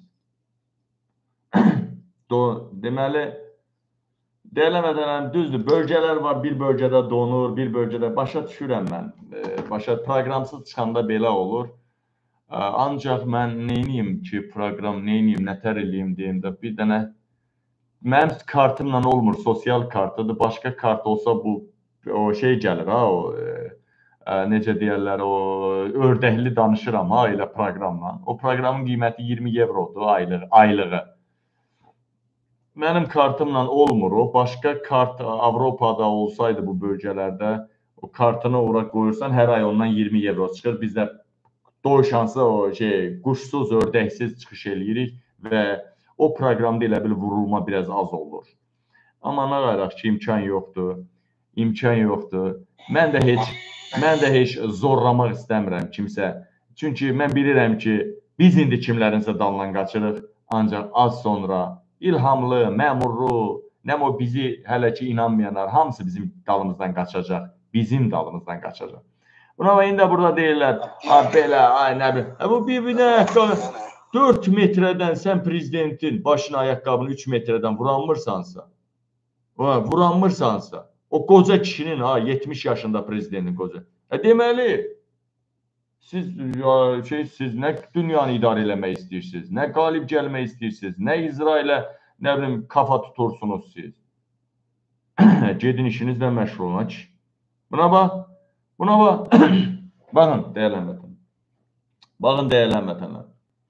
Deməli, deyiləmədən düzdür, bölgələr var, bir bölgədə donur, bir bölgədə başa düşürəm mən. Başa proqramsız çıxanda belə olur. Ancaq mən neyniyim ki, proqram neyniyim, nətər eləyim deyəndə, bir dənə mənim kartımla olmur, sosial kartıdır, başqa kart olsa bu o şey gəlir, ha, o necə deyərlər, o ördəkli danışıram ha, elə proqramla. O proqramın qiyməti iyirmi evrodur aylığı. Mənim kartımla olmur o. Başqa kart Avropada olsaydı bu bölgələrdə, o kartını ora qoyursan, hər ay ondan iyirmi evro çıxır. Biz də doyuşansı o şey, quşsuz, ördəksiz çıxış eləyirik və o proqramda elə bil vurulma biraz az olur. Amma nə qaraq ki, imkan yoxdur. İmkan yoxdur. Mən də heç Mən də heç zorlamaq istəmirəm kimsə. Çünki mən bilirəm ki, biz indi kimlərinsə dalından qaçırıq. Ancaq az sonra İlhamlı, Məmurlu, nəm o bizi hələ ki inanmayanlar, hamısı bizim dalımızdan qaçacaq. Bizim dalımızdan qaçacaq. Buna indi də burada deyirlər, belə, ay nə bilim. Bu bir-birinə dörd metrədən sən prezidentin başına ayaqqabını üç metrədən vuranmırsansa, vuranmırsansa, o qoca kişinin, ha, yetmiş yaşında prezidentin qoca. E, deməli, siz, ya, şey, siz nə dünyanı idarə eləmək istəyirsiniz, nə qalib gəlmək istəyirsiniz, nə İsrailə, nə bilim, kafa tutursunuz siz. Gedin işinizlə məşğul olun, ki. Buna bax, buna bax. Baxın, dəyərlənmətən. Baxın, dəyərlənmətənlər.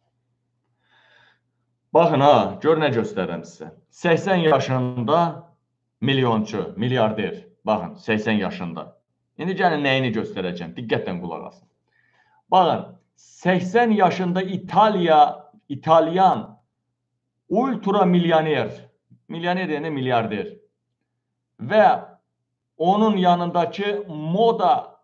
Baxın, ha, gör nə göstərəm sizə. səksən yaşında milyonçu, milyarder. Baxın, səksən yaşında. İndi gəlin nəyini göstərəcəm, diqqətlə qulaq asın. Baxın, səksən yaşında İtaliya, İtalyan ultra milyoner, Milyoner yəni milyarder. Və onun yanındakı moda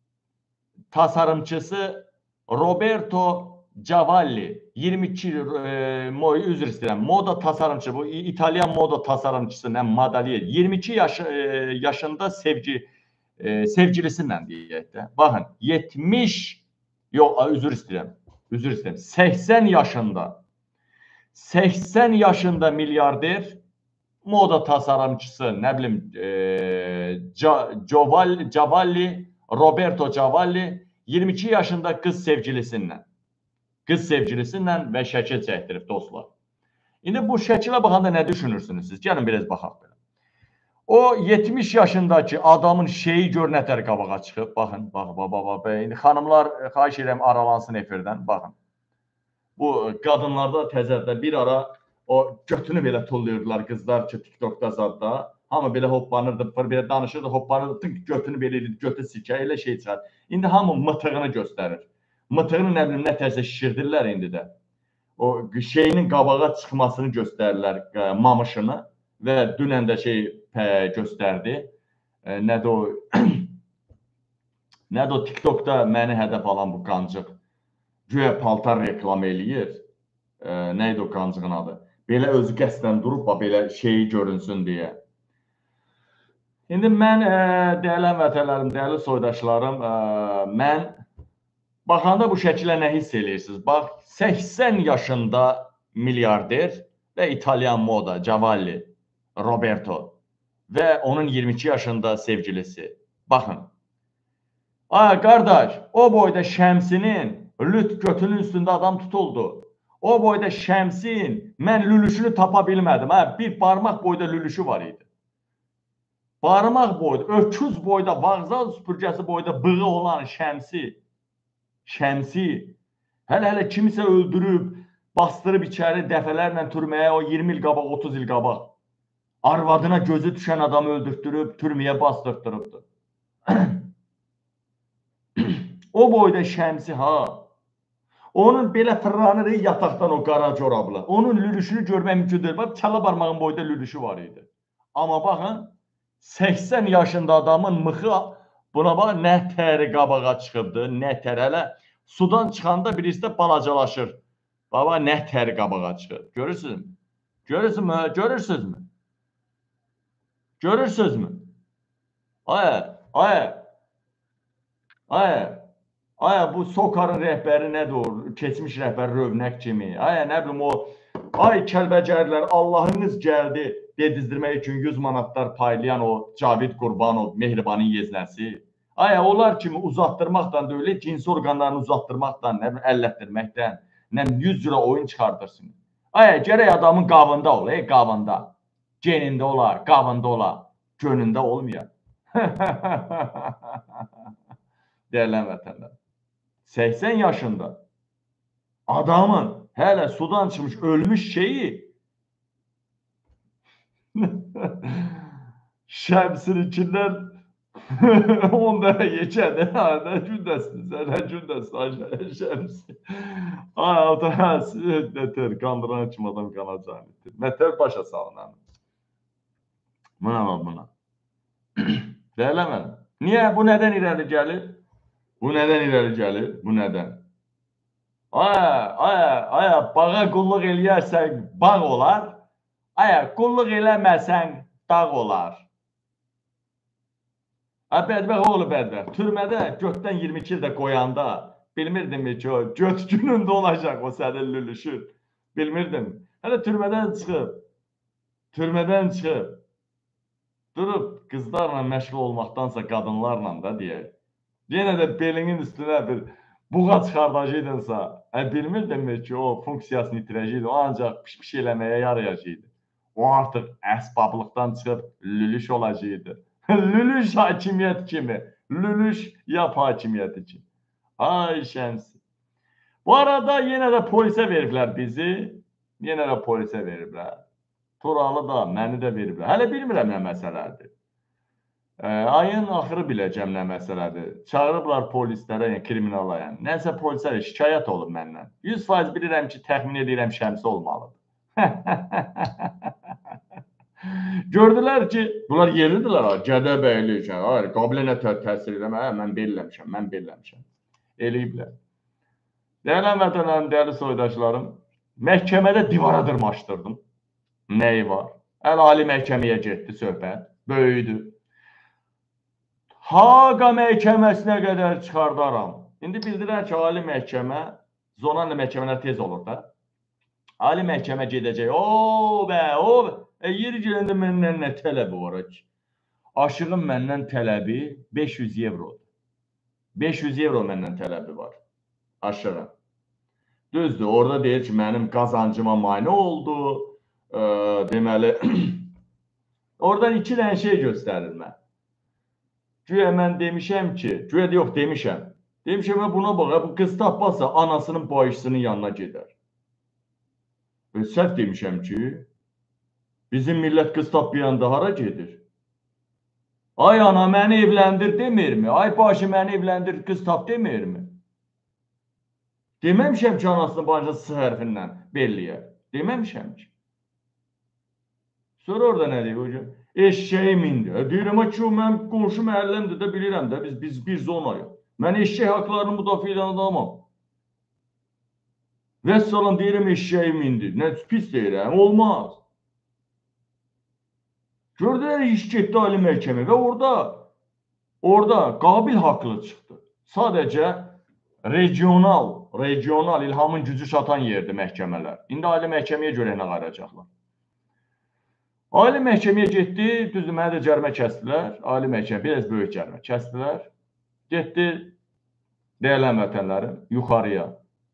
tasarımçısı Roberto Cavalli, yirmi iki e, üzr istəyirəm, moda tasarımçısı, bu İtalyan moda tasarımçısı, nə modelier, yirmi iki yaş, e, yaşında sevgi e, sevgilisiyle deyək də. Baxın, yetmiş, yox, üzr istəyirəm, üzr istəyirəm, səksən yaşında, səksən yaşında milyarder, moda tasarımçısı, nə bilim, e, Cavalli, Cavalli, Roberto Cavalli, yirmi iki yaşında qız sevgilisiyle. Qız sevgilisiyle və şəkil çəkdirib dostlar. İndi bu şəkilə baxanda nə düşünürsünüz siz? Gəlin biraz baxaq belə. O yetmiş yaşındakı adamın şeyi gör nətər qabağa çıxıb. Baxın, bax, bax, bax, bax. İndi xanımlar, xahiş edirəm, aralansın efirdən. Baxın. Bu qadınlarda təzədə bir ara o götünü belə tullayırdılar qızlar ki, TikTokda zadda. Hamı belə hoppanırdı, belə danışırdı, hoppanırdı, götünü belə edirdi, götü sikə, elə şey çıxar. İndi hamı mıtığını göstərir. Mıtığını nə bilim, nə tərsə şişirdirlər indi də. O şeyinin qabağa çıxmasını göstərirlər, mamışını və dünən də şey göstərdi. Nədir o? Nədir o? TikTokda məni hədəf alan bu qancıq. Güya paltar reklam eləyir. Neydi o qancığın adı? Belə özü qəsdən durub, belə şeyi görünsün deyə. İndi mən, dəyərli həmvətənlərim, dəyərli soydaşlarım, mən baxanda bu şəkilə nə hiss eləyirsiniz? Bax, səksən yaşında milyarder və İtalyan moda, Cavalli, Roberto və onun iyirmi iki yaşında sevgilisi. Baxın. Ay, qardaş, o boyda şəmsinin lüt götünün üstündə adam tutuldu. O boyda şəmsin, mən lülüşünü tapa bilmədim. Hə, bir barmaq boyda lülüşü var idi. Barmaq boyda, öküz boyda, vağzal süpürgəsi boyda bığı olan şəmsi, şəmsi, hələ-hələ kimisə öldürüb, bastırıb içəri dəfələrlə türməyə, o iyirmi il qabaq, otuz il qabaq, arvadına gözü düşən adamı öldürtdürüb, türməyə bastırtdırıbdır. O boyda şəmsi, ha. Onun belə fırlanır yataqdan o qara corablı. Onun lülüşünü görmək mümkün deyil. Bax, kələ barmağın boyda lülüşü var idi. Amma baxın, səksən yaşında adamın mıxı buna bax, nə təri qabağa çıxıbdır, nə tər. Hələ sudan çıxanda birisi də balacalaşır. Baba, nə təri qabağa çıxıb. Görürsünüzmü? Görürsünüzmü? Görürsünüzmü? Görürsünüzmü? Aya, aya, aya. Aya, bu Sokarın rəhbəri nədir o? Keçmiş rəhbəri Rövnək kimi. Aya, nə bilim o, ay Kəlbəcərlər, Allahınız gəldi dedizdirmək üçün yüz manatlar paylayan o Cavid Qurbanov, Mehribanın yeznəsi. Aya, onlar kimi uzatdırmaqdan da öyle, cinsi orqanlarını uzatdırmaqdan, nə bilim, əllətdirməkdən, nə bilim, yüz cürə oyun çıxardırsın. Aya, gərək adamın qavında ol, ey, qavında. Genində ola, qavında ola, gönündə olmayan. Dəyərlən vətənlər. səksən yaşında adamın hələ sudan çıxmış, ölmüş şeyi şəmsinikindən on dənə yekədir. Nə gündəsiniz, nə gündəsiniz, şəmsi. Ay, adamız, nətər, qandıran kim adam qanacağını itir. Nətər başa salın. Buna var, buna. Dəyərləmən. Niyə? Bu nədən irəli gəlir? Bu nədən irəli gəlir? Bu nədən? Aya, aya, aya, bağa qulluq eləyərsən, bağ olar. Aya, qulluq eləməsən, dağ olar. Ay, bədbəq oğlu bədbəq. Türmədə götdən iyirmi iki ildə qoyanda, bilmirdim ki, o göt günündə olacaq o sənin lülüşün. Bilmirdim. Hələ türmədən çıxıb, türmədən çıxıb, durub qızlarla məşğul olmaqdansa qadınlarla da deyək. Yenə də belinin üstünə bir buğa çıxardacaqdınsa, bilmirdim ki, o funksiyasını itirəcəkdi, o ancaq piş-piş eləməyə yarayacaqdı. O artıq əsbablıqdan çıxıb lülüş olacaqdı. Lülüş hakimiyyət kimi, lülüş yap hakimiyyəti kimi. Ay şəmsi. Bu arada yenə də polisə veriblər bizi, yenə də polisə veriblər. Turalı da, məni də veriblər. Hələ bilmirəm nə məsələdir. Ayın axırı biləcəm nə məsələdir. Çağırıblar polislərə, yəni kriminala, yəni. Nəsə polislərə şikayət olub məndən. yüz faiz bilirəm ki, təxmin edirəm şəmsi olmalıdır. Gördülər ki, bunlar yeridirlər, ha, Gədəbəyli, hayır, Qabilə nə tə təsir eləmə, hə, mən belləmişəm, mən belləmişəm. Eləyiblər. Dəyərli vətənlərim, dəyərli soydaşlarım, məhkəmədə divara dırmaşdırdım. Nəyi var? Əl-ali məhkəməyə getdi söhbət, böyüdü. Haqa məhkəməsinə qədər çıxardaram. İndi bildirər ki, ali məhkəmə, zonanlı məhkəmələr tez olur da. Ali məhkəmə gedəcək, o bə, o bə. E, yeri gələndə məndən nə tələbi var ki? Aşığın məndən tələbi beş yüz evrodur. beş yüz evro məndən tələbi var. Aşığın. Düzdür, orada deyir ki, mənim qazancıma mane oldu. E, deməli, oradan iki dənə şey göstərir mən. Güya mən demişəm ki, güya yox demişəm. Demişəm, buna bax, bu qız tapmazsa anasının bağışçısının yanına gedər. E, səhv demişəm ki, bizim millət qız tapmayanda hara gedir? Ay ana, məni evləndir demir mi? Ay başı, məni evləndir, qız tap demir mi? Deməmişəm ki, anasının bağışçısı S hərfindən belliyər. Deməmişəm ki. Sonra orada nə deyir hocam? Eşşəyi mindi. Deyirəm ki, mən qonşu məhəlləmdir də bilirəm də, biz, biz bir zonayıq. Mən eşşək haqlarını müdafiə edən adamam. Vəssalam deyirəm, eşşəyi mindi. Nə pis deyirəm, olmaz. Gördülər, iş getdi ali məhkəmə və orada, orada Qabil haqlı çıxdı. Sadəcə regional, regional İlhamın gücü çatan yerdir məhkəmələr. İndi ali məhkəməyə görə nə qaracaqlar? Ali məhkəməyə getdi, düzdür, mənə də cərimə kəsdilər. Ali məhkəmə, biraz böyük cərimə kəsdilər. Getdi, deyilən vətənlərim, yuxarıya.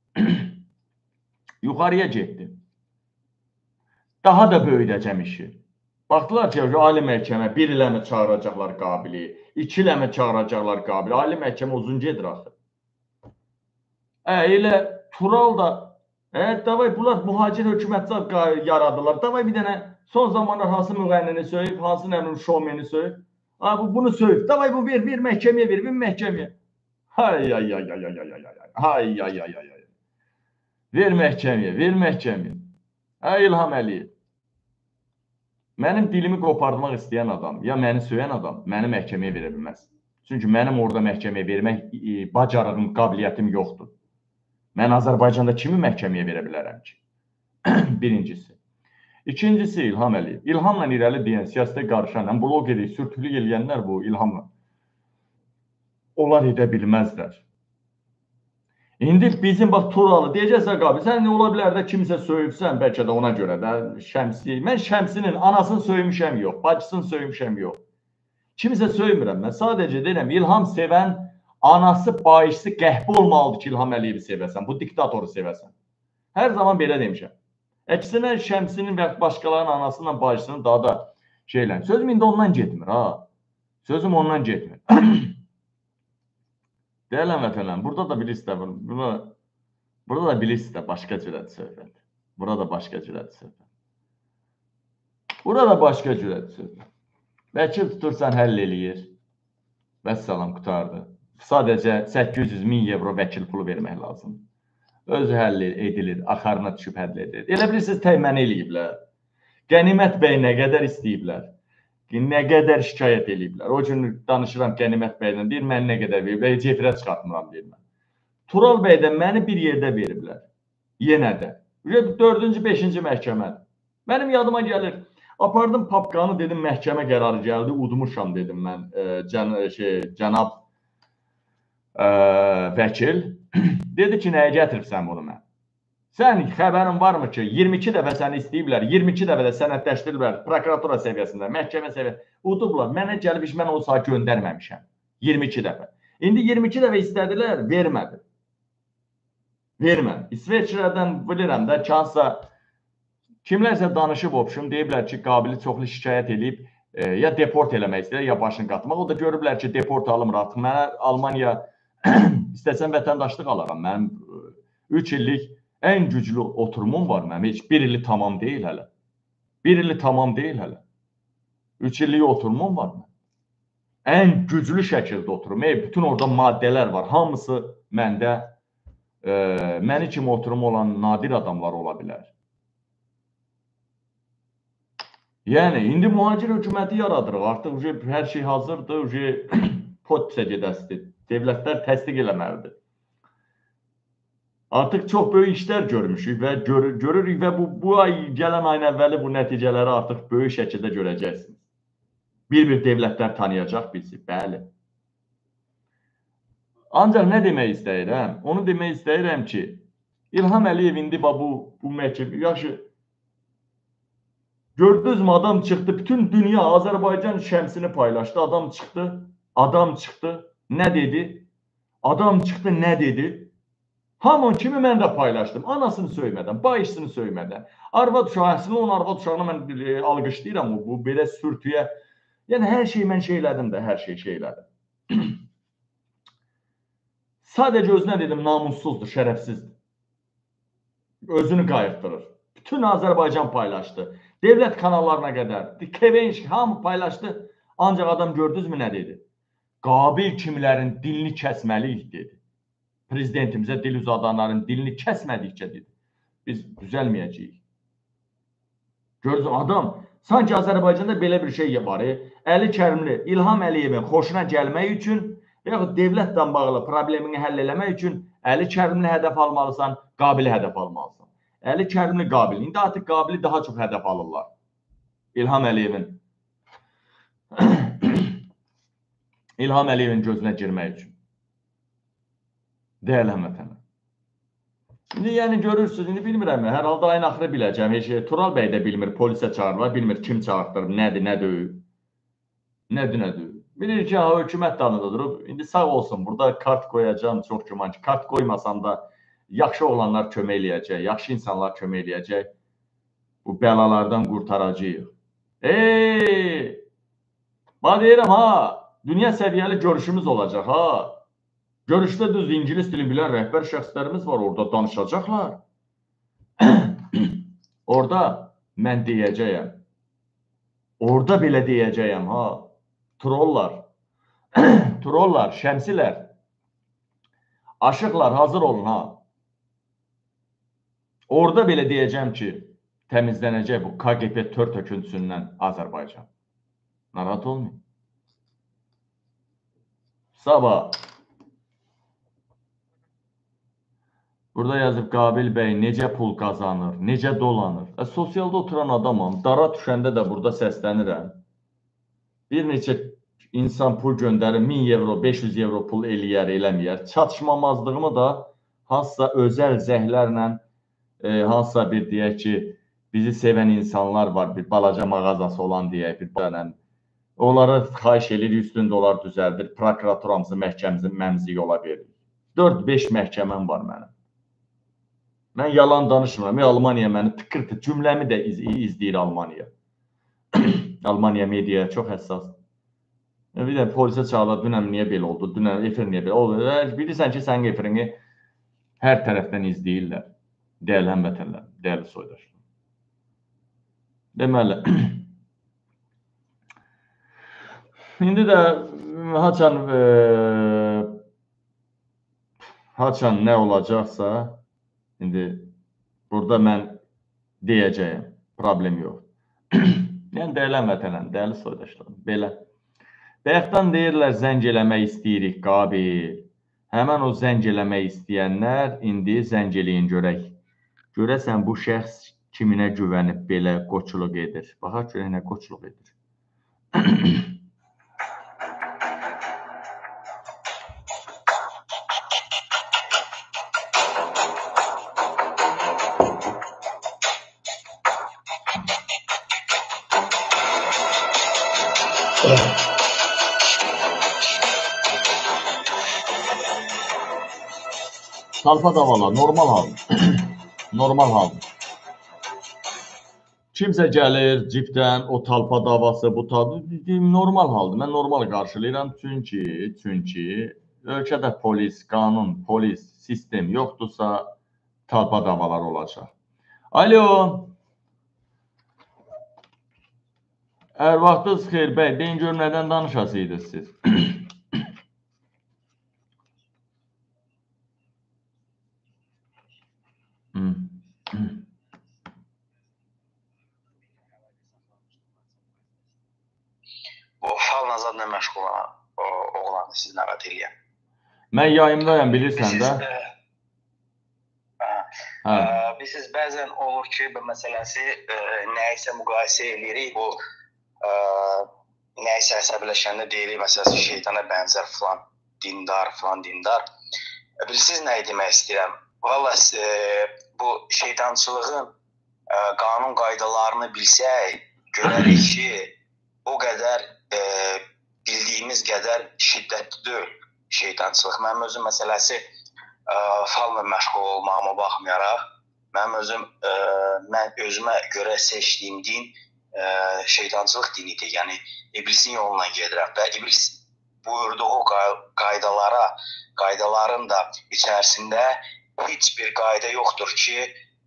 Yuxarıya getdi. Daha da böyüdəcəm işi. Baxdılar ki, ali məhkəmə bir ilə mi çağıracaqlar Qabili, iki ilə mi çağıracaqlar Qabili? Ali məhkəmə uzun gedir axı. Ə, elə Tural da, ə, davay bunlar mühacir hökumətçilər yaradılar. Davay bir dənə son zamanlar hansı müğənnini söyüb, hansı nəmin şovmeni söyüb. Ha, bu bunu söyüb. Davay bu ver, bir məhkəməyə ver, bir məhkəməyə. Hay ay ay ay ay ay ay ay. Hay ay ay ay ay. Ver məhkəməyə, ver məhkəməyə. Ay İlham Əliyev. Mənim dilimi qopardmaq istəyən adam, ya məni söyən adam, məni məhkəməyə verə bilməz. Çünki mənim orada məhkəməyə vermək bacarığım, qabiliyyətim yoxdur. Mən Azərbaycanda kimi məhkəməyə verə bilərəm ki? Birincisi. İkincisi, İlham Əliyev. İlhamla irəli deyən, siyasətə qarışan, blog edir, sürtülük eləyənlər bu İlhamla. Onlar edə bilməzlər. İndi bizim bax Turalı deyəcəksə Qabil, sən nə ola bilər də kimsə söyübsən, bəlkə də ona görə də Şəmsi. Mən Şəmsinin anasını söymüşəm yox, bacısını söymüşəm yox. Kimsə söymürəm mən. Sadəcə deyirəm, İlham sevən anası, bağışçısı qəhbi olmalıdır ki, İlham Əliyevi sevəsən, bu diktatoru sevəsən. Hər zaman belə demişəm. Əksinə Şəmsinin və başqalarının anasının, bağışçısının daha da şeylən. Sözüm indi ondan getmir, ha. Sözüm ondan getmir. Deyələn vətənlərim, burada da bilirsiniz, burada, burada da bilirsiniz də başqa cürədir söhbət. Burada da başqa cürədir söhbət. Burada da başqa cürədir söhbət. Vəkil tutursan həll eləyir. Vəssalam, qutardı. Sadəcə səkkiz yüz min evro vəkil pulu vermək lazımdır. Özü həll edilir, axarına düşüb həll edilir. Elə bilirsiniz, təymən eləyiblər. Qənimət bəy nə qədər istəyiblər. Nə qədər şikayət eləyiblər. O gün danışıram Qənimət bəylə, deyir, mən nə qədər veriblər, heç efirə çıxartmıram, deyir mən. Tural bəydən məni bir yerdə veriblər. Yenə də. Dördüncü, beşinci məhkəmədir. Mənim yadıma gəlir. Apardım papqanı, dedim, məhkəmə qərarı gəldi, udmuşam, dedim mən, cən, şey, cənab ə, vəkil. Dedi ki, nəyə gətiribsən bunu mən? Sən xəbərin varmı ki, iyirmi iki dəfə səni istəyiblər, iyirmi iki dəfə də sənədləşdiriblər, prokuratura səviyyəsində, məhkəmə səviyyəsində, udublar. Mənə gəlib iş, mən o saat göndərməmişəm. iyirmi iki dəfə. İndi iyirmi iki dəfə istədilər, vermədi. Vermədi. İsveçrədən bilirəm də, kansa kimlərsə danışıb opşum, deyiblər ki, Qabili çoxlu şikayət edib, e, ya deport eləmək istəyir, ya başını qatmaq. O da görüblər ki, deport alımır artıq. Mənə Almaniya istəsən vətəndaşlıq alaram. Mənim üç illik ən güclü oturumum var mənim. Heç bir ili tamam deyil hələ. Bir ili tamam deyil hələ. Üç illik oturumum var mənim. Ən güclü şəkildə oturum. E, bütün orada maddələr var. Hamısı məndə e, məni kimi oturum olan nadir adamlar ola bilər. Yəni, indi mühacir hökuməti yaradırıq. Artıq hər şey hazırdır, podpisə gedəsidir. Devlətlər təsdiq eləməlidir. Artıq çox böyük işlər görmüşük və gör, görürük və bu, bu ay, gələn ayın əvvəli bu nəticələri artıq böyük şəkildə görəcəksiniz. Bir-bir devlətlər tanıyacaq bizi, bəli. Ancaq nə demək istəyirəm? Onu demək istəyirəm ki, İlham Əliyev indi bu, bu məhkəmə, yaxşı, gördünüz mü adam çıxdı, bütün dünya Azərbaycan şəmsini paylaşdı, adam çıxdı, adam çıxdı, nə dedi? Adam çıxdı, nə dedi? Hamın kimi mən də paylaşdım. Anasını söymədən, bayışını söymədən. Arvad uşağı, əslində onun arvad uşağına mən e, alqışlayıram. Bu, bu belə sürtüyə. Yəni, hər şeyi mən şey elədim də, hər şeyi şey elədim. Sadəcə özünə dedim, namussuzdur, şərəfsizdir. Özünü qayıqdırır. Bütün Azərbaycan paylaşdı. Devlət kanallarına qədər. Kevenş, hamı paylaşdı. Ancaq adam gördünüzmü nə dedi? Qabil kimlərin dilini kəsməliyik dedi. Prezidentimizə dil uzadanların dilini kəsmədikcə dedi. Biz düzəlməyəcəyik. Gördünüz, adam sanki Azərbaycanda belə bir şey var. Əli Kərimli, İlham Əliyevin xoşuna gəlmək üçün və yaxud devlətlə bağlı problemini həll eləmək üçün Əli Kərimli hədəf almalısan, Qabili hədəf almalısan. Əli Kərimli, Qabili. İndi artıq Qabili daha çox hədəf alırlar. İlham Əliyevin İlham Əliyevin gözünə girmək üçün. Dəyərli həmvətənlər. İndi yəni görürsünüz, indi bilmirəm, hər halda ayın axırı biləcəm. Heç Tural bəy də bilmir, polisə çağırırlar, bilmir kim çağırtdırıb, nədir, nə döyüb. Nədir, nə döyüb. Bilir ki, ha, hökumət danıda durub, indi sağ olsun, burada kart qoyacağım, çox güman ki, kart qoymasam da yaxşı olanlar kömək eləyəcək, yaxşı insanlar kömək eləyəcək, bu bəlalardan qurtaracağıq. Eee! Bax deyirəm, ha, dünya səviyyəli görüşümüz olacaq, ha. Görüşdə düz İngilis dili bilən rəhbər şəxslərimiz var, orada danışacaqlar. Orada mən deyəcəyəm. Orada belə deyəcəyəm, ha. Trollar, trollar, şəmsilər, aşıqlar, hazır olun, ha. Orada belə deyəcəm ki, təmizlənəcək bu K G P tör töküntüsündən Azərbaycan. Narahat olmayın. Sabah burada yazıb Qabil bəy necə pul qazanır, necə dolanır. E, sosialda oturan adamam, dara düşəndə də burada səslənirəm. Bir neçə insan pul göndərir, min evro, beş yüz evro pul eləyər, eləməyər. Çatışmamazlığımı da hansısa özəl zəhlərlə, e, hansısa bir deyək ki, bizi sevən insanlar var, bir balaca mağazası olan deyək, bir bələn. Onlara xahiş edir, yüz dollar düzəldir, prokuraturamızı, məhkəmimizi məmzi yola verir. dörd beş məhkəməm var mənim. Mən yalan danışmıram. Almaniya məni tıkırtı, cümləmi də iz izləyir Almaniya. Almaniya mediaya çox həssas. Bir də polisə çağırlar, dünəm niyə belə oldu, dünəm efir niyə belə oldu. Bilirsən ki, sənin efirini hər tərəfdən izləyirlər. Dəyərli həmvətənlər, dəyərli soydaşlar. Deməli, indi də haçan e, haçan nə olacaqsa, indi burada mən deyəcəyim, problem yox. Yəni, dəyərli həmvətənlər, dəyərli soydaşlar, belə. Bayaqdan deyirlər, zəng eləmək istəyirik, Qabil. Həmən o zəng eləmək istəyənlər indi zəng eləyin görək. Görəsən, bu şəxs kiminə güvənib belə qoçuluq edir. Baxaq görək nə qoçuluq edir. Talpa davala, normal haldır. Normal haldır. Kimsə gəlir cibdən, o talpa davası, bu talpa, normal haldır. Mən normal qarşılayıram. Çünki, çünki ölkədə polis, qanun, polis, sistem yoxdursa, talpa davalar olacaq. Alo. Hər vaxtınız xeyir, bəy, deyin gör nədən danışasıydınız siz? azadla məşğul olan o oğlanı siz narahat eləyən. Mən yayımdayam, bilirsən də. Hə. Bilirsiniz, bəzən olur ki, bu məsələsi nəyisə müqayisə edirik, bu nəyisə əsəbləşəndə deyirik, məsələsi şeytana bənzər filan, dindar, filan dindar. Bilirsiniz nəyi demək istəyirəm? Valla bu şeytançılığın qanun qaydalarını bilsək, görərik ki, o qədər bildiyimiz qədər şiddətli deyil şeytançılıq. Mənim özüm məsələsi falla məşğul olmağıma baxmayaraq, mənim özüm, mən özümə görə seçdiyim din şeytançılıq dinidir. Yəni, iblisin yoluna gedirəm və iblis buyurduğu qaydalara, qaydaların da içərisində heç bir qayda yoxdur ki,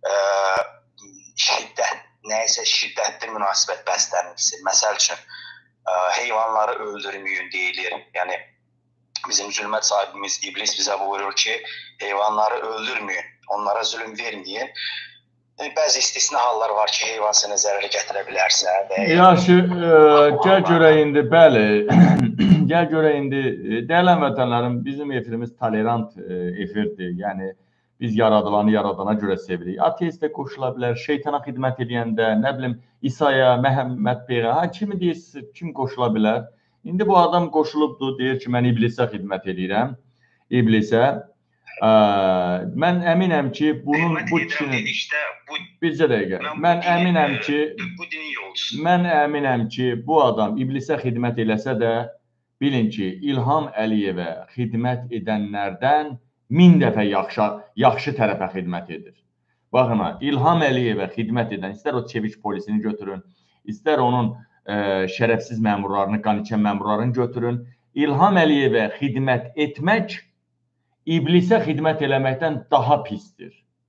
şiddət, nəyəsə şiddətli münasibət bəslənilsin. Məsəl üçün, heyvanları öldürməyin deyilir. Yəni, bizim zülmət sahibimiz iblis bizə buyurur ki, heyvanları öldürməyin, onlara zülm verməyin. Bəzi istisna hallar var ki, heyvan sənə zərər gətirə bilərsə. Yaxşı, gəl görək indi, bəli, gəl görək indi, dəyərli vətənlərim, bizim efirimiz tolerant efirdir. Yəni, biz yaradılanı yaradana görə sevirik. Ateistə qoşula bilər, şeytana xidmət edəndə, nə bilim, İsa'ya, Məhəmməd Peyğəmbərə, kimi deyirsiniz, kim qoşula bilər? İndi bu adam qoşulubdur, deyir ki, mən iblisə xidmət edirəm, iblisə. Mən əminəm ki, bunun, bu kişinin, bircə dəqiqə, mən əminəm ki, mən əminəm ki, bu adam iblisə xidmət eləsə də, bilin ki, İlham Əliyevə xidmət edənlərdən min dəfə yaxşı, yaxşı tərəfə xidmət edir. Baxın, İlham Əliyevə xidmət edən, istər o çeviş polisini götürün, istər onun şərəfsiz məmurlarını, qan içən məmurlarını götürün. İlham Əliyevə xidmət etmək iblisə xidmət eləməkdən daha pisdir.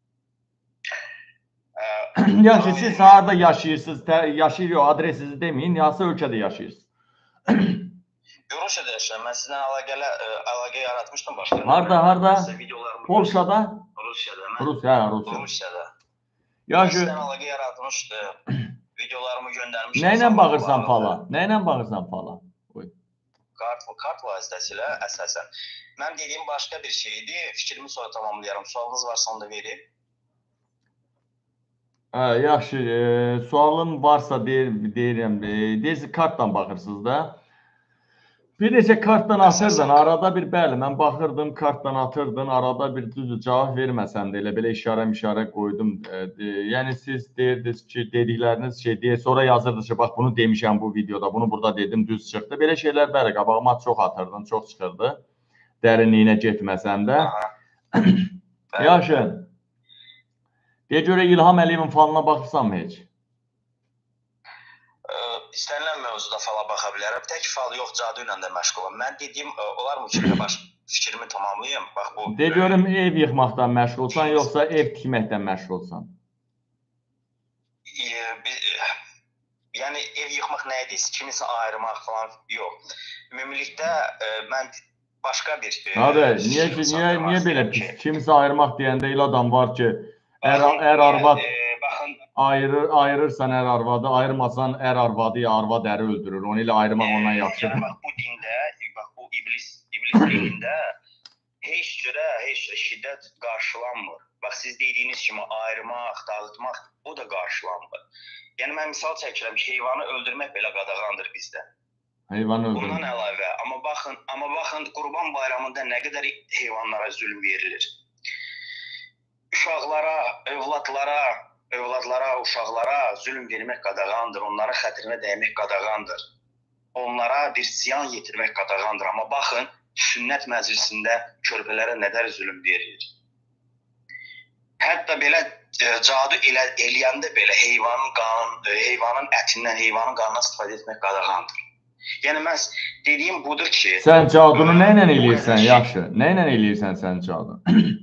Yaxşı, siz harada yaşayırsınız, yaşayır yox, adresinizi deməyin, hansı ölkədə yaşayırsınız? Rusiyada yaşayıram, mən sizdən əlaqə yaratmışdım başqa. Harada, harada? Polşada? Rusiyada. Rusiyada. Rusiyada. Mən sizdən əlaqə yaratmışdım, videolarımı göndərmişdim. Nə ilə bağırsan fala? Nə ilə bağırsan fala? Kart vasitəsilə əsasən. Mən dediyim başqa bir şeydi, fikrimi sonra tamamlayarım. Sualınız varsa onu da vereyim. Yaxşı, sualım varsa deyirəm, deyirsiniz kartdan baxırsınız da. Bir neçə kartdan atırdın, arada bir, bəli, mən baxırdım, kartdan atırdın, arada bir düzdür, cavab verməsəm də elə belə işarə-mişarə qoydum. Yəni siz deyirdiniz ki, dedikləriniz şey deyə, sonra yazırdınız ki, bax bunu demişəm bu videoda, bunu burada dedim, düz çıxdı. Belə şeylər, bəli, qabağıma çox atırdın, çox çıxırdı, dərinliyinə getməsəm də. Yaxşı, deyə görə İlham Əliyevin falına baxırsanmı heç? İstənilən mövzuda fala baxa bilərəm. Tək fal yox, cadu ilə də məşğulam. Mən dediyim, olar mı ki, baş fikrimi tamamlayayım? De görüm, ev yıxmaqdan məşğulsan, yoxsa ev tikməkdən məşğulsan? Yəni, ev yıxmaq nə edirsə, kimisə ayırmaq falan, yox. Ümumilikdə, mən başqa bir... Abi, niyə belə pis? Kimisə ayırmaq deyəndə elə adam var ki, ər arvad... Ayırır, ayırırsan ər arvadı, ayırmasan ər arvadı ya arvad əri öldürür. Onu ilə ayırmaq ondan yaxşıdır. Yəni, bax, bu dində, bax, bu iblis, iblis dinində heç cürə, heç cürə şiddət qarşılanmır. Bax, siz dediyiniz kimi ayırmaq, dağıtmaq, o da qarşılanmır. Yəni, mən misal çəkirəm ki, heyvanı öldürmək belə qadağandır bizdə. Heyvanı öldürmək. Bundan əlavə, amma baxın, amma baxın, Qurban bayramında nə qədər heyvanlara zülm verilir. Uşaqlara, övladlara, övladlara, uşaqlara zülm vermək qadağandır, onlara xətrinə dəymək qadağandır, onlara bir ziyan yetirmək qadağandır. Amma baxın, sünnət məclisində körpələrə nədər zülm verilir. Hətta belə cadu eləyəndə belə heyvanın ətindən, heyvanın qanından istifadə etmək qadağandır. Yəni, mən dediyim budur ki... Sən cadunu nə ilə eləyirsən, yaxşı? Nə ilə eləyirsən sən cadunu?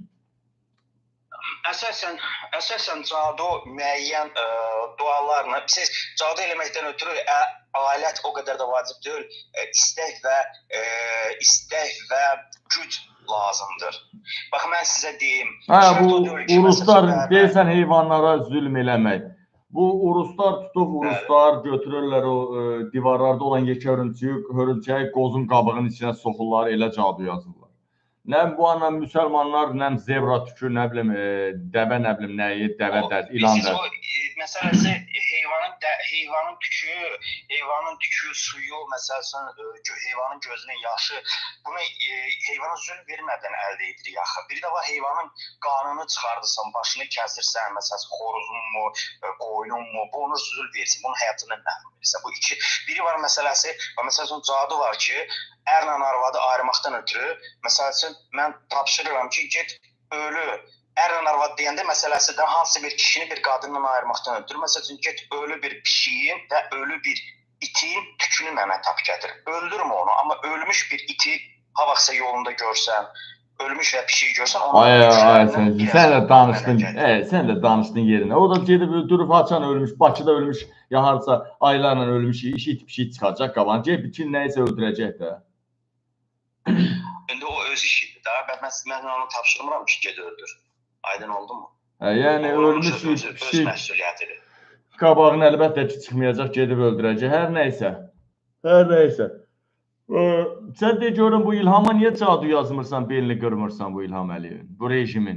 Əsasən, əsasən cadu müəyyən dualarla, siz cadu eləməkdən ötürü alət o qədər də vacib deyil, istək və istək və güc lazımdır. Bax, mən sizə deyim... Bu uruslar deyirsən heyvanlara zülm eləmək. Bu uruslar tutub, uruslar götürürlər o e, divarlarda olan yekə hörümçəyi, hörümçəyi qozun qabığının içinə soxurlar, elə cadu yazırlar. Nə bu ana müsəlmanlar, nə zebra tükü, nə bilim, e, dəvə, nə bilim, nəyi, dəvə dəz, ilan dəz. Məsələsi heyvanın də, heyvanın tükü, heyvanın tükü, suyu, məsələn, heyvanın gözünün yaşı, bunu e, heyvana zülm vermədən əldə edirik axı. Bir də var, heyvanın qanını çıxardırsan, başını kəsirsən, məsələn, xoruzun mu, qoyunun mu, bu onu zülm versin, bunun həyatından məhrum verirsən. Bu iki, biri var məsələsi, məsələn, cadı var ki, ərlə arvadı ayırmaqdan ötürü, məsələn, mən tapşırıram ki, get ölü, ərlə arvad deyəndə məsələsi də hansı bir kişini bir qadından ayırmaqdan ötürü, məsələn, get ölü bir pişiyin və ölü bir itin tükünü mənə tap gətir. Öldürmə onu, amma ölmüş bir iti havaqsa yolunda görsən, ölmüş və pişiyi görsən, onu ay, ay, sən, sən də danışdın, e, sən də danışdın yerinə. O da gedib öldürüb haçan ölmüş, Bakıda ölmüş, ya harca aylarla ölmüş, işi itib pişik çıxacaq qaban. Gedib için nəyisə öldürəcək də. İndi o öz işidir da. Mən, mən onu tapşırmıram ki, ged öldür. Aydın oldu mu? Hə, yəni o ölmüş öz, öz, öz pişik məsuliyyətidir. qabağını əlbəttə ki, çıxmayacaq, gedib öldürəcək. Hər nəysə. Hər nəysə. Ee, sən de görün bu İlhama niyə cadu yazmırsan, belini qırmırsan bu İlham Əliyevin, bu rejimin?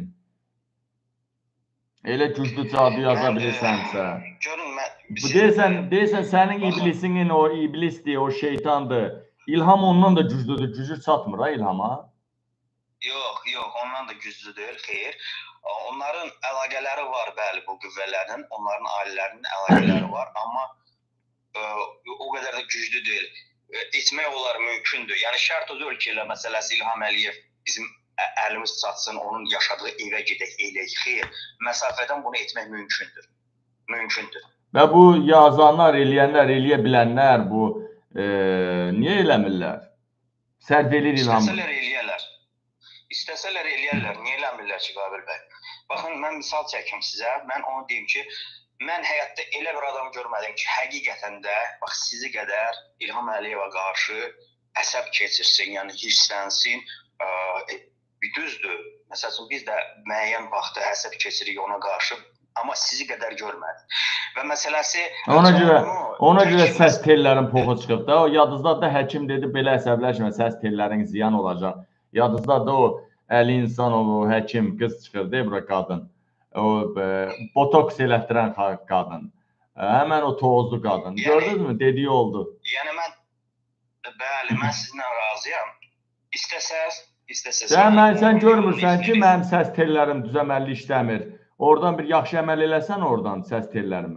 Elə güclü cadu yaza bilirsənsə. Görün, mən... Bu deyirsən, deyirsən sənin iblisinin o iblisdir, o şeytandır. İlham ondan da güclüdür, gücü çatmır ha İlhama? Yox, yox, ondan da güclüdür, xeyr. Onların əlaqələri var, bəli, bu qüvvələrin, onların ailələrinin əlaqələri var, amma e, o qədər də güclü deyil. Etmək olar mümkündür. Yəni şərt o deyil ki, elə məsələsi İlham Əliyev bizim əlimiz çatsın, onun yaşadığı evə gedək, eləyək. Xeyr, məsafədən bunu etmək mümkündür. Mümkündür. Və bu yazanlar, eləyənlər, eləyə bilənlər bu e, niyə eləmirlər? Sərf edir İlham. İstəsələr eləyərlər. İstəsələr eləyərlər. Niyə eləmirlər ki, Qabil bəy? Baxın, mən misal çəkim sizə. Mən onu deyim ki, mən həyatda elə bir adam görmədim ki, həqiqətən də bax sizi qədər İlham Əliyevə qarşı əsəb keçirsin, yəni hirslənsin. E, düzdür. Məsələn, biz də müəyyən vaxtda əsəb keçirik ona qarşı, amma sizi qədər görmədik. Və məsələsi ona görə ona görə səs tellərin poxu çıxıb da. O yadınızda həkim dedi belə əsəbləşmə, səs tellərin ziyan olacaq. Yadınızda o Əli İnsanov həkim qız çıxırdı, bura qadın. O e, botoks elətdirən qadın. E, həmən o tozlu qadın. Yəni, gördünüz mü? Dediyi oldu. Yəni mən bəli, mən sizinlə razıyam. İstəsəz, istəsəz. Sən mən sən görmürsən ki, mənim səs tellərim düzəməlli işləmir. Oradan bir yaxşı əməl eləsən oradan səs tellərimi.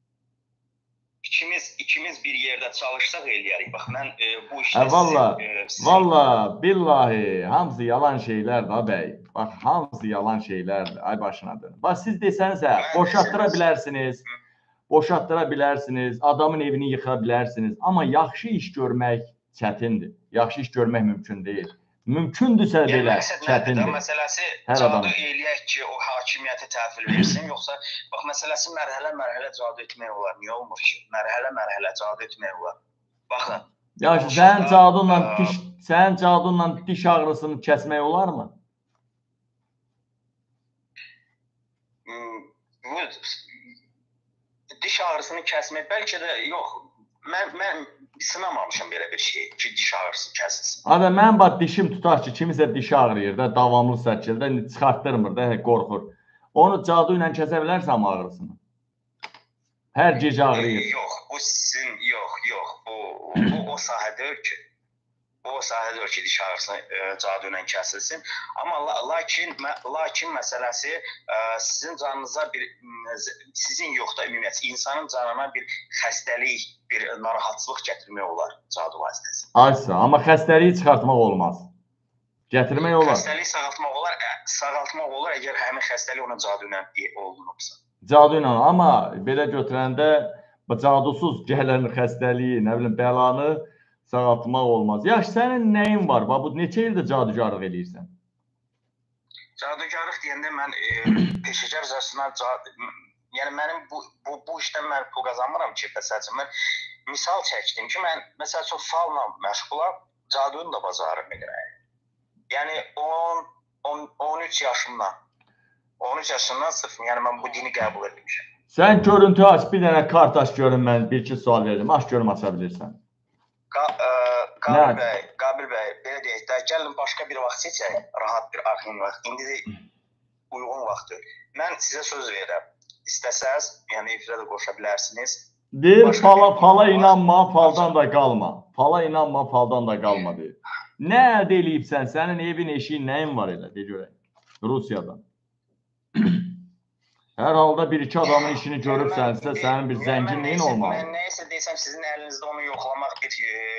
İkimiz ikimiz bir yerdə çalışsaq eləyərik. Bax mən e, bu işdə hə, valla, sizin, e, sizin... valla, billahi hamısı yalan şeylər da bəy. Bax hamısı yalan şeylərdir. Ay başına dönün. Bax siz desənsə boşaltdıra bilərsiniz. Boşaltdıra bilərsiniz. Adamın evini yıxa bilərsiniz. Amma yaxşı iş görmək çətindir. Yaxşı iş görmək mümkün deyil. Mümkündürsə belə çətindir. Məsələsi cadu eləyək ki, o hakimiyyəti təhvil versin, yoxsa bax məsələsi mərhələ-mərhələ cadu etmək olar. Niyə olmur ki? Mərhələ-mərhələ cadu etmək olar. Baxın. Ya sənin cadunla diş, sənin cadunla diş ağrısını kəsmək olarmı? Bu diş ağrısını kəsmək bəlkə də yox. Mən mən sınamamışam belə bir şey ki, diş ağrısı kəsilsin. Ada mən bax dişim tutar ki, kimisə dişi ağrıyır da, davamlı şəkildə çıxartdırmır da, qorxur. Onu cadu ilə kəsə bilərsən ağrısını. Hər gecə ağrıyır. Yox, bu sizin yox, yox. Bu bu o sahədir ki, o sahədir ki, diş ağrısını e, cadu ilə kəsilsin. Amma la, lakin lakin məsələsi e, sizin canınıza bir sizin yox da ümumiyyətlə insanın canına bir xəstəlik, bir narahatlıq gətirmək olar cadu vasitəsilə. Aysa, amma xəstəliyi çıxartmaq olmaz. Gətirmək olar. Xəstəliyi sağaltmaq olar, ə, sağaltmaq olar əgər həmin xəstəlik ona cadu ilə olunubsa. Cadu ilə, amma belə götürəndə cadusuz gələn xəstəliyi, nə bilim, bəlanı sağaltmaq olmaz. Yaxşı, sənin nəyin var? Bu neçə ildir cadugarlıq eləyirsən? Cadugarlıq deyəndə mən e, peşəkar zərsına yəni mənim bu, bu, bu işdən mən pul qazanmıram ki, məsələn, mən misal çəkdim ki, mən məsələn çox falla məşğulam, cadunun da bazarını edirəm. Yəni on üç yaşımdan, on üç yaşından sırf, yəni mən bu dini qəbul etmişəm. Sən görüntü aç, bir dənə kart aç görün, mən bir-iki sual verdim. Aç görüm, aça bilirsən. Qabil bəy, Qabil bəy, belə deyək də, gəlin başqa bir vaxt seçək, rahat bir arxın vaxt. İndi də uyğun vaxtdır. Mən sizə söz verirəm. İstəsəz, yəni efirə də qoşa bilərsiniz. Deyir, fala, fala inanma, faldan da qalma. Fala inanma, faldan da qalma, deyir. Nə əldə eləyibsən, sənin evin, eşiyin, nəyin var elə, deyir görək. Rusiyadan. Hər halda bir-iki adamın işini görübsənsə, sənin bir zənginliyin olmalı. Mən nəyəsə deysəm, sizin əlinizdə onu yoxlamaq bir,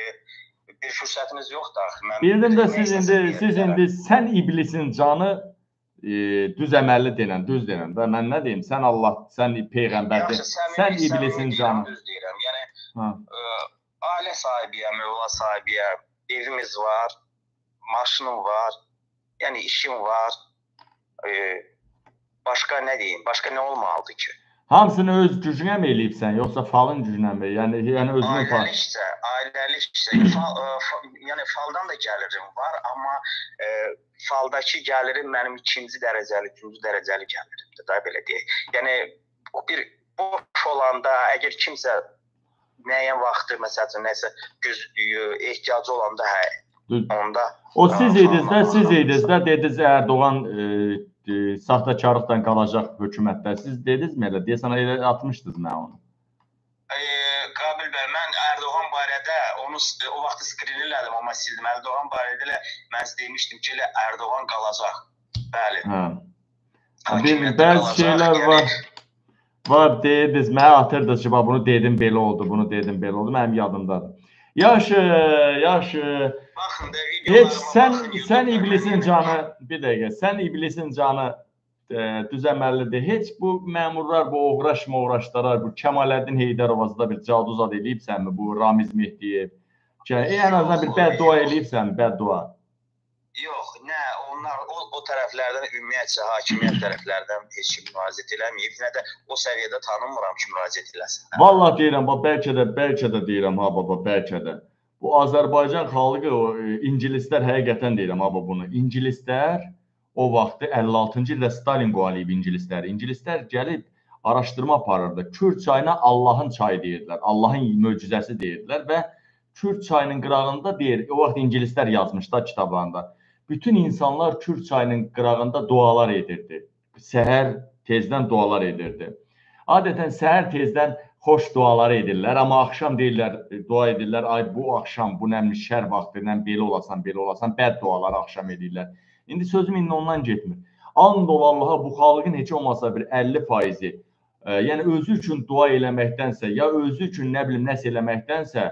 bir fürsətiniz yoxdur. Bildim də siz indi, siz indi, sən iblisin canı e, düz əməlli denən, düz denən. Və mən nə deyim, sən Allah, sən Peyğəmbər deyim, sən iblisin canı. Düz deyirəm, yəni ə, ailə sahibiyəm, övlad sahibiyəm, evimiz var, maşınım var, yəni işim var. E, Başqa nə deyim? Başqa nə olmalıdır ki? Hamısını öz gücünə mi eləyibsən, yoxsa falın gücünə mi? Yəni, yəni özünün fal... Ailəliksə, ailəliksə, fal, fa, yəni faldan da gəlirim var, amma e, faldakı gəlirim mənim ikinci dərəcəli, üçüncü dərəcəli gəlirimdir da, belə deyək. Yəni, bir boş olanda, əgər kimsə müəyyən vaxtı, məsələn, nəsə güzlüyü, ehtiyacı olanda, hə, onda... O siz idiniz də, siz idiniz də, dediniz Erdoğan... E, E, saxtakarlıqdan qalacaq hökumətdə. Siz dediniz mi elə? Deyəsən elə atmışdınız mən onu. E, Qabil bəy, mən Erdoğan barədə onu o vaxtı skrinlədim, amma sildim. Erdoğan barədə elə mən demişdim ki, elə Erdoğan qalacaq. Bəli. Hə. Bəzi şeylər var. Var, dediniz, mənə atırdınız ki, bunu dedim, belə oldu, bunu dedim, belə oldu. Mənim yadımdadır. Yaxşı, yaxşı. Baxın da, heç sən, sən iblisin canı, bir dəqiqə, sən iblisin canı e, düzəməllidir. Heç bu məmurlar, bu uğraş-mağraşlara, bu Kəmaləddin Heydərovazda bir caduzad eləyibsənmi, bu Ramiz Mehdiyev? E, en azından bir bəddua eləyibsənmi, bəddua? Yox, nə, onlar o, o tərəflərdən, ümumiyyətcə, hakimiyyət tərəflərdən heç kim müraciət eləməyib, nə də o səviyyədə tanınmıram ki, müraciət eləsin. Vallahi deyirəm, bəlkə də, bəlkə də deyirəm, ha baba, bəlkə də. Bu Azərbaycan xalqı, o, İngilislər həqiqətən deyirəm, ha bunu. İngilislər o vaxtı əlli altıncı ildə Stalin qovalayıb İngilislər. İngilislər gəlib araşdırma aparırdı. Kür çayına Allahın çayı deyirdilər, Allahın möcüzəsi deyirdilər və Kür çayının qırağında deyir, o vaxt İngilislər yazmışlar kitablarında. Bütün insanlar Kür çayının qırağında dualar edirdi. Səhər tezdən dualar edirdi. Adətən səhər tezdən xoş dualar edirlər, amma axşam deyirlər, dua edirlər, ay bu axşam, bu nəmli şər vaxtı, nəm belə olasan, belə olasan, bəd dualar axşam edirlər. İndi sözüm indi ondan getmir. And ol Allaha, bu xalqın heç olmasa bir əlli faizi, e, yəni özü üçün dua eləməkdənsə, ya özü üçün nə bilim nəsə eləməkdənsə,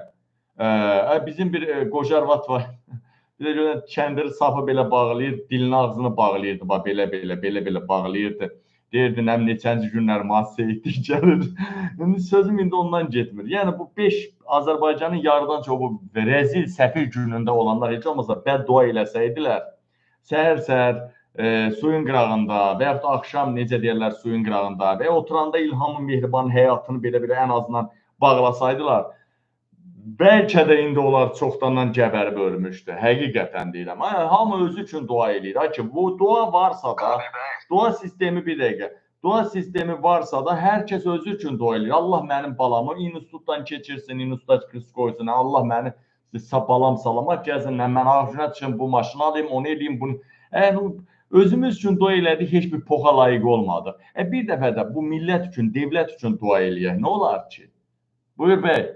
e, bizim bir e, qocarvat var, bir də görən kəndiri sapı belə bağlayır, dilini ağzını bağlayırdı, belə-belə, belə-belə bağlayırdı. Deyirdi, nəm neçənci günlər müəssisə etdik gəlir. İndi sözüm indi ondan getmir. Yəni bu beş Azərbaycanın yarıdan çox bu rəzil, səfil günündə olanlar heç olmasa bəddua eləsəydilər, səhər-səhər e, suyun qırağında və yaxud da axşam necə deyərlər suyun qırağında və oturanda İlhamın Mehribanın həyatını belə-belə ən azından bağlasaydılar, bəlkə də indi onlar çoxdandan gəbərib ölmüşdü. Həqiqətən deyirəm. Hamı özü üçün dua eləyir. Ha ki, bu dua varsa da, dua sistemi bir dəqiqə, dua sistemi varsa da hər kəs özü üçün dua eləyir. Allah mənim balamı institutdan keçirsin, institutda qız qoysun. Allah məni balam salamat gəlsin, mən ağzına çıxım, bu maşını alayım, onu eləyim, bunu. Yəni, özümüz üçün dua elədik, heç bir poxa layiq olmadı. E, bir dəfə də bu millət üçün, devlət üçün dua eləyək. Nə olar ki? Buyur bəy.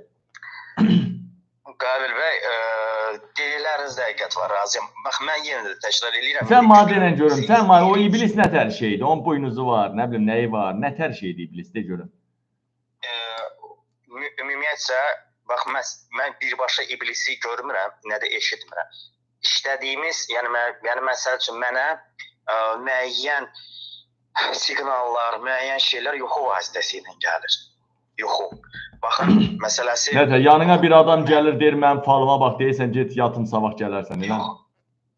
Qabil bəy, e, dediklərinizdə həqiqət var, razıyam. Bax, mən yenə də təkrar eləyirəm. Sən madələn görüm, sən madələn, o iblis nə tər şeydir? Onun boynuzu var, nə bilim, nəyi var, nə tər şeydir iblis, de görüm. E, ümumiyyətcə, bax, mən, mən birbaşa iblisi görmürəm, nə də eşitmirəm. İşlədiyimiz, yəni, mən, yəni məsəl üçün mənə ə, müəyyən siqnallar, müəyyən şeylər yuxu vasitəsi ilə gəlir. Yuxu. Baxın, məsələsi... Nətə, yanına bir adam gəlir, deyir, mən falıma bax, deyirsən, get yatım, sabah gələrsən, elə mi?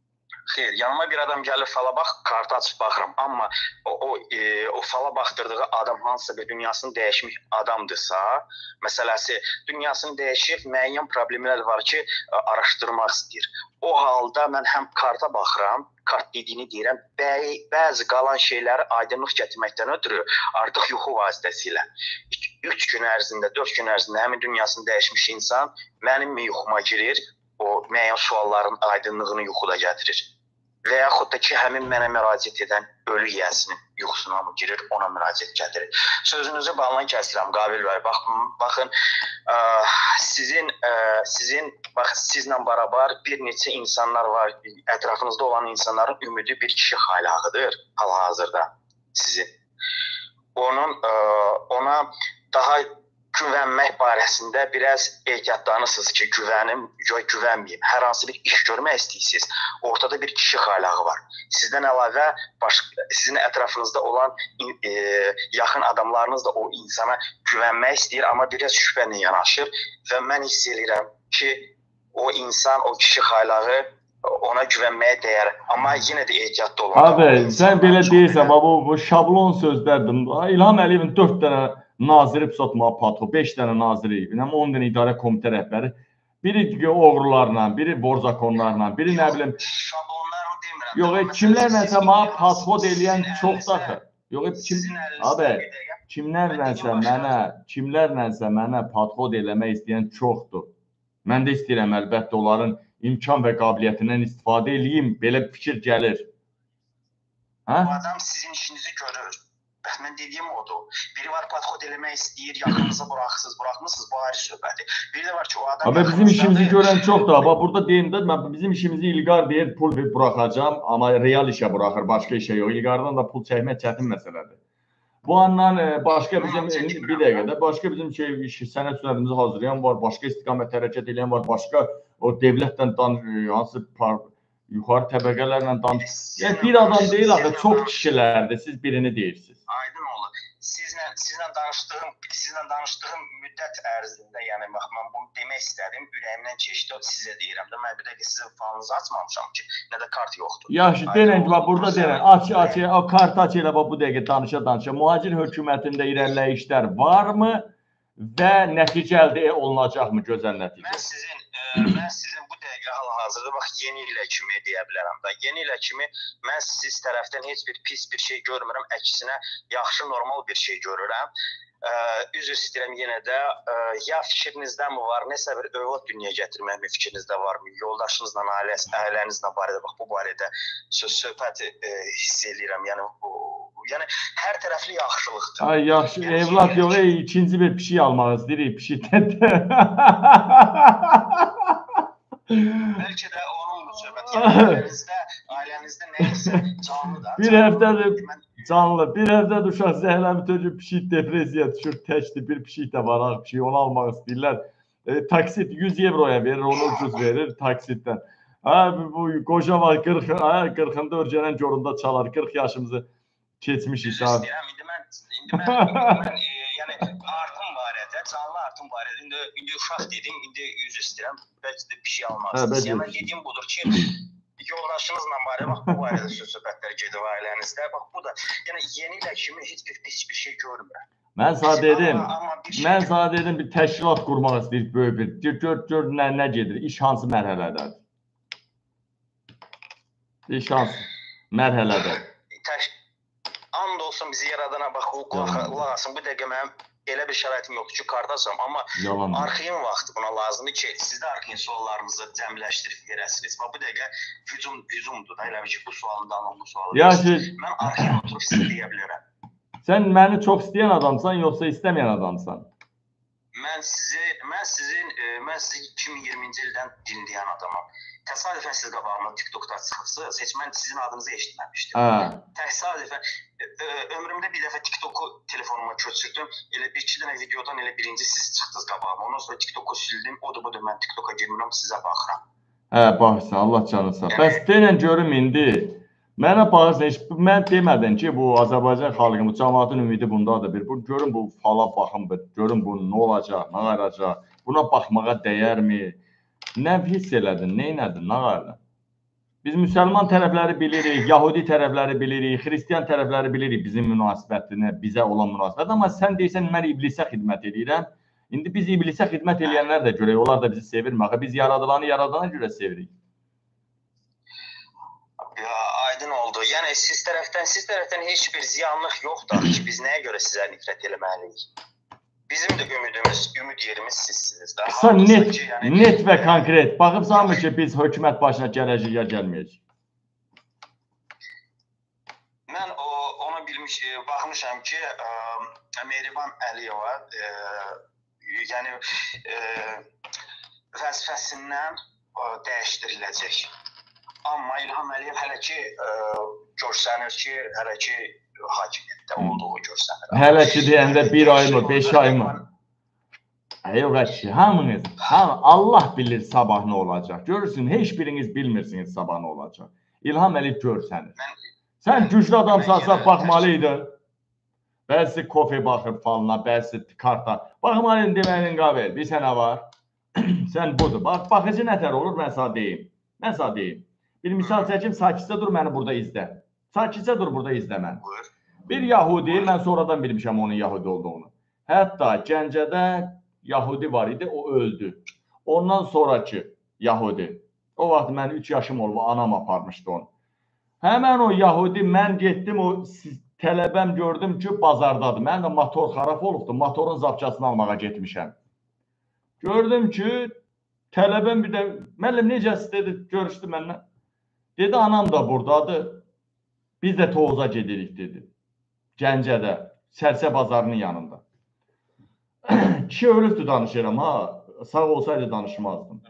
Xeyr, yanıma bir adam gəlir fala bax, kartı açıb baxıram. Amma o o, e, o fala baxdırdığı adam hansısa bir dünyasını dəyişmiş adamdırsa, məsələsi dünyasını dəyişib müəyyən problemlər var ki, araşdırmaq istəyir. O halda mən həm karta baxıram, kart dediyini deyirəm, bəy, bəzi qalan şeyləri aydınlıq gətirməkdən ötürü artıq yuxu vasitəsilə üç gün ərzində, dörd gün ərzində həmin dünyasını dəyişmiş insan mənim yuxuma girir, o müəyyən sualların aydınlığını yuxuda gətirir. Və yaxud da ki, həmin mənə müraciət edən ölü yiyəsinin yuxusuna mı girir, ona müraciət gətirir. Sözünüzü bağlan kəsirəm, Qabil bəy. Bax, baxın, ə, sizin, ə, sizin, bax, sizlə barabar bir neçə insanlar var, ətrafınızda olan insanların ümidi bir kişi xaylağıdır hal-hazırda sizin. Onun, ə, ona daha güvənmək barəsində biraz ehtiyatlanırsınız ki, güvənim, güvənməyim. Hər hansı bir iş görmək istəyirsiniz. Ortada bir kişi xaylağı var. Sizdən əlavə başqa, sizin ətrafınızda olan e, yaxın adamlarınız da o insana güvənmək istəyir, amma biraz şübhənlə yanaşır və mən hiss edirəm ki, o insan, o kişi xaylağı ona güvənməyə dəyər. Amma yenə də ehtiyatlı olmalı. Abi, sən belə deyirsən, bu, bu şablon sözlərdir. İlham Əliyevin dörd dənə naziri psotmağa patro, beş dənə naziri, on dənə idarə komitə rəhbəri, biri oğrularla, biri borzakonlarla, biri nə bilim... Şablonlarını demirəm. Yox, kimlərlənsə mənə patrot eləyən çoxdadır. Yox, kim... Abi, kimlərlənsə mənə, kimlərlənsə mənə patrot eləmək istəyən çoxdur. Mən də istəyirəm, əlbəttə, onların imkan və qabiliyyətindən istifadə eləyim, belə fikir gəlir. Bu adam sizin işinizi görür. Mən dediyim odur. Biri var patrot eləmək istəyir, yaxınıza buraxsınız, buraxmısınız, bu ayrı söhbəti. Biri də var ki, o adam... Abi, bizim işimizi görən çoxdur. Abi, burada deyim də, bizim işimizi İlqar deyir, pul buraxacam, amma real işə buraxır, başqa işə yox. İlqardan da pul çəkmək çətin məsələdir. Bu andan başqa bizim, bir dəqiqədə, başqa bizim şey, sənət sünədimizi hazırlayan var, başqa istiqamət hərəkət edən var, başqa o devlətdən hansı yuxarı təbəqələrlə danış. Yəni, bir adam deyil, axı, çox kişilərdir, siz birini deyirsiniz. Aydın olur. Sizlə, sizlə danışdığım, sizlə danışdığım müddət ərzində, yəni, bax, mən bunu demək istədim, ürəyimdən keçdi, sizə deyirəm də, mən bir dəqiqə sizin fanınızı açmamışam ki, nə də kart yoxdur. Yaxşı, deyilən ki, burada deyilən, aç, aç, o kart aç elə, bu dəqiqə danışa-danışa, mühacir hökumətində irəliləyişlər varmı və nəticə əldə olunacaqmı, gözəl nəticə? Mən sizin, ə, mən sizin bu dəqiqə hal-hazırda, bax, yeni ilə kimi deyə bilərəm da, yeni ilə kimi mən siz tərəfdən heç bir pis bir şey görmürəm, əksinə yaxşı, normal bir şey görürəm. Ə, üzr istəyirəm yenə də, ə, ya fikrinizdən mi var, nəsə bir övlad dünyaya gətirmək mi fikrinizdə varmı, yoldaşınızla, ailənizlə barədə, bax, bu barədə söz-söhbət hiss edirəm, yəni, bu, yəni, hər tərəfli yaxşılıqdır. Ay, yaxşı, evlad yox, ey, ikinci bir pişik almaq istəyirik, pişikdən də. Bəlkə də onun bu söhbət, yəni, ailənizdə, ailənizdə nəyəsə canlı da. Bir həftədir canlı, bir həftədir uşaq zəhləmi töcü pişik depresiya düşür, təkdir, bir pişik də var, ağ pişik, onu almaq istəyirlər. E, taksit yüz evroya verir, onu ucuz verir taksitdən. Ha, bu qoca var, qırxında örgənən göründə çalar, qırx yaşımızı keçmişik. Üzr istəyirəm, indi mən, indi mən, mən e, yəni, artım barədə, canlı artım barədə, indi, indi uşaq dedim, indi yüz istəyirəm, bəlkə də bir şey almazsınız. Yəni, mən dediyim budur ki, yoldaşınızla barədə, bax, bu barədə söz-söhbətlər gedir ailəninizdə, bax, bu da, yəni, yeni ilə kimi heç bir pis bir şey görmürəm. Mən sana dedim, mən sana dedim, bir təşkilat qurmaq istəyir, böyük bir, gör, gör, nə, nə gedir, iş hansı mərhələdədir? İş hansı mərhələdədir? And olsun bizi yaradana, bax, qulaq asın, bu dəqiqə mənim elə bir şəraitim yoxdur ki, kardasam, amma arxivin vaxtı buna lazımdır ki, siz də arxivin suallarınızı cəmləşdirib verəsiniz. Bu dəqiqə hücum, hücumdur da, elə bir ki, bu sualını da alın, bu sualı verəsiniz. Mən arxivin oturub sizə deyə bilirəm. Sən məni çox istəyən adamsan, yoxsa istəməyən adamsan? Mən sizi, mən sizin, mən sizi iki min iyirminci ildən dinləyən adamam. Təsadüfən siz qabağıma TikTokda çıxırsınız, heç mən sizin adınızı eşitməmişdim. Təsadüfən, ömrümdə bir dəfə TikToku telefonuma köçürdüm, elə bir iki dənə videodan elə birinci siz çıxdınız qabağıma. Ondan sonra TikToku sildim, odur budur, mən TikToka girmirəm, sizə baxıram. Hə, baxırsan, Allah canı sağ. Bəs denən görüm indi, mənə baxırsan, mən demədin ki, bu Azərbaycan xalqımız, cəmaatın ümidi bundadır. Bir, bu, görün bu fala baxın, görün bu nə olacaq, nə qaracaq, buna baxmağa dəyərmi? Nə hiss elədin, nə elədin, nə qarədin? Biz müsəlman tərəfləri bilirik, Yahudi tərəfləri bilirik, Xristiyan tərəfləri bilirik bizim münasibətini, bizə olan münasibət. Amma sən deyirsən, mən iblisə xidmət edirəm. İndi biz iblisə xidmət edənlər də görək, onlar da bizi sevirmə. Biz yaradılanı yaradana görə sevirik. Ya, aydın oldu. Yəni siz tərəfdən, siz tərəfdən heç bir ziyanlıq yoxdur ki, biz nəyə görə sizə nifrət eləməliyik? Bizim də ümidimiz, ümid yerimiz sizsiniz. Qısa, net, ki, yəni, net və konkret. Baxıbsanmı ki, biz hökumət başına gələcək ya gəlməyəcək? Mən o, onu bilmiş, baxmışam ki, ə, Mehriban Əliyeva ə, yəni ə, vəzifəsindən ə, dəyişdiriləcək. Amma İlham Əliyev hələ ki ə, görsənir ki, hələ ki hakimiyyətdə olduğu görsənir. Hələ ki deyəndə bir ay mı, beş ay mı? Yox, əşki, hamınız, hamı, Allah bilir sabah nə olacaq. Görürsün, heç biriniz bilmirsiniz sabah nə olacaq. İlham Əliyev görsənir. Sən güclü adamsansa baxmalıydın. Bəzi kofe baxır falına, bəzi karta. Baxmalıydın deməyinin qabil. Bir sənə var. Sən budur. Bax, baxıcı nətər olur, mən sana deyim. Mən sana deyim. Bir misal çəkim, sakitcə dur, məni burada izlə. Sakitcə dur, burada izlə məni. Bir Yahudi, mən sonradan bilmişəm onun Yahudi olduğunu. Hətta Gəncədə Yahudi var idi, o öldü. Ondan sonraki Yahudi. O vaxt mən üç yaşım oldu, anam aparmışdı onu. Həmən o Yahudi, mən getdim, o tələbəm gördüm ki, bazardadır. Mən də motor xarab olubdur, motorun zapçasını almağa getmişəm. Gördüm ki, tələbəm bir də, müəllim necəsi dedi, görüşdü mənlə. Dedi, anam da buradadır, biz də Toğuza gedirik, dedi. Gəncədə, Sərsə bazarının yanında. Kişi ölübdür danışıram, ha, sağ olsaydı danışmazdım.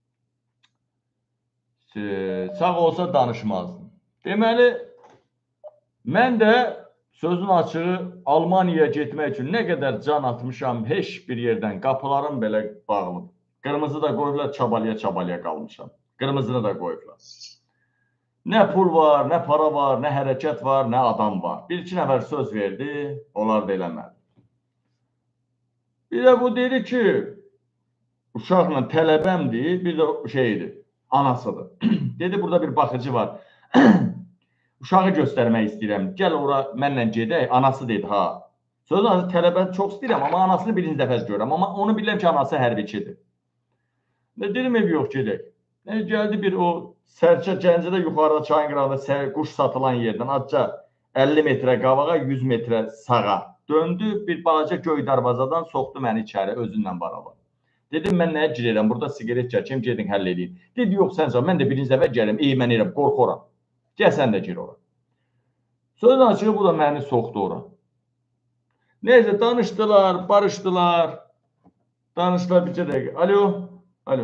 Sağ olsa danışmazdım. Deməli, mən də sözün açığı Almaniyaya getmək üçün nə qədər can atmışam, heç bir yerdən qapılarım belə bağlıdır. Qırmızı da qoyublar, çabalaya-çabalaya qalmışam. Qırmızını da qoyublar. Nə pul var, nə para var, nə hərəkət var, nə adam var. Bir-iki nəfər söz verdi, onlar da eləmədi. Bir də bu dedi ki, uşaqla tələbəmdir, bir də şeydir, anasıdır. Dedi, burada bir baxıcı var. Uşağı göstərmək istəyirəm. Gəl ora mənlə gedək. Anası dedi, ha. Sözün azı tələbəni çox istəyirəm, amma anasını birinci dəfə görürəm. Amma onu bilirəm ki, anası hərbiçidir. Dedim, ev yox, gedək. Gəldi bir o Sərçə Gəncədə yuxarıda çayın qırağında quş satılan yerdən azca əlli metrə qabağa, yüz metrə sağa döndü. Bir balaca göy darvazadan soxdu məni içəri özünlə barabar. Dedim, mən nəyə girərəm? Burada sigaret çəkəm, gedin həll edin. Dedi, yox, sən sağ, mən də birinci dəfə gələm, eymənirəm, qorxoram. Gəl, sən də gir ora. Sözün açığı bu da məni soxdu ora. Neyse, danışdılar, barışdılar. Danışdılar bir dəqiqə. Alo, alo.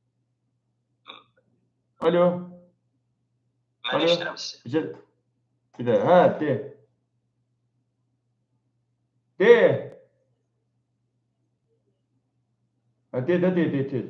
Alo. Mən eşidirəm sizi. Bir də, hə, de. De. Hə, de, de, de, de, de.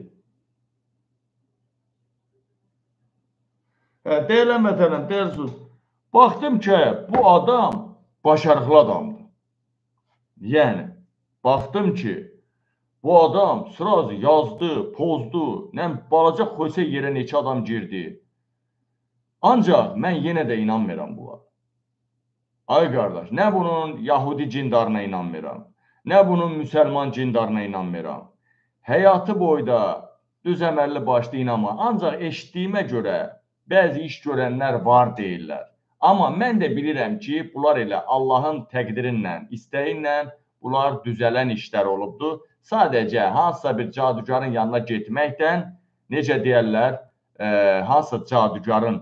Hə, deyiləm vətənəm, deyilsiniz. Baxdım ki, bu adam başarıqlı adamdır. Yəni, baxdım ki, bu adam sırazı yazdı, pozdu, nə balaca xoysa yerə neçə adam girdi. Ancaq mən yenə də inanmıram bunlar. Ay qardaş, nə bunun Yahudi cindarına inanmıram, nə bunun müsəlman cindarına inanmıram. Həyatı boyda düz əməlli başlı inanma. Ancaq eşitdiyimə görə bəzi iş görənlər var deyirlər. Amma mən də bilirəm ki, bunlar elə Allahın təqdirinlə, istəyinlə bunlar düzələn işlər olubdur. Sadəcə hansısa bir cadugarın yanına getməkdən, necə deyərlər, e, hansısa cadugarın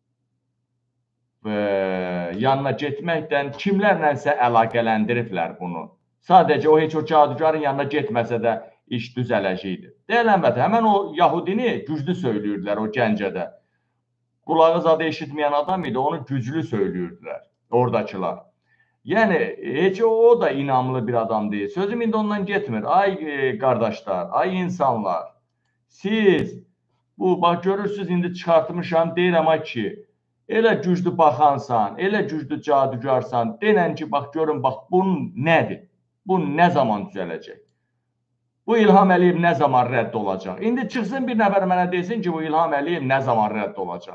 e, yanına getməkdən kimlərlənsə əlaqələndiriblər bunu. Sadəcə o heç o cadugarın yanına getməsə də iş düzələcəkdir. Deyələn vətən, həmən o Yahudini güclü söylüyürdülər o Gəncədə. Qulağı zadı eşitməyən adam idi, onu güclü söylüyürdülər oradakılar. Yəni, heç o da inamlı bir adam deyil. Sözüm indi ondan getmir. Ay e, qardaşlar, ay insanlar, siz, bu, bax, görürsünüz, indi çıxartmışam, deyirəm ay ki, elə güclü baxansan, elə güclü cadugarsan, denən ki, bax, görün, bax, bunun nədir? Bu nə zaman düzələcək? Bu İlham Əliyev nə zaman rədd olacaq? İndi çıxsın bir nəfər mənə desin ki, bu İlham Əliyev nə zaman rədd olacaq?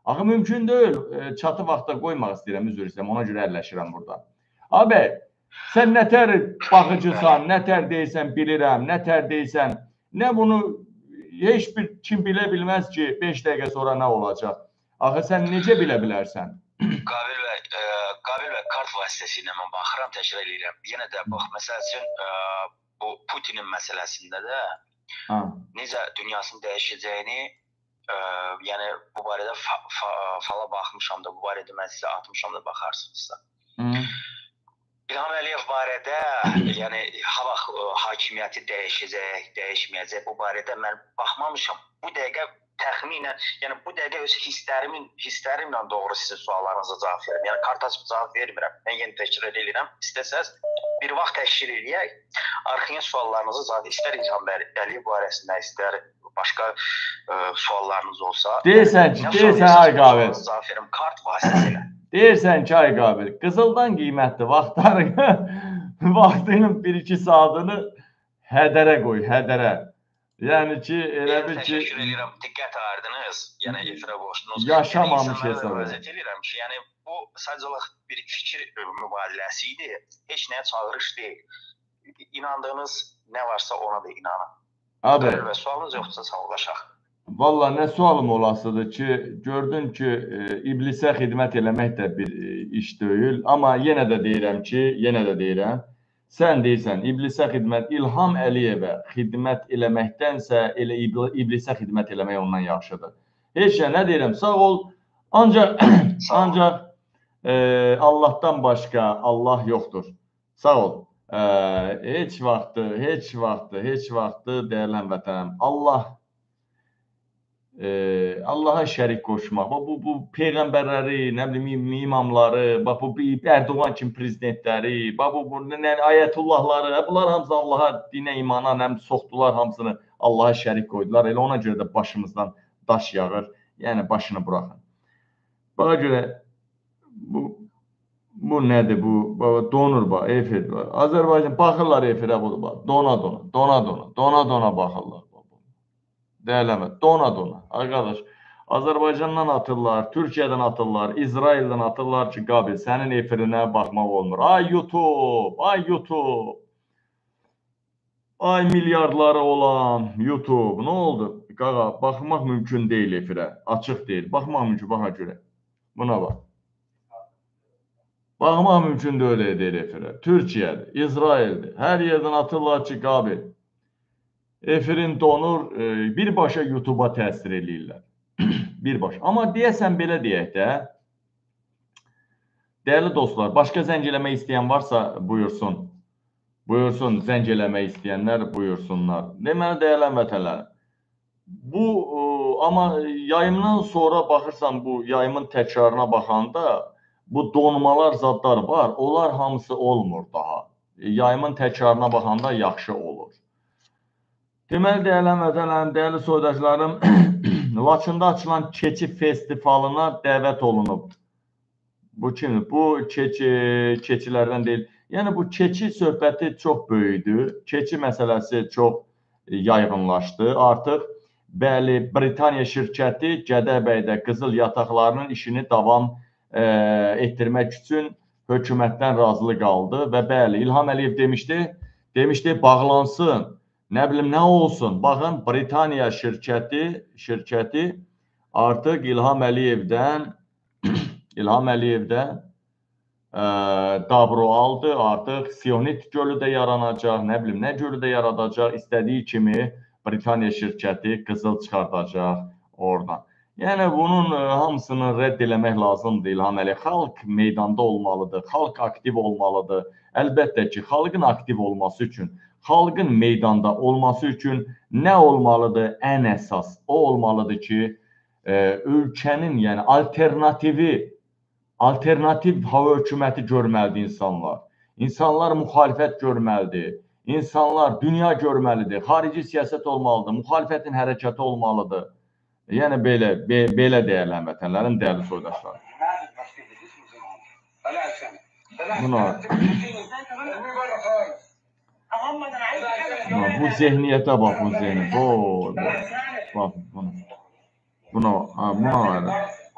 Axı mümkün deyil, çatı vaxtda qoymaq istəyirəm, üzr istəyirəm, ona görə əlləşirəm burada. Abi, sən nətər baxıcısan, nətər deyirsən bilirəm, nətər deyirsən, nə bunu heç bir kim bilə bilməz ki, beş dəqiqə sonra nə olacaq. Axı sən necə bilə bilərsən? Qabil bəy, e, Qabil bəy kart vasitəsilə mən baxıram, təkrar eləyirəm. Yenə də bax, məsəl üçün e, bu Putinin məsələsində də ha. necə dünyasının dəyişəcəyini, e, yəni bu barədə fa fa fala baxmışam da, bu barədə mən sizə atmışam da, baxarsınız da. Hı. İlham Əliyev barədə, yəni hava hakimiyyəti dəyişəcək, dəyişməyəcək, bu barədə mən baxmamışam. Bu dəqiqə təxminən, yəni bu dəqiqə öz hisslərimin, hisslərimlə doğru sizin suallarınıza cavab verirəm. Yəni kart açıb cavab vermirəm. Mən yeni təkrar edirəm. İstəsəz bir vaxt təşkil eləyək. Arxaya suallarınızı cavab istər İlham Əliyev barəsində, istər başqa ə, suallarınız olsa. Deyirsən ki, deyirsən ay qabil. Cavab verim kart vasitəsilə. Deyirsən ki, ay qabil, qızıldan qiymətli vaxtlarını, vaxtının bir iki saatını hədərə qoy, hədərə. Yəni ki, elə bil ki... Təşəkkür edirəm, diqqət ayırdınız, yəni efirə qoşdunuz. Yaşamamış hesab edirəm. edirəm ki, yəni bu sadəcə bir fikir mübadiləsi idi, heç nəyə çağırış deyil. İnandığınız nə varsa ona da inanın. Abi, və sualınız yoxsa sağlaşaq. Valla nə sualım olasıdır ki, gördün ki, e, iblisə xidmət eləmək də bir e, iş deyil. Amma yenə də deyirəm ki, yenə də deyirəm, sən deyirsən, iblisə xidmət, İlham Əliyevə xidmət eləməkdənsə elə iblisə xidmət eləmək ondan yaxşıdır. Heç nə, nə deyirəm, sağ ol, ancaq, ancaq e, Allahdan başqa Allah yoxdur. Sağ ol. E, heç vaxtı, heç vaxtı, heç vaxtı dəyərli həmvətənəm. Allah Ee, Allah'a şərik qoşmaq, bu, bu peyğəmbərləri, nə bilim, imamları, bax, bu Erdoğan kimi prezidentləri, bax, bu, bu nə, ayətullahları, bunlar hamısı Allah'a, dinə, imana, nə soxdular, hamısını Allah'a şərik qoydular. Elə ona görə də başımızdan daş yağır, yəni başını buraxın. Baxa görə, bu, bu nədir, bu, bax, donur, bax, efir, bax, Azərbaycan, baxırlar efirə, budur, bax, dona, dona, dona, dona, dona, dona baxırlar. Değerleme, dona dona. Arkadaş, Azərbaycandan atırlar, Türkiyədən atırlar, İsraildən atırlar ki, Qabil, sənin efirinə baxmaq olmur. Ay YouTube, ay YouTube. Ay milyardları olan YouTube, nə oldu? Qaqa, baxmaq mümkün deyil efirə, açıq deyil. Baxmaq mümkün, baxa görə. Buna bax. Baxmaq mümkün deyil efirə. Türkiyədir, İsraildir. Hər yerdən atırlar ki, Qabil. Efirin donur, birbaşa YouTube'a təsir eləyirlər. Birbaşa. Amma deyəsən belə deyək də, dəyərli dostlar, başqa zəng eləmək istəyən varsa buyursun. Buyursun, zəng eləmək istəyənlər buyursunlar. Deməli, dəyərli həmvətənlər, bu, amma yayımdan sonra baxırsan, bu yayımın təkrarına baxanda, bu donmalar zadlar var, onlar hamısı olmur daha. Yayımın təkrarına baxanda yaxşı olur. Deməli, dəyərli həmvətənlərim, dəyərli soydaşlarım, Laçında açılan keçi festivalına dəvət olunub. Bu kimdir? Bu keçi, keçilərdən deyil. Yəni, bu keçi söhbəti çox böyüdü. Keçi məsələsi çox yaygınlaşdı. Artıq, bəli, Britaniya şirkəti Gədəbəydə qızıl yataqlarının işini davam e, etdirmək üçün hökumətdən razılıq qaldı. Və bəli, İlham Əliyev demişdi, demişdi, bağlansın. Nə bilim, nə olsun? Baxın, Britaniya şirkəti, şirkəti artıq İlham Əliyevdən, İlham Əliyevdən e, dabro aldı. Artıq Siyonit gölü də yaranacaq, nə bilim, nə gölü də yaradacaq. İstədiyi kimi Britaniya şirkəti qızıl çıxardacaq oradan. Yəni, bunun e, hamısını rədd eləmək lazımdır İlham Əliyev. Xalq meydanda olmalıdır, xalq aktiv olmalıdır. Əlbəttə ki, xalqın aktiv olması üçün, xalqın meydanda olması üçün nə olmalıdır? Ən əsas o olmalıdır ki, e, ölkənin, yəni alternativi, alternativ hava hökuməti görməlidir insanlar. İnsanlar müxalifət görməlidir. İnsanlar dünya görməlidir. Xarici siyasət olmalıdır. Müxalifətin hərəkəti olmalıdır. Yəni belə, be, belə dəyərli həmvətənlərin, dəyərli soydaşlar. Buna bu zihniyyətə bax, bu zihniyyət. Oy, bax, buna. Buna, ha, buna var.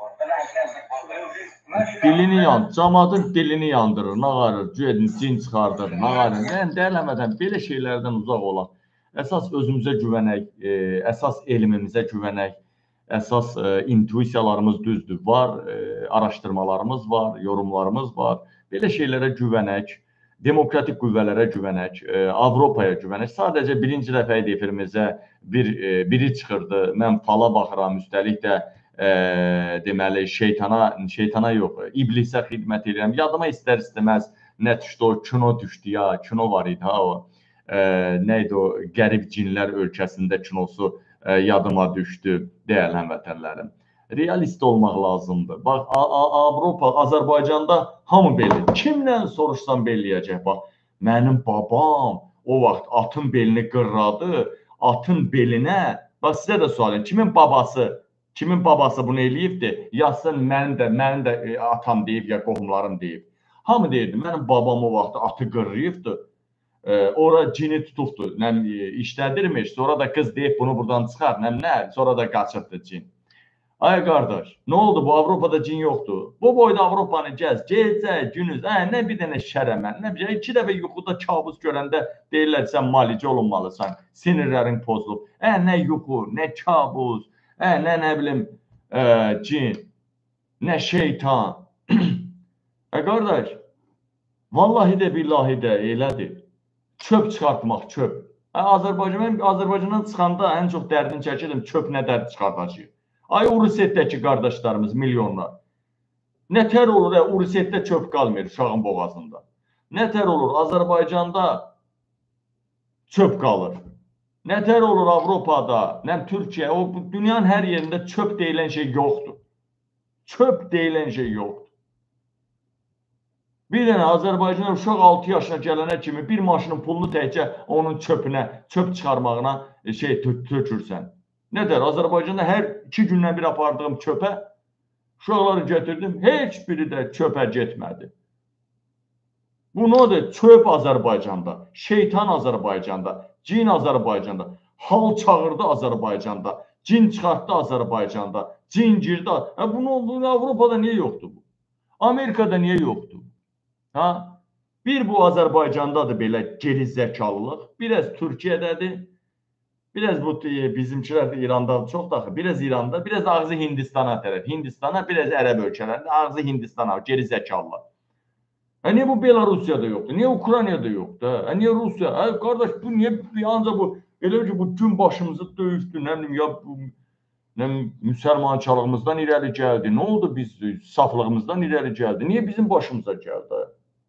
dilini yan, camaatın dilini yandırır, nağarır, cin çıxardır, nağarır. Yəni, dəyiləmədən belə şeylərdən uzaq olaq. Əsas özümüzə güvənək, e, əsas elmimizə güvənək, əsas e, intuisiyalarımız düzdür, var, e, araşdırmalarımız var, yorumlarımız var. Belə şeylərə güvənək, demokratik qüvvələrə güvənək, e, Avropaya güvənək. Sadəcə birinci dəfə idi efirimizə bir, e, biri çıxırdı, mən fala baxıram, üstəlik də e, deməli şeytana, şeytana yox, iblisə xidmət edirəm. Yadıma istər-istəməz nə düşdü, o kino düşdü ya, kino var idi ha o. E, nə idi o, qərib cinlər ölkəsində kinosu e, yadıma düşdü, dəyərli həmvətənlərim. Realist olmaq lazımdır. Bax, Avropa, Azərbaycanda hamı belə. Kimdən soruşsam beləyəcək. Bax, mənim babam o vaxt atın belini qırradı, atın belinə, bax sizə də sual edin, kimin babası, kimin babası bunu eləyibdir? Yazsın, mənim də, mənim də e, atam deyib, ya qohumlarım deyib. Hamı deyirdi, mənim babam o vaxt atı qırrayıbdır. E, ora cini tutubdur, nəm e, işlədirmiş, sonra da qız deyib bunu buradan çıxar, nəm nə, sonra da qaçıbdır cin. Ay qardaş, nə oldu bu? Avropada cin yoxdur. Bu boyda Avropanı gəz, gecə, günüz, ə, nə bir dənə şərəmən, nə bir iki dəfə yuxuda kabus görəndə deyirlər sən malicə olunmalısan, sinirlərin pozulub. Ə, nə yuxu, nə kabus, ə, nə nə bilim ə, cin, nə şeytan. Ə, qardaş, vallahi də billahi də elədir. Çöp çıxartmaq, çöp. Ə, Azərbaycan, mən Azərbaycandan çıxanda ən çox dərdini çəkirdim, çöp nə dərd çıxartacaq. Ay Urusetdəki qardaşlarımız milyonlar. Nətər olur, ə, Urusetdə çöp qalmır uşağın boğazında. Nətər olur, Azərbaycanda çöp qalır. Nətər olur Avropada, nəm Türkiyə, o dünyanın hər yerində çöp deyilən şey yoxdur. Çöp deyilən şey yoxdur. Bir dənə Azərbaycanda uşaq altı yaşına gələnə kimi bir maşının pulunu təkcə onun çöpünə, çöp çıxarmağına şey tökürsən. Nədər? Azərbaycanda hər iki gündən bir apardığım çöpə uşaqları gətirdim, heç biri də çöpə getmədi. Bu nədir? Çöp Azərbaycanda, şeytan Azərbaycanda, cin Azərbaycanda, hal çağırdı Azərbaycanda, cin çıxartdı Azərbaycanda, cin girdi. Hə, bunu Avropada niyə yoxdur bu? Amerikada niyə yoxdur? Ha? Bir bu Azərbaycandadır belə geri zəkalılıq, biraz Türkiyədədir, biraz bu bizimkilər də İranda çox daxil, biraz İranda, biraz ağzı Hindistana tərəf, Hindistana, biraz ərəb ölkələrində ağzı Hindistana, geri zəkalılıq. Hə, niyə bu Belarusiyada yoxdur? Niyə Ukraynada yoxdur? Hə, niyə Rusiya? Hə, qardaş, bu niyə, ancaq bu, elə ki, bu gün başımızı döyüşdü, nə bilim, ya bu, nə müsəlmançılığımızdan irəli gəldi, nə oldu biz, saflığımızdan irəli gəldi, niyə bizim başımıza gəldi?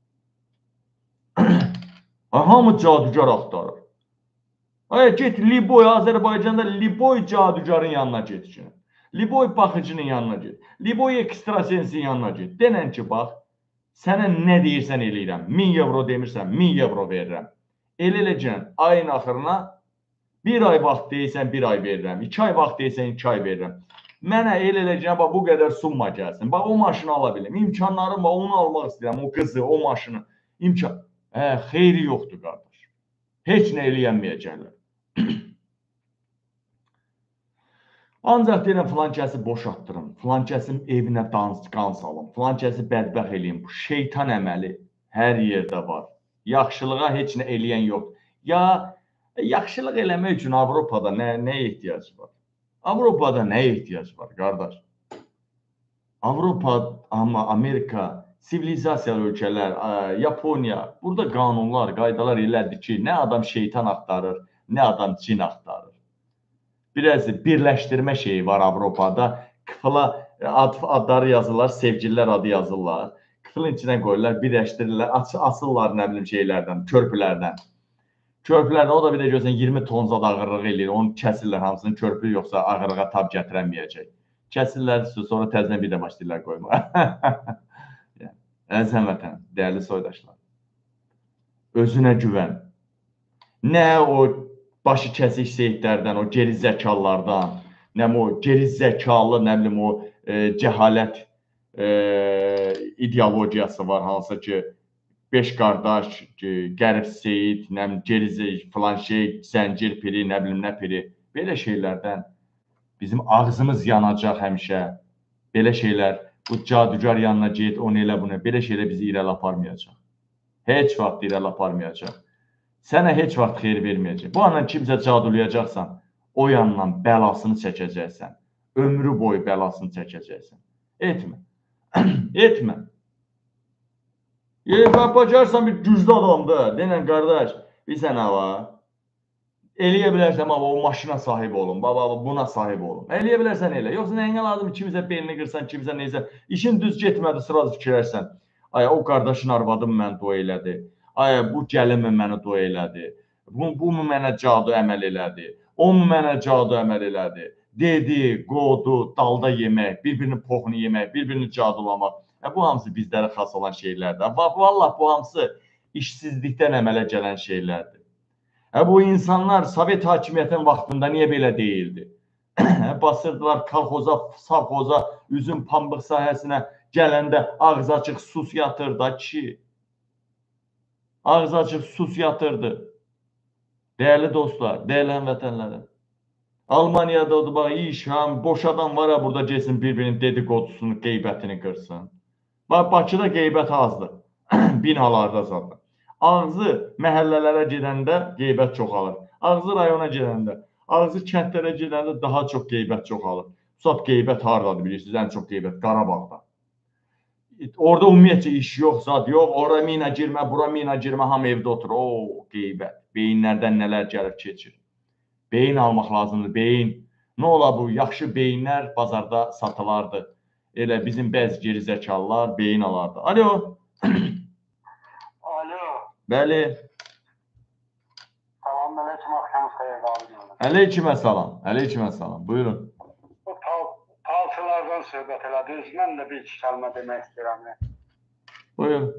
Hamı cadugar axtarır. Ay, get Liboy, Azərbaycanda Liboy cadugarın yanına get ki. Liboy baxıcının yanına get. Liboy ekstrasensin yanına get. Denən ki, bax, sənə nə deyirsən eləyirəm. min euro demirsən, min euro verirəm. El eləcən, ayın axırına bir ay vaxt deyirsən, bir ay verirəm. iki ay vaxt deyirsən, iki ay verirəm. Mənə el eləcən, bax, bu qədər summa gəlsin. Bax, o maşını ala bilim. İmkanlarım var, onu almaq istəyirəm. O qızı, o maşını. İmkan. Hə, xeyri yoxdur, qardaş. Heç nə eləyənməyəcəklər. Ancaq deyirəm, filan kəsi boşatdırım, filan kəsin evinə qan salım, filan kəsi bədbəx eləyim. Bu şeytan əməli hər yerdə var. Yaxşılığa heç nə eləyən yox. Ya, yaxşılıq eləmək üçün Avropada nə, nə ehtiyac var? Avropada nə ehtiyac var, qardaş? Avropa, amma Amerika, sivilizasiya ölkələr, Yaponiya, burada qanunlar, qaydalar elədir ki, nə adam şeytan axtarır, nə adam cin axtarır. Biraz birləşdirmə şeyi var Avropada. Kıfıla ad, adları yazırlar, sevgililər adı yazırlar. Kıfılın içinə qoyurlar, birləşdirirlər, asırlar nə bilim şeylərdən, körpülərdən. Körpülərdən, o da bir də görsən iyirmi ton zad ağırlıq eləyir, onu kəsirlər hamısının körpü yoxsa ağırlığa tab gətirəməyəcək. Kəsirlər, sonra təzdən bir də başlayırlar qoymağa. Əziz həmvətən, dəyərli soydaşlar, özünə güvən. Nə o başı kəsik seyidlərdən, o geri zəkallardan, nə o geri zəkalı, nə bilim o e, cəhalət e, ideologiyası var, hansı ki, beş qardaş, qərib seyid, nə bilim, geri filan şey, zəncir piri, nə bilim, nə piri, belə şeylərdən bizim ağzımız yanacaq həmişə, belə şeylər bu cadugar yanına get, onu elə bunu. Belə şeylə bizi irəli aparmayacaq. Heç vaxt irəli aparmayacaq. Sənə heç vaxt xeyir verməyəcək. Bu andan kimsə cadulayacaqsan, o yandan bəlasını çəkəcəksən. Ömrü boyu bəlasını çəkəcəksən. Etmə. Etmə. E, bacarsan bir güclü adamdır. Denən qardaş, bilsən nə var? Eləyə bilərsən, baba, o maşına sahib olun. Baba, buna sahib olun. Eləyə bilərsən elə. Yoxsa nəyinə lazım? Kimsə belini qırsan, kimsə neysə. İşin düz getmədi, sıraz fikirlərsən. Ay, o qardaşın arvadım mən doy elədi. Ay, bu gəlimi mənə doy elədi. Bu, bu mu mənə cadu əməl elədi? O mu mənə cadu əməl elədi? Dedi, qodu, dalda yemək, bir-birinin poxunu yemək, bir-birini cadulamaq. E, bu hamısı bizlərə xas olan şeylərdir. Vallahi bu hamısı işsizlikdən əmələ gələn şeylərdir. E, bu insanlar Sovet hakimiyyətin vaxtında niyə belə deyildi? Basırdılar kolxoza, savxoza, üzüm pambıq sahəsinə gələndə ağzı açıq sus yatırdı ki. Ağzı açıq sus yatırdı. Dəyərli dostlar, dəyərli həmvətənlərim. Almaniyada oldu, bax, iş, ham, boş adam var ya, burada geçsin bir-birinin dedikodusunu, qeybətini qırsın. Bax, Bakıda qeybət azdır. Binalarda zaten. Ağzı məhəllələrə gedəndə qeybət çoxalır. Ağzı rayona gedəndə, ağzı kəndlərə gedəndə daha çox qeybət çoxalır. Sat qeybət hardadır bilirsiniz? Ən çox qeybət Qarabağda. Orada ümumiyyətcə iş yox, zat yox. Ora mina girmə, bura mina girmə, hamı evdə otur. O, qeybət. Beyinlərdən nələr gəlib keçir. Beyin almaq lazımdır, beyin. Nə ola bu? Yaxşı beyinlər bazarda satılardı. Elə bizim bəzi geri zəkalılar beyin alardı. Alo. Alo. Bəli. Salam, aleyküm, axşamınız xeyir qalın. Aleykümə salam, aleykümə salam. Buyurun. Bu palçılardan söhbət elədiniz. Mən də bir iki kəlmə demək istəyirəm. Buyurun.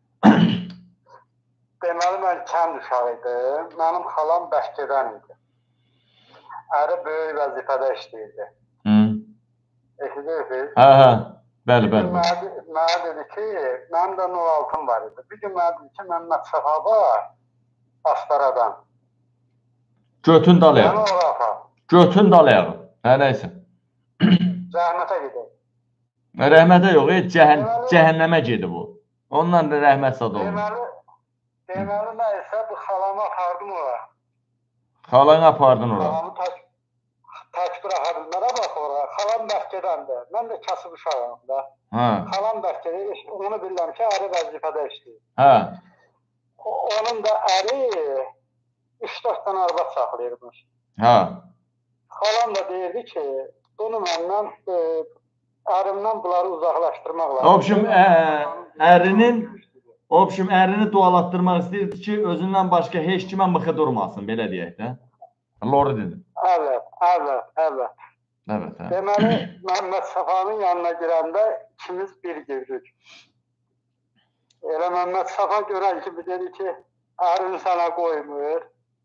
Deməli, mən kənd uşağıydım. Mənim xalam Bəşkədən idi. Əri böyük vəzifədə işləyirdi. Hı. Eşidirsiniz? Hə, hə. Bəli, bəli. Mənə dedi ki, mənim də nol altım var idi. Bir gün mənə dedi ki, Məmməd Səfaba Astaradan. Götün dalayaq. Mən ora apar. Götün dalayaq. Hə, nəysə. Rəhmətə gedək. Rəhmətə yox, e, cəhən, cəhənnəmə gedi bu. Ondan da rəhmət sad olun. Deməli, deməli nəysə bu xalamı apardım ora. Xalanı apardın ora. Xalamı tək, tək bıraxa bilmərə bax ora. Xalam Bəşkədəndir. Mən də kasıb uşağım da. Hə. Xalam Bəşkədə, onu bilirəm ki, əri vəzifədə işləyir. Hə. Onun da əri üç dörd dənə arvad saxlayırmış. Hə. Xalam da deyirdi ki, bunu məndən, e, ərimdən bunları uzaqlaşdırmaq lazım. Obşum, ərinin Obşum, ərini dualatdırmaq istəyirdi ki, özündən başqa heç kimə mıxı durmasın, belə deyək də. Loru dedim. Evet, evet, evet. Evet, hə. Deməli, Məmməd Səfanın yanına girəndə ikimiz bir girdik. Elə Məmməd Səfa görən kimi dedi ki, ərin sənə qoymur.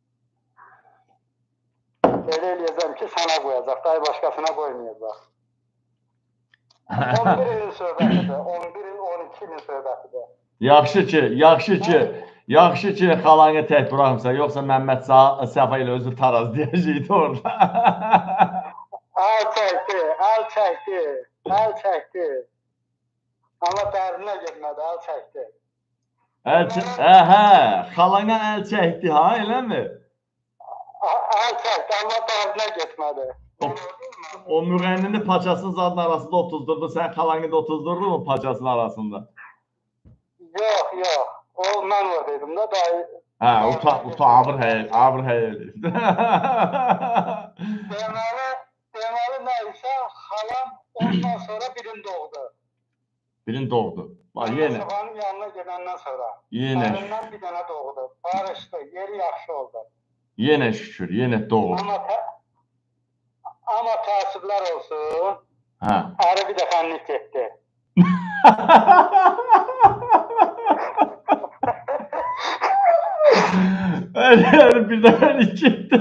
Elə eləyəcəm ki, sənə qoyacaq, day başqasına qoymayacaq. on bir ilin söhbətidir, on bir il, on iki ilin söhbətidir. Yaxşı ki, yaxşı ki, yaxşı ki, xalanı tək buraxmısan, yoxsa Məmməd Səfa ilə özü taraz deyəcəkdi orada. Əl çəkdi, əl çəkdi, əl çəkdi. Amma dərinə getmədi, əl çəkdi. Hə, xalana əl çəkdi, ha, eləmi? Əl çəkdi, amma dərinə getmədi. O müğənnini paçasının zadın arasında otuzdurdu, sən xalanı da otuzdurdu mu paçasının arasında? Yox, yox. O, mən oradaydım da, dayı. Hə, uta, uta, abır həyəl, abır həyəl. Deməli, deməli nəysə, xalam ondan sonra birin doğdu. Birin doğdu. Bax, yenə. Səfanın yanına gedəndən sonra. Yenə. Ərindən bir dənə doğdu. Barışdı, yeri yaxşı oldu. Yenə şükür, yenə doğdu. Amma, tə, amma təəssüflər olsun. Hə. Əri bir dəfə nik getdi. Əri bir dəfə nik getdi.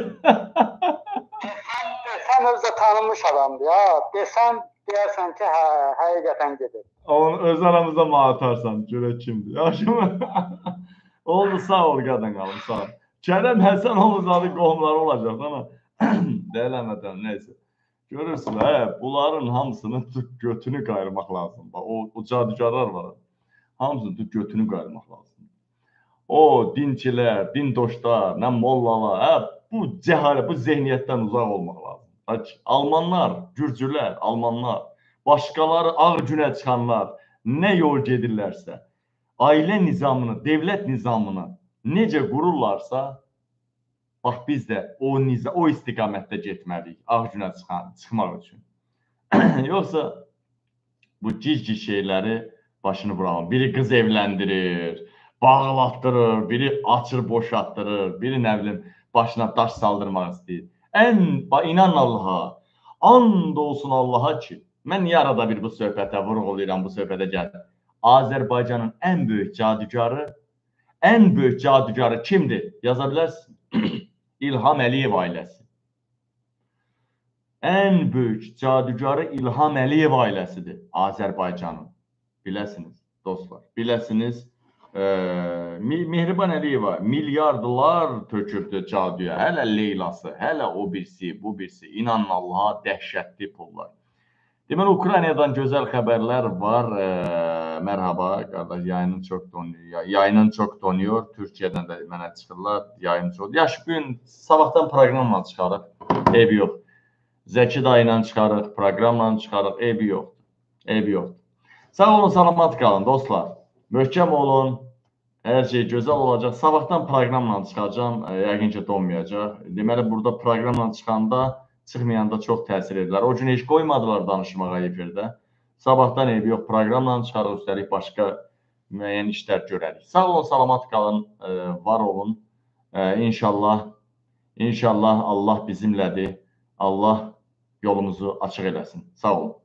Desən özdə tanınmış adamdır ya. Desən, deyərsən ki, hə, həqiqətən gedir. Onu öz aramızda mı atarsan, görək kimdir. Yaxşı mı? Oldu, sağ ol qadın qalım, sağ ol. Kərəm Həsənoğlu zadı qohumları olacaq, ama deyələmədən, neyse. Görürsün, hə, bunların hamısını tut götünü qayırmaq lazım. O, o cadugarlar var. Hamısını tut götünü qayırmaq lazım. O dinçilər, dindoşlar, nə mollalar, hə, bu cəhalə, bu zehniyyətdən uzaq olmaq lazım. Almanlar, Gürcülər, Almanlar, başqaları ağ günə çıxanlar nə yol gedirlərsə, ailə nizamını, devlət nizamını necə qururlarsa, bax biz də o, o istiqamətdə getməliyik, ağ günə çıxmaq üçün. Yoxsa bu cic-cic şeyləri başını bıraxın. Biri qız evləndirir, bağlatdırır, biri açır, boşatdırır, biri nə bilim başına daş saldırmaq istəyir. Ən, inan Allaha, and olsun Allaha ki, mən niyə arada bir bu söhbətə vurğulayıram, bu söhbətə gəldim. Azərbaycanın ən böyük cadugarı, ən böyük cadugarı kimdir? Yaza bilərsin. İlham Əliyev ailəsi. Ən böyük cadugarı İlham Əliyev ailəsidir Azərbaycanın. Biləsiniz, dostlar, biləsiniz. Mehriban Əliyeva milyardlar tökübdü caduya. Hələ Leylası, hələ o birisi, bu birisi. İnanın Allaha dəhşətli pullar. Deməli, Ukraynadan gözəl xəbərlər var. Mərhaba, qardaş, yayının çox donuyor. Yayının çox donuyor. Türkiyədən də mənə çıxırlar. Yayın çox. Yaş gün sabahdan proqramla çıxarıq. Ev yox. Zəki dayıyla çıxarıq, proqramla çıxarıq. Ev yox. Ev yox. Sağ olun, salamat qalın, dostlar. Möhkəm olun. Hər şey gözəl olacaq. Sabahdan proqramla çıxacam. Yəqin ki, donmayacaq. Deməli, burada proqramla çıxanda, çıxmayanda çox təsir edirlər. O gün heç qoymadılar danışmağa efirdə. Sabahdan ev yox, proqramla çıxarıq. Üstəlik başqa müəyyən işlər görərik. Sağ olun, salamat qalın, var olun. İnşallah, inşallah Allah bizimlədir. Allah yolumuzu açıq eləsin. Sağ olun.